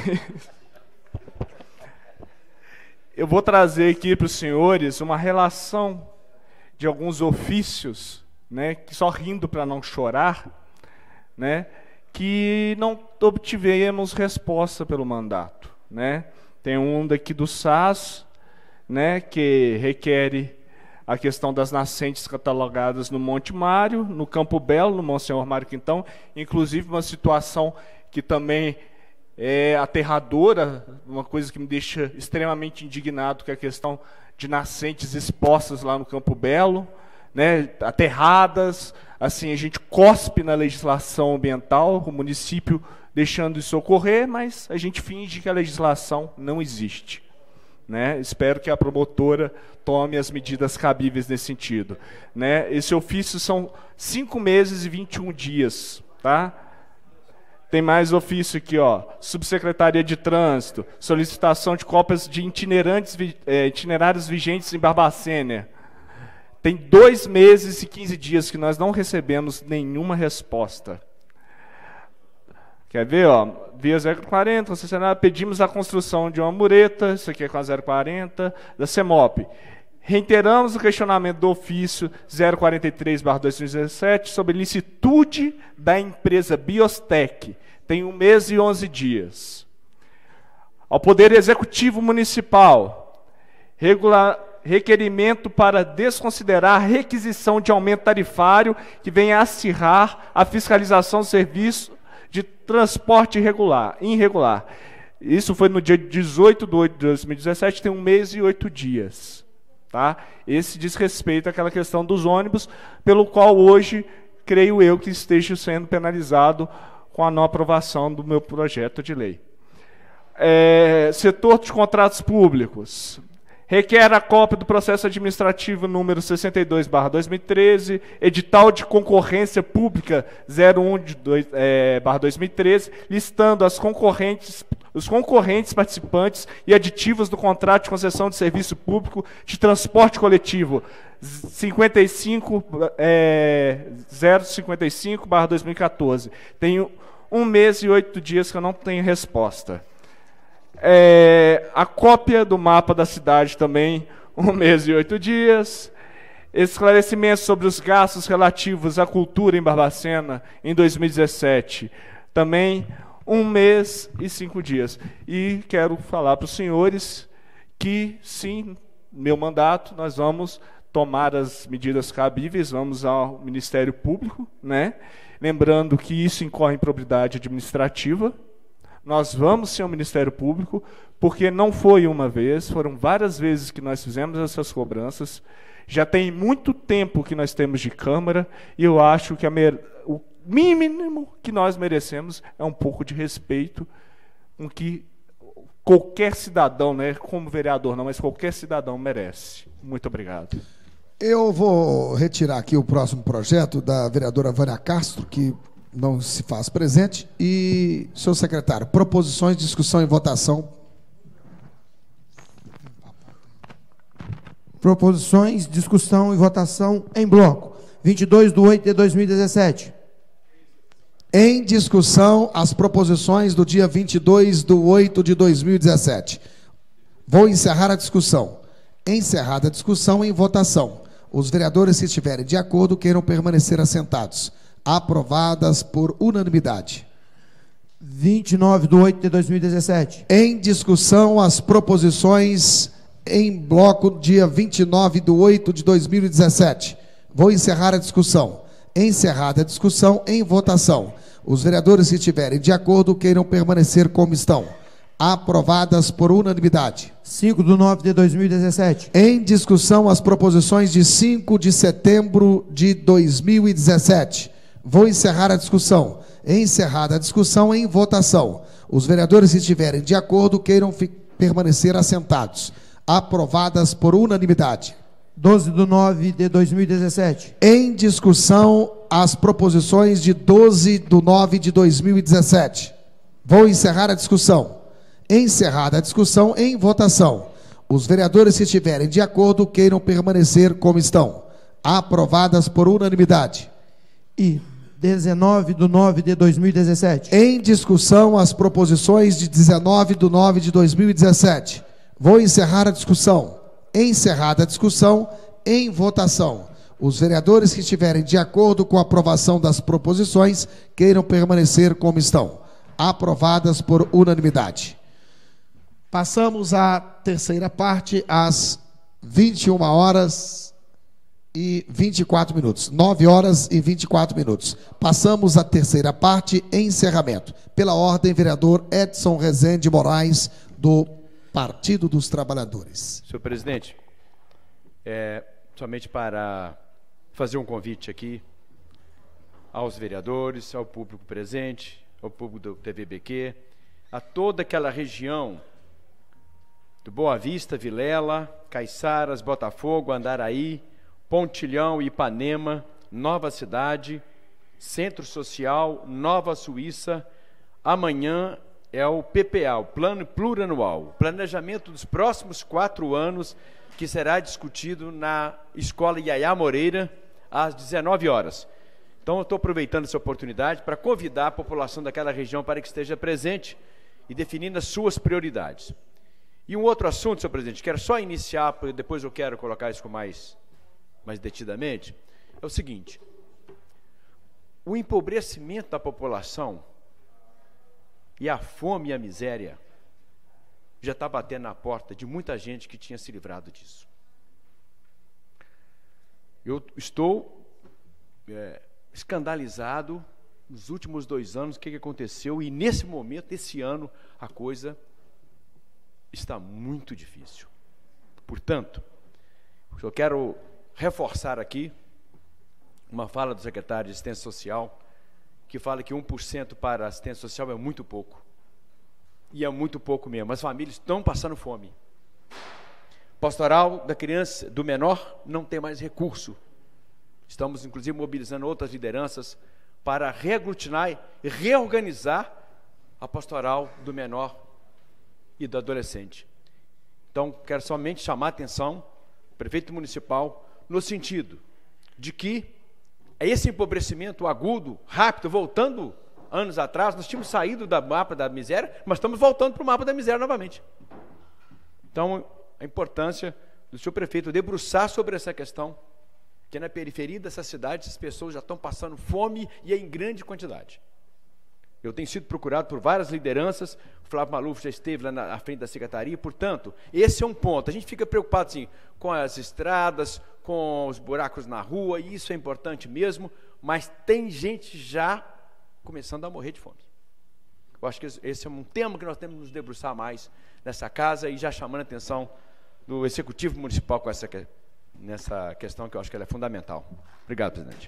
eu vou trazer aqui para os senhores uma relação de alguns ofícios, né, que só rindo para não chorar, né, que não obtivemos resposta pelo mandato, né? Tem um daqui do S A S, né, que requer a questão das nascentes catalogadas no Monte Mário, no Campo Belo, no Monsenhor Mário Quintão, inclusive uma situação que também é aterradora, uma coisa que me deixa extremamente indignado, que é a questão de nascentes expostas lá no Campo Belo, né, aterradas, assim, a gente cospe na legislação ambiental, o município deixando isso ocorrer, mas a gente finge que a legislação não existe, né? Espero que a promotora tome as medidas cabíveis nesse sentido, né? Esse ofício são cinco meses e vinte e um dias, tá? Tem mais ofício aqui, ó. Subsecretaria de Trânsito, solicitação de cópias de itinerantes, é, itinerários vigentes em Barbacena. Tem dois meses e quinze dias que nós não recebemos nenhuma resposta. Quer ver, ó? Via zero quarenta, concessionária, pedimos a construção de uma mureta, isso aqui é com a zero quarenta, da CEMOP. Reiteramos o questionamento do ofício zero quarenta e três barra dois mil e dezessete sobre licitude da empresa Biostec. Tem um mês e onze dias. Ao Poder Executivo Municipal, regular, requerimento para desconsiderar a requisição de aumento tarifário que venha a acirrar a fiscalização do serviço de transporte irregular, irregular. Isso foi no dia dezoito de oito de dois mil e dezessete, tem um mês e oito dias. Tá? Esse diz respeito àquela questão dos ônibus, pelo qual hoje, creio eu, que esteja sendo penalizado com a não aprovação do meu projeto de lei. É, setor de contratos públicos. Requer a cópia do processo administrativo número sessenta e dois barra dois mil e treze, edital de concorrência pública zero um barra dois mil e treze, listando as concorrentes, os concorrentes participantes e aditivos do contrato de concessão de serviço público de transporte coletivo cinquenta e cinco, é, zero cinquenta e cinco barra dois mil e quatorze. Tenho um mês e oito dias que eu não tenho resposta. É, a cópia do mapa da cidade também, um mês e oito dias. Esclarecimentos sobre os gastos relativos à cultura em Barbacena em dois mil e dezessete, também um mês e cinco dias. E quero falar para os senhores que, sim, meu mandato, nós vamos tomar as medidas cabíveis, vamos ao Ministério Público, né? Lembrando que isso incorre em improbidade administrativa. Nós vamos ser o Ministério Público, porque não foi uma vez, foram várias vezes que nós fizemos essas cobranças. Já tem muito tempo que nós temos de Câmara, e eu acho que a mer... o mínimo que nós merecemos é um pouco de respeito com que qualquer cidadão, né, como vereador não, mas qualquer cidadão merece. Muito obrigado. Eu vou retirar aqui o próximo projeto da vereadora Vânia Castro, que não se faz presente. E, senhor secretário, proposições, discussão e votação. Proposições, discussão e votação em bloco. vinte e dois de oito de dois mil e dezessete. Em discussão, as proposições do dia vinte e dois de oito de dois mil e dezessete. Vou encerrar a discussão. Encerrada a discussão, em votação. Os vereadores, se estiverem de acordo, queiram permanecer assentados. Aprovadas por unanimidade. vinte e nove de oito de dois mil e dezessete. Em discussão, as proposições em bloco, dia vinte e nove de oito de dois mil e dezessete. Vou encerrar a discussão. Encerrada a discussão, em votação. Os vereadores, se estiverem de acordo, queiram permanecer como estão. Aprovadas por unanimidade. cinco de nove de dois mil e dezessete. Em discussão, as proposições de cinco de setembro de dois mil e dezessete. Vou encerrar a discussão. Encerrada a discussão, em votação. Os vereadores, se estiverem de acordo, queiram permanecer assentados. Aprovadas por unanimidade. doze de nove de dois mil e dezessete. Em discussão, as proposições de doze de nove de dois mil e dezessete. Vou encerrar a discussão. Encerrada a discussão, em votação. Os vereadores que estiverem de acordo queiram permanecer como estão. Aprovadas por unanimidade. E dezenove de nove de dois mil e dezessete. Em discussão as proposições de dezenove de nove de dois mil e dezessete. Vou encerrar a discussão. Encerrada a discussão, em votação. Os vereadores que estiverem de acordo com a aprovação das proposições queiram permanecer como estão. Aprovadas por unanimidade. Passamos à terceira parte, às vinte e uma horas e vinte e quatro minutos. nove horas e vinte e quatro minutos. Passamos à terceira parte, encerramento. Pela ordem, vereador Edson Rezende Moraes, do Partido dos Trabalhadores. Senhor presidente, é, somente para fazer um convite aqui aos vereadores, ao público presente, ao público do T V B Q, a toda aquela região do Boa Vista, Vilela, Caiçaras, Botafogo, Andaraí, Pontilhão, Ipanema, Nova Cidade, Centro Social, Nova Suíça. Amanhã é o P P A, o Plano Plurianual, planejamento dos próximos quatro anos, que será discutido na Escola Yaya Moreira, às dezenove horas. Então, eu estou aproveitando essa oportunidade para convidar a população daquela região para que esteja presente e definindo as suas prioridades. E um outro assunto, senhor presidente, quero só iniciar, porque depois eu quero colocar isso com mais, mais detidamente, é o seguinte: o empobrecimento da população e a fome e a miséria já está batendo na porta de muita gente que tinha se livrado disso. Eu estou é, escandalizado nos últimos dois anos o que, que aconteceu, e nesse momento, esse ano, a coisa está muito difícil. Portanto, eu quero reforçar aqui uma fala do secretário de Assistência Social, que fala que um por cento para a assistência social é muito pouco. E é muito pouco mesmo. As famílias estão passando fome. Pastoral da criança, do menor, não tem mais recurso. Estamos, inclusive, mobilizando outras lideranças para reaglutinar e reorganizar a pastoral do menor e do adolescente. Então, quero somente chamar a atenção do prefeito municipal no sentido de que é esse empobrecimento agudo, rápido, voltando anos atrás, nós tínhamos saído do mapa da miséria, mas estamos voltando para o mapa da miséria novamente. Então, a importância do senhor prefeito debruçar sobre essa questão, que na periferia dessa cidade as pessoas já estão passando fome e é em grande quantidade. Eu tenho sido procurado por várias lideranças, o Flávio Maluf já esteve lá na, à frente da secretaria, portanto, esse é um ponto. A gente fica preocupado assim, com as estradas, com os buracos na rua, e isso é importante mesmo, mas tem gente já começando a morrer de fome. Eu acho que esse é um tema que nós temos que nos debruçar mais nessa casa, e já chamando a atenção do Executivo Municipal com essa, nessa questão, que eu acho que ela é fundamental. Obrigado, presidente.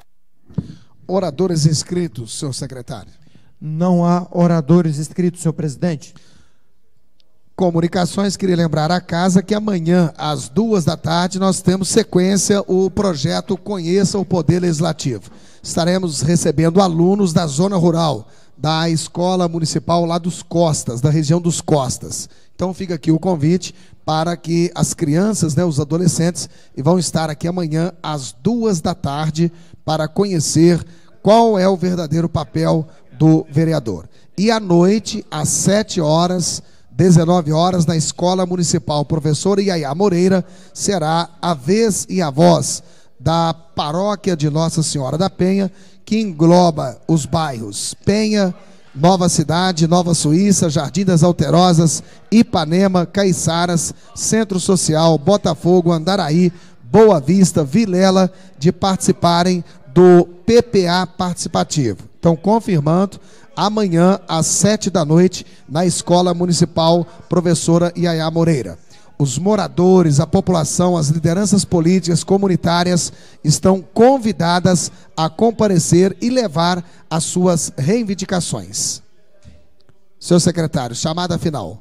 Oradores inscritos, senhor secretário. Não há oradores inscritos, senhor presidente. Comunicações, queria lembrar a casa que amanhã, às duas da tarde, nós temos sequência o projeto Conheça o Poder Legislativo. Estaremos recebendo alunos da zona rural, da Escola Municipal lá dos Costas, da região dos Costas. Então fica aqui o convite para que as crianças, né, os adolescentes, vão estar aqui amanhã às duas da tarde para conhecer qual é o verdadeiro papel do vereador. E à noite, às sete horas, dezenove horas, na Escola Municipal Professora Yaya Moreira, será a vez e a voz da Paróquia de Nossa Senhora da Penha, que engloba os bairros Penha, Nova Cidade, Nova Suíça, Jardim das Alterosas, Ipanema, Caiçaras, Centro Social, Botafogo, Andaraí, Boa Vista, Vilela, de participarem do P P A participativo. Então, confirmando, amanhã, às sete da noite, na Escola Municipal Professora Yaya Moreira. Os moradores, a população, as lideranças políticas, comunitárias, estão convidadas a comparecer e levar as suas reivindicações. Senhor secretário, chamada final.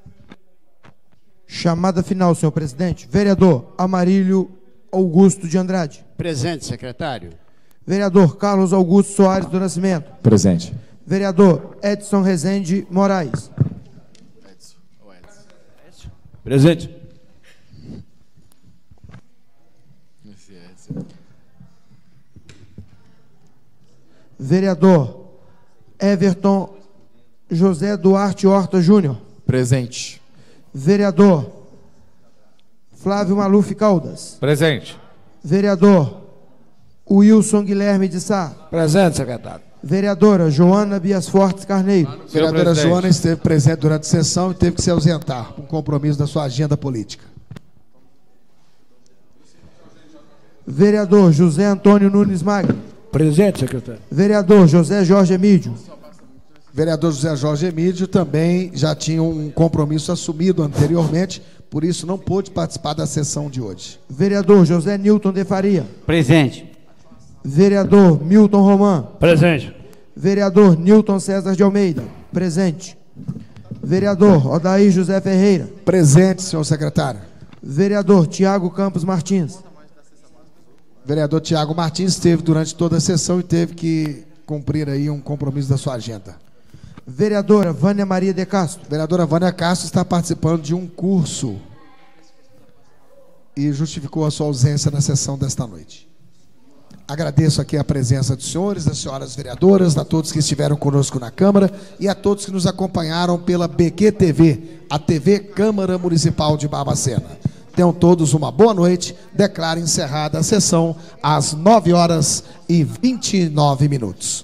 Chamada final, senhor presidente. Vereador Amarílio Augusto de Andrade. Presente, secretário. Vereador Carlos Augusto Soares do Nascimento. Presente. Vereador Edson Rezende Moraes. Presente. Vereador Everton José Duarte Horta Júnior. Presente. Vereador Flávio Maluf Caldas. Presente. Vereador Wilson Guilherme de Sá. Presente, secretário. Vereadora Joana Bias Fortes Carneiro. Vereadora Joana esteve presente durante a sessão e teve que se ausentar por um compromisso da sua agenda política. Vereador José Antônio Nunes Magno. Presente, secretário. Vereador José Jorge Emídio. Vereador José Jorge Emídio também já tinha um compromisso assumido anteriormente, por isso não pôde participar da sessão de hoje. Vereador José Nilton de Faria. Presente. Vereador Milton Roman. Presente. Vereador Nilton César de Almeida. Presente. Vereador Odair José Ferreira. Presente, senhor secretário. Vereador Tiago Campos Martins. Vereador Tiago Martins esteve durante toda a sessão e teve que cumprir aí um compromisso da sua agenda. Vereadora Vânia Maria de Castro. Vereadora Vânia Castro está participando de um curso e justificou a sua ausência na sessão desta noite. Agradeço aqui a presença dos senhores, das senhoras vereadoras, a todos que estiveram conosco na Câmara e a todos que nos acompanharam pela B Q T V, a T V Câmara Municipal de Barbacena. Tenham todos uma boa noite. Declaro encerrada a sessão às nove horas e vinte e nove minutos.